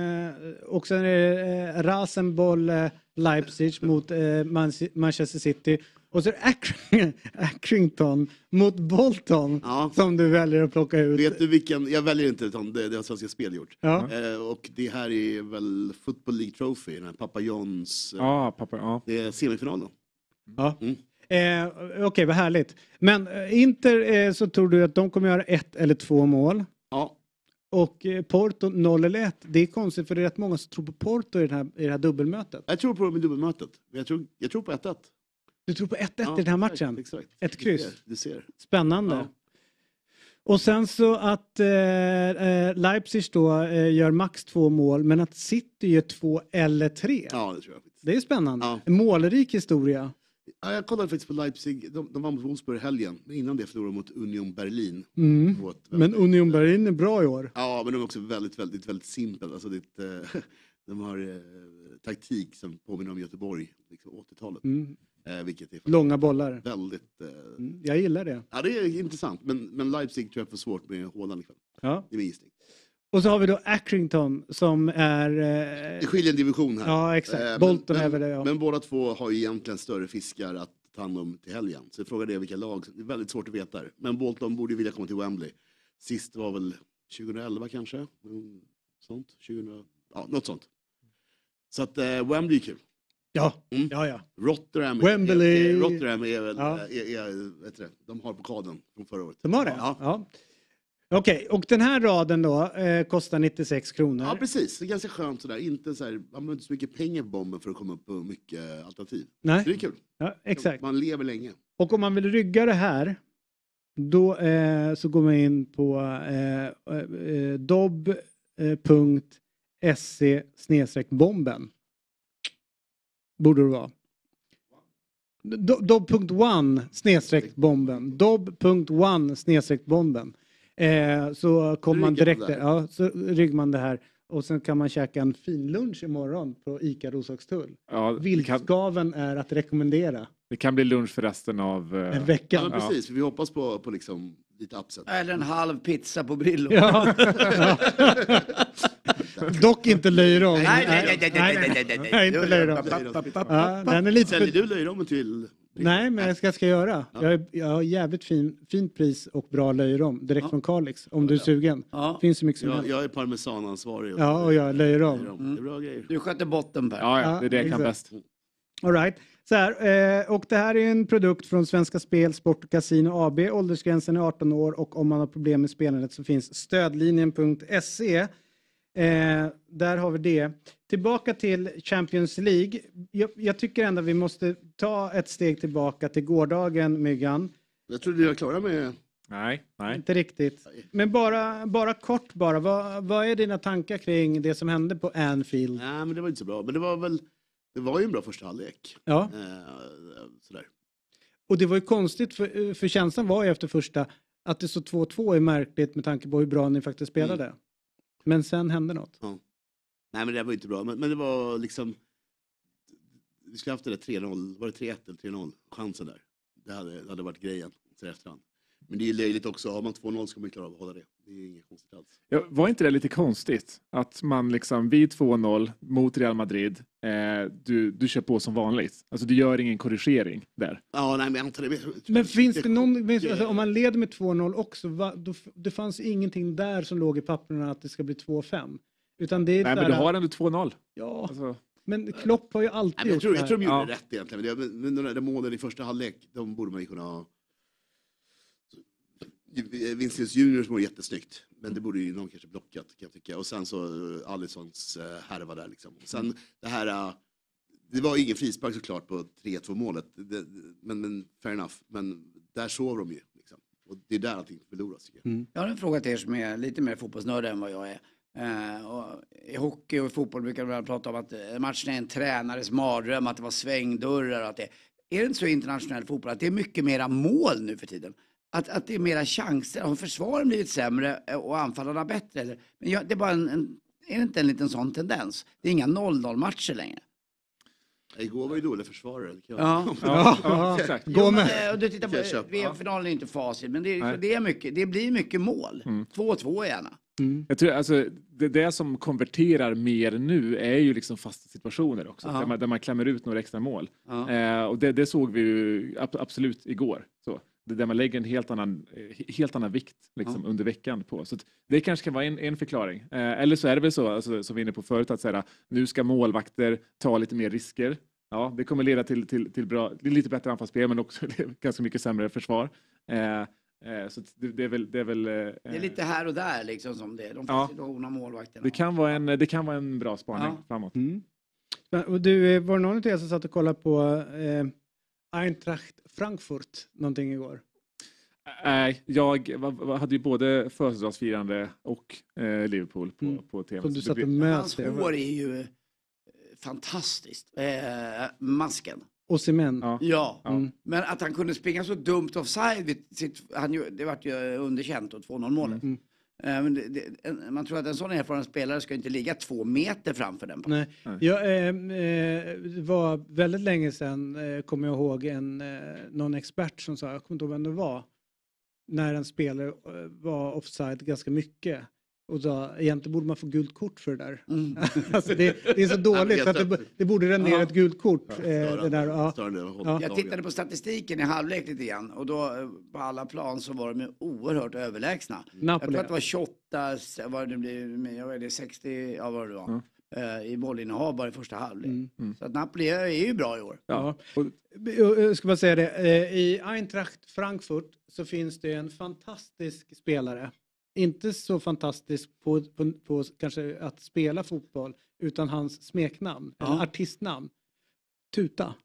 Eh, och sen är det eh, Rasenboll eh, Leipzig mot eh, Manchester City. Och så är det Accrington mot Bolton ja. som du väljer att plocka ut. Vet du vilken? Jag väljer inte utan det, det har Svenska Spel gjort. Ja. Eh, och det här är väl Football League Trophy, den här Papa Johns. Eh, ja, pappa, ja. Det är semifinalen. Ja. Mm. Eh, Okej, okay, vad härligt. Men eh, Inter eh, så tror du att de kommer göra ett eller två mål. Ja. Och eh, Porto noll eller ett. Det är konstigt för det är rätt många som tror på Porto i, den här, i det här dubbelmötet. Jag tror på dem i dubbelmötet. Jag tror, jag tror på ett ett. Du tror på ett ett ja, i den här matchen? Exakt. Ett kryss? Du ser. Du ser. Spännande. Ja. Och sen så att eh, Leipzig då eh, gör max två mål men att City gör två eller tre. Ja, det tror jag. Det är spännande. Ja. En målrik historia. Ja, jag kollade faktiskt på Leipzig. De, de vann mot Wolfsburg i helgen. Men innan det förlorade de mot Union Berlin. Mm. Men Union Berlin är bra i år. Ja, men de är också väldigt, väldigt, väldigt simpelt. Alltså, det, eh, de har eh, taktik som påminner om Göteborg, liksom åttiotalet. Mm. Eh, vilket är långa bollar. Väldigt... Eh, mm, jag gillar det. Ja, det är intressant. Men, men Leipzig tror jag får svårt med Håland ikväll. Ja. Det är min gissning. Och så har vi då Accrington som är... Eh... Det skiljer en division här. Ja, exakt. Eh, Bolton men, är väl det, ja. Men båda två har ju egentligen större fiskar att ta hand om till helgen. Så jag frågar det vilka lag. Det är väldigt svårt att veta. Men Bolton borde ju vilja komma till Wembley. Sist var väl tjugoelva kanske. Mm, sånt. tjugo... Ja, något sånt. Så att eh, Wembley är kul. Ja, mm. ja, ja. Rotterdam, Wembley. Är, är, Rotterdam är väl, ja. är, är, vet du, de har pokalen från förra året. De har det? Ja. ja. Okej, okay, och den här raden då eh, kostar nittiosex kronor. Ja, precis. Det är ganska skönt sådär. Inte så här, man behöver inte så mycket pengar på bomben för att komma upp på mycket alternativ. Nej. Så det är kul. Ja, exakt. Man lever länge. Och om man vill rygga det här, då eh, så går man in på eh, eh, dobb punkt se snedstreck bomben. Borde det vara. dobb punkt one snedstreck bomben. dobb punkt one snedstreck bomben. Eh, så kommer man direkt där. Ja, så ryggar man det här. Och sen kan man käka en fin lunch imorgon på Ica Roslagstull. Ja, Viltskaven kan... är att rekommendera. Det kan bli lunch för resten av uh... en vecka. Ja, precis. För vi hoppas på, på liksom lite upset. Eller en halv pizza på Brillo. Ja. Dock inte löjrom. Nej, nej, nej, nej, nej, nej, nej. Nej, inte löjrom. Ja, den är lite Säljer du löjrom till... Nej, men jag ska, ska göra. Ja. Jag, jag har jävligt fin, fint pris och bra löjrom. Direkt ja. från Kalix. Om du är sugen. Ja. Finns så mycket som jag, jag är parmesanansvarig. Ja, och jag är löjrom. Mm. Det är bra grejer. Du sköter botten, Per. Ja, ja, det är det jag kan bäst. All right. Så här, eh, och det här är en produkt från Svenska Spel, Sport och Casino A B. Åldersgränsen är arton år och om man har problem med spelandet så finns stödlinjen punkt se. Eh, där har vi det. Tillbaka till Champions League. Jag, jag tycker ändå vi måste ta ett steg tillbaka till gårdagen, Myggan. Jag trodde vi var klara med... Nej, nej. Inte riktigt. Men bara, bara kort bara. Vad, vad är dina tankar kring det som hände på Anfield? Nej, men det var inte så bra. Men det var väl... Det var ju en bra första halvlek. Ja. Eh, sådär. Och det var ju konstigt, för, för känslan var ju efter första att det så två två är märkligt med tanke på hur bra ni faktiskt spelade. Mm. Men sen hände något. Ja. Nej, men det var inte bra. Men, men det var liksom... Vi skulle haft det där tre noll. Var det tre ett eller tre noll? Chansen där. Det hade, det hade varit grejen. Så efterhand. Men det är löjligt också. Har man två noll ska man klara av att hålla det. Det är inget konstigt alls. Ja, var inte det lite konstigt? Att man liksom vid två noll mot Real Madrid, eh, du, du kör på som vanligt. Alltså du gör ingen korrigering där. Ja, nej, men jag antar det. Men finns det någon, alltså, om man leder med två noll också, va, då, det fanns ingenting där som låg i papperna att det ska bli två fem. Utan det är nej, där, men du har ändå två noll. Ja, alltså. Men Klopp har ju alltid nej, men jag, tror, gjort jag tror de gjorde ja. rätt egentligen. Men, men de där målen i första halvlek, de borde man ju kunna ha. Vinicius Juniors var jättesnyggt. Men det borde ju någon kanske blockat, kan jag tycka. Och sen så Alissons härva där liksom. Och sen det här... Det var ingen frispark såklart på tre två målet. Det, men, men fair enough. Men där sov de ju. Liksom. Och det är där allting förloras, tycker jag. Mm. Jag har en fråga till er som är lite mer fotbollsnörd än vad jag är. Uh, och i hockey och i fotboll brukar man prata om att matchen är en tränares mardröm, att det var svängdörrar och att det... Är det inte så i internationell fotboll att det är mycket mera mål nu för tiden? Att, att det är mera chanser. Har försvaren blivit sämre och anfallarna bättre? Eller? Men jag, det är bara en, en... Är det inte en liten sån tendens? Det är inga noll noll matcher längre. Igår var ju dåliga försvarare. Ja, ja, ja, ja, exakt. Jo, men, och du tittar på V M-finalen är inte facit, men det, det, är mycket, det blir mycket mål. Mm. två två gärna. Mm. Jag tror, alltså, det, det som konverterar mer nu är ju liksom fasta situationer också. Där man, där man klämmer ut några extra mål. Eh, och det, det såg vi ju ab- absolut igår. Så. Det där man lägger en helt annan, helt annan vikt liksom, ja. under veckan på. Så det kanske kan vara en, en förklaring. Eh, eller så är det väl så, alltså, som vi är inne på förut, att säga, nu ska målvakter ta lite mer risker. Ja, det kommer leda till, till, till bra, lite bättre anfallsspel, men också ganska mycket sämre försvar. Eh, eh, så det, det är väl... Det är, väl, eh, det är lite här och där liksom som det är. De ja. situationer målvakterna. Det kan vara en, det kan vara en bra spaning ja. framåt. Mm. Och du, var det någon av er som satt och kollade på eh, Eintracht Frankfurt någonting igår? Nej, jag hade ju både födelsedagsfirande och eh, Liverpool på, mm. på T V. Som du satt och möt. Hans hår är ju eh, fantastiskt. Eh, masken. Osimhen. Ja. ja. Mm. Men att han kunde springa så dumt offside vid sitt, han ju, det vart ju underkänt och två noll målet. Mm. Eh, men det, det, man tror att en sån erfaren spelare ska inte ligga två meter framför den. Nej. Nej. Jag eh, eh, var väldigt länge sedan eh, kommer jag ihåg en eh, någon expert som sa, jag kommer inte ihåg vem det var, när en spelare var offside ganska mycket. Och då, egentligen borde man få gult kort för det där. Mm. Alltså det, det är så dåligt så att det, det borde rendera ja. ett gult kort. Ja, eh, det där, ja. Ja. Jag tittade på statistiken i halvlek lite grann. Och då på alla plan så var de ju oerhört överlägsna. Napoli. Jag tror att det var tjugoåtta, vad det blir, jag vet det, sextio, ja vad det var. Mm. I bollinnehav bara i första halvlek. Mm. Mm. Så att Napoli är ju bra i år. Ja. Jag ska bara säga det. I Eintracht Frankfurt så finns det en fantastisk spelare. Inte så fantastisk på, på, på kanske att spela fotboll, utan hans smeknamn, ja. eller artistnamn. Tuta.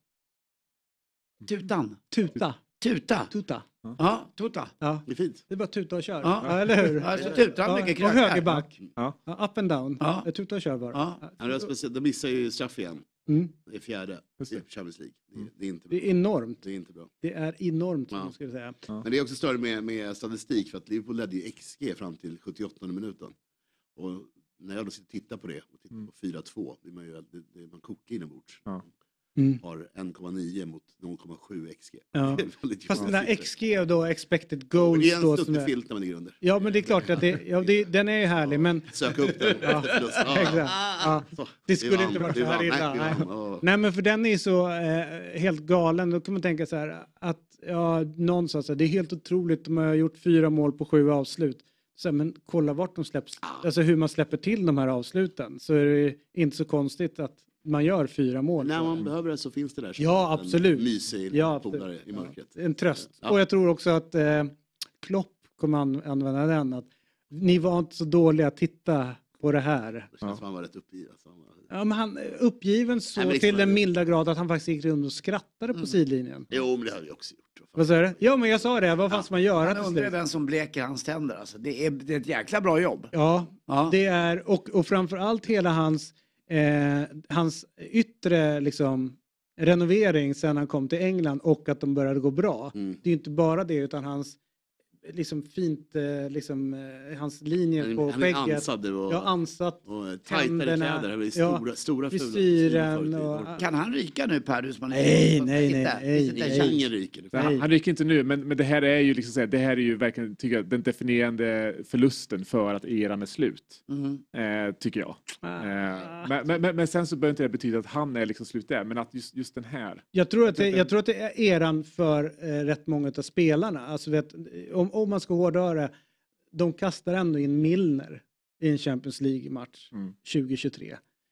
Tutan. Tuta. Tuta. Tuta. Ja, ja Tuta. Ja. Det är fint. Det är bara tuta och kör. Ja, ja eller hur? Alltså tuta ja. mycket krökar. Och högerback. Ja. Ja, up and down. Ja. Tuta och kör bara. Ja. Ja. De missar ju straff igen. Mm. Det är fjärde i Champions League. Det, mm. det är inte bra. Det är enormt. Det är inte bra. Det är enormt, ja. ska jag säga. Ja. Men det är också större med, med statistik, för att Liverpool ledde ju X G fram till sjuttioåttonde minuten. Och när jag då sitter och tittar på det och tittar mm. på fyra två, det är man ju det, det, man kokar inombords. Ja. Mm. Har en komma nio mot noll komma sju X G. Ja. Fast den här X G då, expected goals. Det är en då, stuttig filt när man ligger under. Ja, men det är klart att det, ja, det, den är ju härlig. Ja. Men... Sök upp den. Ja. Ja. Ja. Det skulle det inte vara så här illa. Nej. Nej. Nej, men för den är så eh, helt galen. Då kan man tänka så här att ja, någon sa så här, det är helt otroligt. De har gjort fyra mål på sju avslut. Så, men kolla vart de släpps. Alltså hur man släpper till de här avsluten. Så är det inte så konstigt att man gör fyra mål. När man behöver det så finns det där. Ja, absolut. En mysig ja, polare i mörkret. Ja, en tröst. Ja. Och jag tror också att eh, Klopp kommer an- använda den. Att ni var inte så dåliga, titta på det här. Det känns ja. som han var rätt uppgiven. Ja, men han uppgiven så Nej, till en milda grad att han faktiskt gick runt och skrattade mm. på sidlinjen. Jo, men det har vi också gjort. Vad sa du? Ja, men jag sa det. Vad fan ska man göra? Han undrar vem som bleker hans tänder. Alltså. Det, är, det är ett jäkla bra jobb. Ja, ja. det är. Och, och framförallt hela hans, eh, hans yttre liksom, renovering sen han kom till England och att de började gå bra. Mm. Det är inte bara det, utan hans liksom fint, eh, liksom, eh, hans linjer Han- på han är skägget. ansad och- ja, ansat. och tajtare kläder, han är stora- stora fula. frisyren och... Kan han ryka nu, Per? Du som har- Nej, nej, nej, Titta, nej, finns det en nej. chans? Ingen ryker. Nej, Han, han ryker inte nu, men, men det här är ju liksom så här, det här är ju verkligen tycker jag, den definierande förlusten för att eran är slut. Mm. Eh, tycker jag. Eh, men, men, men, men sen så behöver inte det betyda att han är liksom slut där, men att just, just den här. Jag tror, att det, jag tror att det är eran för eh, rätt många av spelarna. Alltså, vet, om, om man ska hårdra det, de kastar ändå in Milner i en Champions League-match Mm. tjugo tjugotre.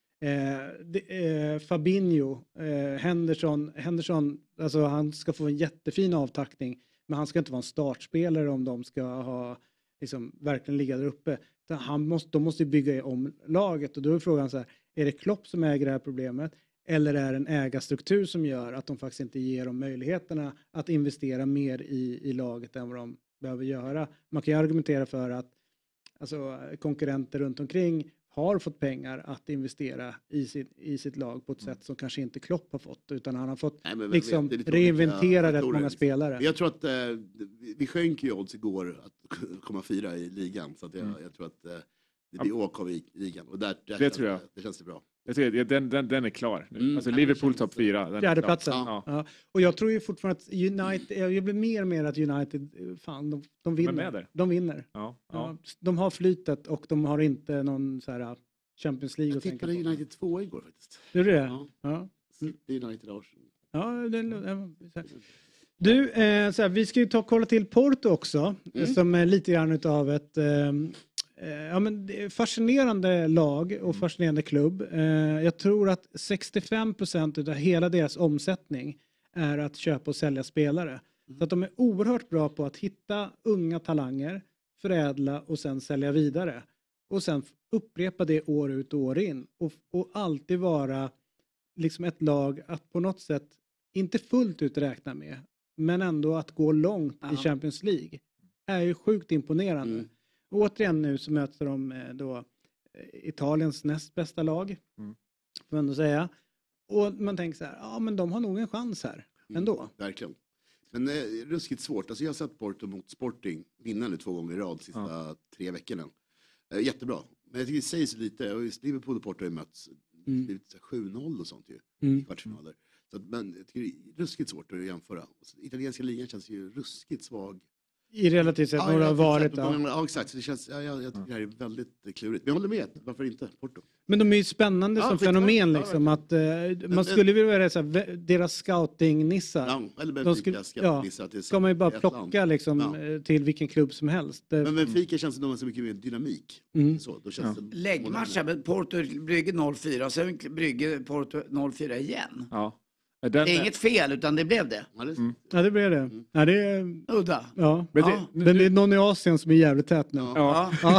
Eh, det, eh, Fabinho, eh, Henderson, Henderson, alltså han ska få en jättefin avtackning, men han ska inte vara en startspelare om de ska ha, liksom, verkligen ligga där uppe. Så han måste, de måste bygga om laget och då är frågan så här, är det Klopp som äger det här problemet? Eller är det en ägarstruktur som gör att de faktiskt inte ger dem möjligheterna att investera mer i, i laget än vad de behöver göra? Man kan ju argumentera för att alltså, konkurrenter runt omkring har fått pengar att investera i sitt, i sitt lag på ett sätt som kanske inte Klopp har fått, utan han har fått Nej, men liksom det är lite reinventera olika rätt faktorer, många liksom. spelare. Jag tror att eh, vi- vi sjönk ju odds igår att komma fyra i ligan. Så att jag, Mm. jag tror att eh, det blir åk av i ligan. Och där, där Det känns tror jag. Det, det känns det bra. Jag tror, att den, den, den är klar nu. Mm. Alltså Liverpool topp fyra. den är Fjärdeplatsen. klar. Ja. Ja. Och jag tror ju fortfarande att United, jag blir mer och mer att United, fan, de, de De är vinner. med där. De vinner. Ja, Ja, ja. de har flytet och de har inte någon så här Champions League Jag att tänka tippade på. United två igår faktiskt. Gjorde det? Ja. Ja. Det är United Arsenal. Ja, det, ja, så här. Du, eh, så här, vi ska ju ta och kolla till Porto också, Mm. som är lite grann utav ett eh, eh, ja, men det är fascinerande lag och fascinerande klubb. Eh, jag tror att sextiofem procent av hela deras omsättning är att köpa och sälja spelare. Så att de är oerhört bra på att hitta unga talanger, förädla och sen sälja vidare. Och sen upprepa det år ut och år in. Och, och alltid vara liksom ett lag att på något sätt inte fullt ut räkna med, men ändå att gå långt Ja. i Champions League är ju sjukt imponerande. Mm. Och återigen nu så möter de eh, då eh, Italiens näst bästa lag, Mm. får man ändå säga. Och man tänker så här, ja men de har nog en chans här ändå. Verkligen. Men eh, ruskigt svårt. Alltså jag har sett Porto mot Sporting vinna nu två gånger i rad de sista tre veckorna. Eh, jättebra. Men jag tycker det sägs lite. Och just Liverpool och Porto har ju mötts. Mm. Det blivit så här sju noll och sånt ju. Mm. I kvartsfinaler. Så att, men jag tycker det är ruskigt svårt att jämföra. Och så, italienska ligan känns ju ruskigt svag. I relativt sett, några har varit. Ja, Ja. ja exakt. Så det känns, ja, jag, jag tycker det här är väldigt klurigt. Men jag håller med. Varför inte Porto? Men de är ju spännande Ja, som skitbra. fenomen Ja, liksom. Att, eh, man men- skulle vilja vara så här, vä- deras scouting-nissar. Ja, eller De Benfica skulle, scouting-nissar ja, till ska man ju bara ett plocka land. liksom, Ja. eh, till vilken klubb som helst. Det- Men Benfica känns som de har så mycket mer dynamik. Mm. Så, då känns det Läggmatcha med Porto Brygge noll fyra och sen Brygge Porto noll fyra igen. Ja. Det Den, är inget fel utan det blev det. Mm. Ja, det blir det. Ja, det är, Udda. ja. Men det- Ja. Men det är någon i Asien som är jävligt tät nu. Ja. Ja.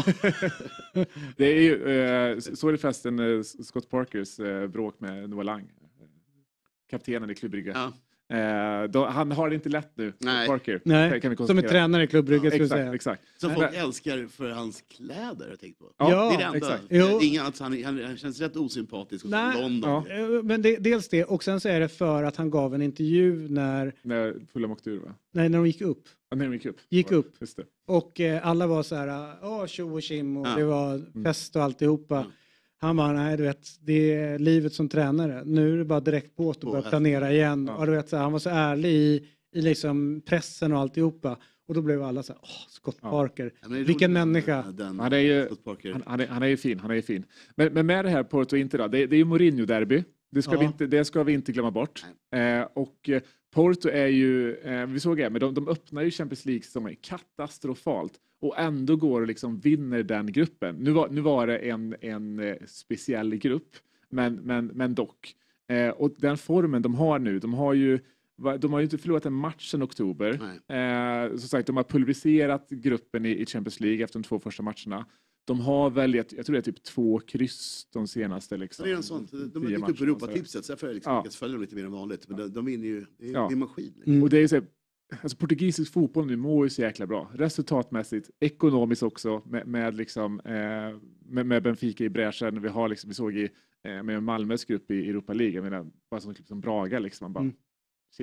Det är ju, eh, så är det förresten eh, Scott Parkers eh, bråk med Noah Lang. Kaptenen i Club Brygge. Ja. Eh, då, han har det inte lätt nu, Nej. Parker. Nej, kan vi som är konstatera. tränare i Club Brygge, skulle jag Exakt, säga. exakt. Som Men- folk älskar för hans kläder, har jag tänkt på. Ja, det är det enda. exakt. Det är Jo. Inga, alltså, han, han, han känns rätt osympatisk och Nej. från London. Ja. Eh, Men det, dels det, och sen så är det för att han gav en intervju när, När Fulham åkte ur, va? nej, när de gick upp. Ja, när de gick upp. Gick upp. Just det. Och eh, alla var så här, ja, tjo och tjim och Ja. det var fest och alltihopa. Ja. Han bara, nej du vet, det är livet som tränare. Nu är det bara direkt på att På börja hästen. planera igen. Ja. Och du vet, så här, han var så ärlig i, i liksom pressen och alltihopa. Och då blev alla så här, åh, Scott Ja. Parker. Ja, men det är Vilken roligt, människa. den- Den, Han är ju- Scott Parker. Han, han, är, han är ju fin, han är ju fin. Men, men med det här Porto Inter då, det, det är ju Mourinho-derby. Det ska, Ja. vi inte, det ska vi inte glömma bort. Eh, och eh, Porto är ju, eh, vi såg det, men de, de öppnar ju Champions League som är katastrofalt. Och ändå går och liksom vinner den gruppen. Nu var, nu var det en, en eh, speciell grupp, men, men, men dock. Eh, och den formen de har nu, de har ju va- de har ju inte förlorat en match sedan oktober. Eh, som sagt, de har pulveriserat gruppen i, i Champions League efter de två första matcherna. De har väl, jag, jag tror det är typ två kryss de senaste liksom. Det är en sånt. De tio gick upp matcherna, på Europatipset, så därför har jag liksom Ja. lyckats följa dem lite mer än vanligt. Men de, de vinner ju, det är, Ja. det är maskin. Mm. Och det är ju så här, alltså portugisisk fotboll nu mår ju så jäkla bra. Resultatmässigt, ekonomiskt också med, med liksom eh, med, med Benfica i bräschen. Vi har liksom, vi såg i eh, med Malmös grupp i Europa League, jag menar bara som klubb som Braga liksom, man bara Mm. shit.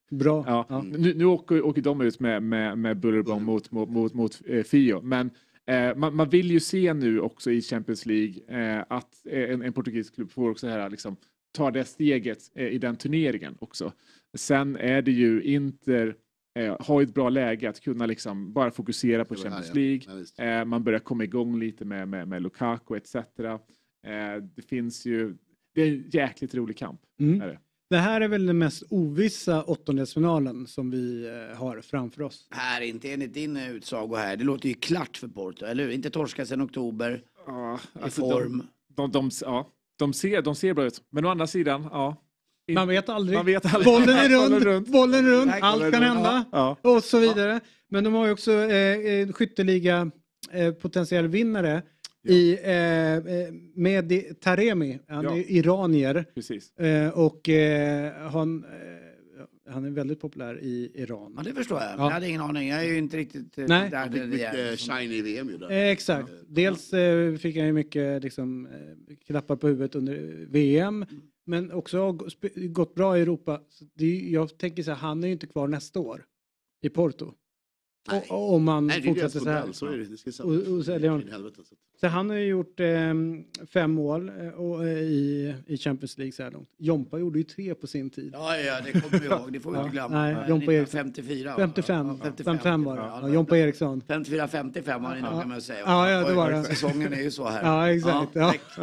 Bra. Ja. Ja. Nu, nu åker, åker de ut med, med, med bullerbomb mot, mot, mot, mot eh, Fio. Men eh, man, man vill ju se nu också i Champions League eh, att en, en portugisisk klubb får också här liksom ta det steget eh, i den turneringen också. Sen är det ju Inter eh, har ett bra läge att kunna liksom bara fokusera på Champions ja. League. Ja, eh, man börjar komma igång lite med, med, med Lukaku et cetera. Eh, det finns ju, det är en jäkligt rolig kamp. Mm. Är det. Det här är väl den mest ovissa åttondelsfinalen som vi eh, har framför oss. Här, inte enligt din utsago här. Det låter ju klart för Porto, eller hur? Inte torska sedan oktober. Ja, I alltså form. De, de, de, ja, de, ser, de ser bra ut. Men å andra sidan, ja. Man vet aldrig. Man vet aldrig. Bollen är Bollen rund, runt. bollen är rund, Nej, allt bollen kan runt. hända. Ja. Och så vidare. Men de har ju också eh, skytteliga eh, potentiell vinnare i eh, eh, med Taremi. Han Ja. är iranier. Precis. Eh, och eh, han, eh, han är väldigt populär i Iran. Ja, det förstår jag. Ja. Jag hade ingen aning. Jag är ju inte riktigt eh, Nej. där. Han fick det mycket är. shine i V M ju där. Eh, exakt. Dels eh, fick han ju mycket liksom, eh, klappar på huvudet under V M. Men också har gå- sp- gått bra i Europa. Så det är, jag tänker så här, han är ju inte kvar nästa år i Porto. Nej. Och, och om man Nej, det är ju fortsätter så här. fotboll, så är det. Det ska Och- och så är det- in i helvete, så. Så han har ju gjort eh, fem mål eh, och, eh, i, i Champions League så här långt. Jompa gjorde ju tre på sin tid. Ja, ja, det kommer vi ihåg. Det får vi Ja, inte glömma. nej, Eh, Jompa Eriksson. nittonhundrafemtiofyra. va? femtiofem, Ja, femtiofem var det. Ja, Ja, Jompa Eriksson. femtiofyra femtiofem var det noga med att säga. Ja, ja, det var det. Säsongen är ju så här. Ja, exakt. Ja. Ja.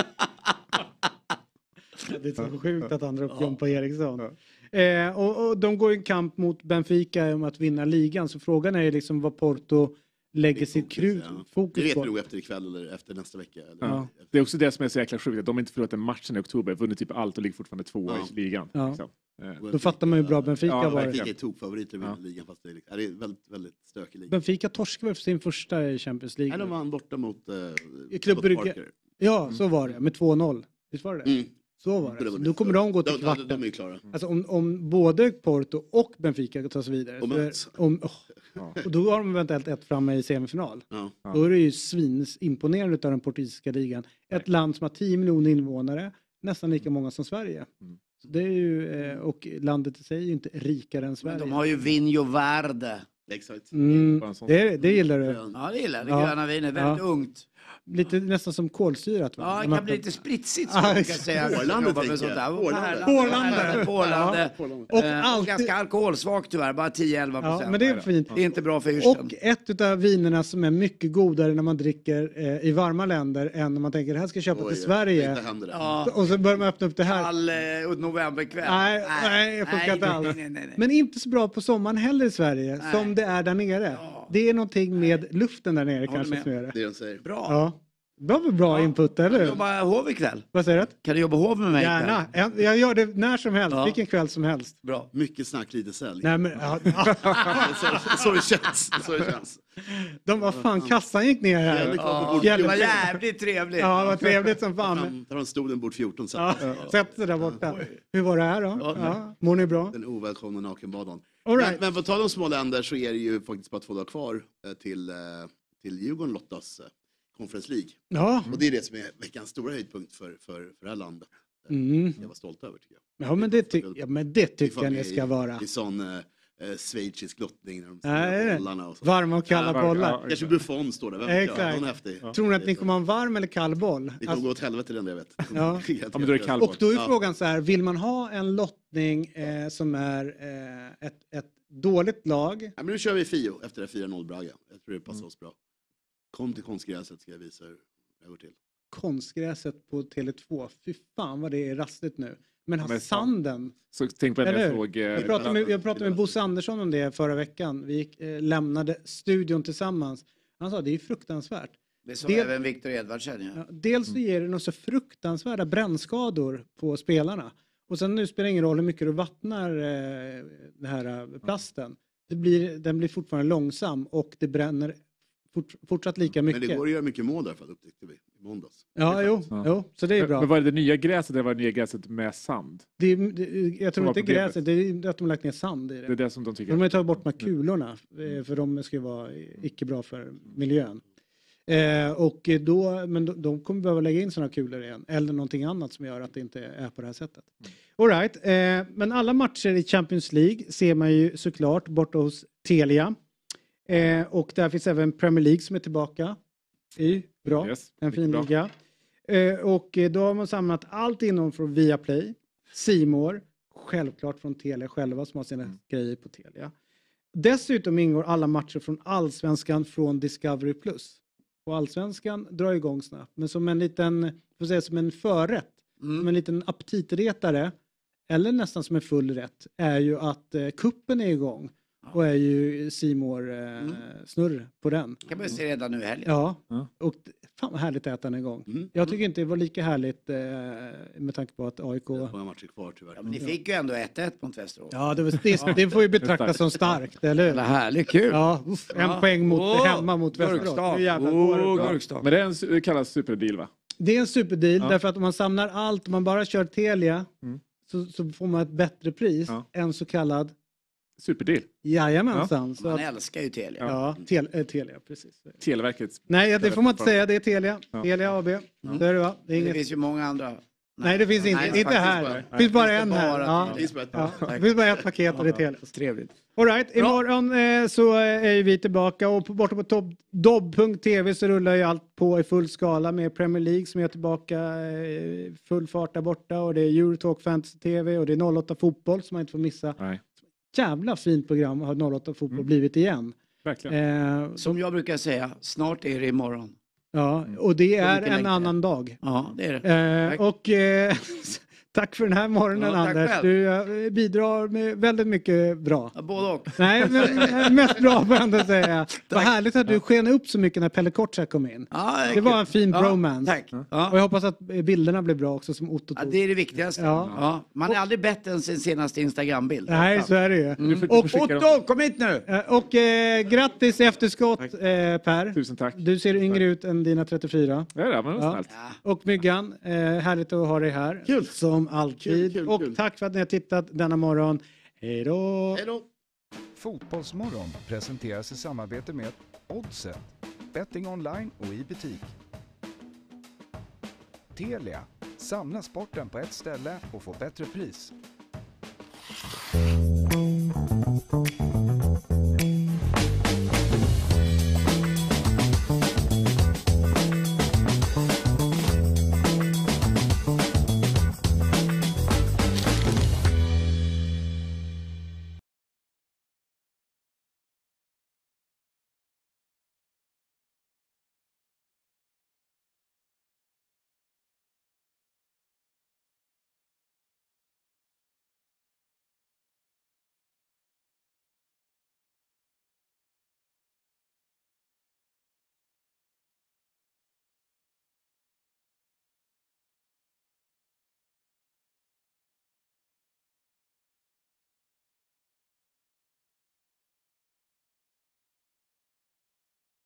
Det är så sjukt att han drar upp Jompa Eriksson. Eh, och, och de går i en kamp mot Benfica om att vinna ligan. Så frågan är ju liksom vad Porto lägger sitt krut, Ja. Det fokus vet vi på. nog efter ikväll eller efter nästa vecka. Eller Ja. Det är också det som är så jäkla sjukt. Att de inte förlorat en match i oktober. Vunnit typ allt och ligger fortfarande tvåa Ja. i ligan. Ja. Liksom. Eh, Då fattar man ju bra Benfica Ja, var. Benfica är tokfavoriter i ligan, fast det är, ja, det är väldigt, väldigt stökig liga. Benfica torskade väl för sin första i Champions League. Nej, de vann borta mot eh, Klubb mot Brygge. Parker. Ja, så var det. Med två noll. Visst var det det? Mm. Så var Det det. var Så det. då kommer de gå till De- de- kvarten. de är ju klara. Alltså om, om både Porto och Benfica tar sig vidare. Och så är, möts. om, oh, och då har de eventuellt ett framme i semifinal. Ja. Då är det ju svins imponerande av den portugisiska ligan. Ett land som har tio miljoner invånare. Nästan lika många som Sverige. Så det är ju, eh, och landet i sig är ju inte rikare än Sverige. Men de har ju Vinho Verde. Exakt. Mm, det, det gillar du. Ja, det gillar jag. Det Ja. gröna vinet. Väldigt Ja. ungt. Lite nästan som kolsyrat. Va? Ja, När det man kan bli öppnar- lite spritsigt. Ja, Så kan jag exakt. säga. Pålande, Jobbar med tänker sånt där. jag. Pålande. Pålande. Pålande. Pålande. Och Eh, alltid- Ganska alkoholsvagt tyvärr. Bara tio till elva procent. Ja, men det är fint. Det är inte bra för yrseln. Och ett av vinerna som är mycket godare när man dricker eh, i varma länder än när man tänker det här ska jag köpa Oj, till Sverige. inte händer det. Ja. Och så börjar man öppna upp det här. All eh, novemberkväll. Nej, nej, det funkar inte alls. nej, nej, nej. Men inte så bra på sommaren heller i Sverige Nej. som det är där nere. Det är någonting med luften där nere håller kanske med. som gör det. Det de säger. Bra. Ja. Det var väl bra input, eller hur? Jobba hov ikväll. Vad säger du? Kan du jobba hov med mig ikväll? Gärna. Jag, jag gör det när som helst, Ja. vilken kväll som helst. Bra. Mycket snack, lite sälj. Nej, men, ja, så, så det känns. Så det känns. de var fan, kassan gick ner här. Fjälle kom på bord Det var Fjälle- jävligt trevligt. Ja, vad trevligt som fan. Fram- Tar de stolen bord fjorton så. Ja, sätt sig där borta. Hur var det här då? Ja. Mår ni bra? Den ovälkomna nakenbadan. All right. Men, men på tal om små länder så är det ju faktiskt bara två dagar kvar eh, till, eh, till Djurgården Lottas eh, Conference League. Ja. Och det är det som är veckans stora höjdpunkt för, för, för det här landet. Eh, Mm. Jag var stolt över tycker jag. Ja, men det, ty- ja, men det tycker jag Det ni ska vara. Det är sån eh, eh, schweizisk lottning när de Nej, det är ställer det. bollarna och så. Varma och kalla Ja, bollar. ja, Kanske Buffon står där, vem vet jag? Exakt. Någon häftig. Tror ni att ni kommer ha en varm eller kall boll? Det kommer Alltså, gå åt helvete den jag vet. Ja. Ja, men då är det kall och då är Ja. frågan så här, vill man ha en lottning eh, som är eh, ett, ett dåligt lag? Ja, men nu kör vi Fio efter det fyra noll Braga. Jag tror det passar oss bra. Kom till konstgräset ska jag visa hur det går till. Konstgräset på Tele två, fy fan vad det är rastigt nu. Men, men sanden, Så tänk på det eller jag hur? såg. eh, Jag pratade med, jag pratade med Bosse Andersson om det förra veckan. Vi gick, eh, lämnade studion tillsammans. Han sa det är fruktansvärt. Det sa Del- även Viktor Edvardsen. Ja. Ja, dels så ger det något så fruktansvärda brännskador på spelarna. Och sen nu spelar det ingen roll hur mycket du vattnar eh, den här eh, plasten. Det blir, den blir fortfarande långsam och det bränner fort, fortsatt lika mycket. Men det går att göra mycket mål där för att upptäckte vi i måndags. Ja, jo, Ja. jo, så det är Men, bra. men var det det nya gräset eller var det nya gräset med sand? Det, är- det, jag tror var inte problemet. gräset, det är att de har lagt ner sand i det. Det är det som de tycker. De har ju tagit bort de här kulorna, eh, för de ska ju vara icke bra för miljön. Eh, och då, men de, de kommer behöva lägga in sådana kulor igen. Eller någonting annat som gör att det inte är på det här sättet. Mm. All right. Eh, men alla matcher i Champions League ser man ju såklart borta hos Telia. Eh, och där finns även Premier League som är tillbaka. I, bra. Yes, en fin liga. Eh, och då har man samlat allt inom från Viaplay, C More, självklart från Telia själva som har sina mm. grejer på Telia. Dessutom ingår alla matcher från Allsvenskan från Discovery Plus. Och Allsvenskan drar igång snabbt. Men som en liten, får säga, som en förrätt, mm. som en liten aptitretare, eller nästan som en full rätt, är ju att eh, kuppen är igång. Och är ju C More eh, mm. snurr på den. Kan man se redan nu i helgen. Ja, mm. och fan vad härligt att äta den igång. Mm. Jag tycker inte det var lika härligt eh, med tanke på att A I K... Det var matcher kvar tyvärr. Ja, men ni fick ju ändå ett ett mot Västerås. Ja, det, var, det, det får ju betraktas som starkt, eller hur? Det är härligt, kul. Ja, uff, en ja. poäng mot, oh, hemma mot Västerås. Oh, men det, är en, det kallas superdeal, va? Det är en superdeal, ja. Därför att om man samlar allt, om man bara kör Telia, mm. så, så får man ett bättre pris ja. än så kallad superdeal. Jajamensan. Ja. Så man att, älskar ju Telia. Ja, tel, äh, Telia, precis. Televerkets. Nej, det får man inte säga. Det är Telia. Ja. Telia A B. Mm. Det, är det, va? Det, är det inget... finns ju många andra. Nej, det finns inte. Nej, inte här. Det finns bara en här. Ja. Ja. Det finns bara ett paket och det är Telia. Trevligt. All right. Imorgon eh, så är vi tillbaka och på, borta på top, dobb punkt tv så rullar ju allt på i full skala med Premier League som är tillbaka eh, full fart där borta och det är Eurotalk Fantasy T V och det är noll åtta fotboll som man inte får missa. Nej. Jävla fint program har noll åtta fotboll mm. blivit igen. Verkligen. Eh, som jag brukar säga, snart är det imorgon. Ja, och det är en längre. annan dag. Ja, det är det. Eh, och eh, tack för den här morgonen, ja, Anders. Själv. Du uh, bidrar med väldigt mycket bra. Ja, både och. Nej, men mest bra får jag ändå säga. Vad härligt att du sken upp så mycket när Pelle Kortsak kom in. Ja, det, det var en fin ja, bromance. Tack. Ja. Och jag hoppas att bilderna blir bra också som Otto tog. Ja, det är det viktigaste. Ja. Ja. Man är aldrig bättre än sin senaste Instagram-bild. Nej, så är det ju. Mm. Och Otto, kom hit nu! Och eh, grattis i efterskott, eh, Per. Tusen tack. Du ser yngre ut än dina trettiofyra. Ja, det var ja. snällt. Och Myggan, eh, härligt att ha dig här. Kul. Som alltid. Kul, kul, och kul. Tack för att ni har tittat denna morgon. Hej då! Hej då! Fotbollsmorgon presenteras i samarbete med Oddset. Betting online och i butik. Telia. Samla sporten på ett ställe och få bättre pris.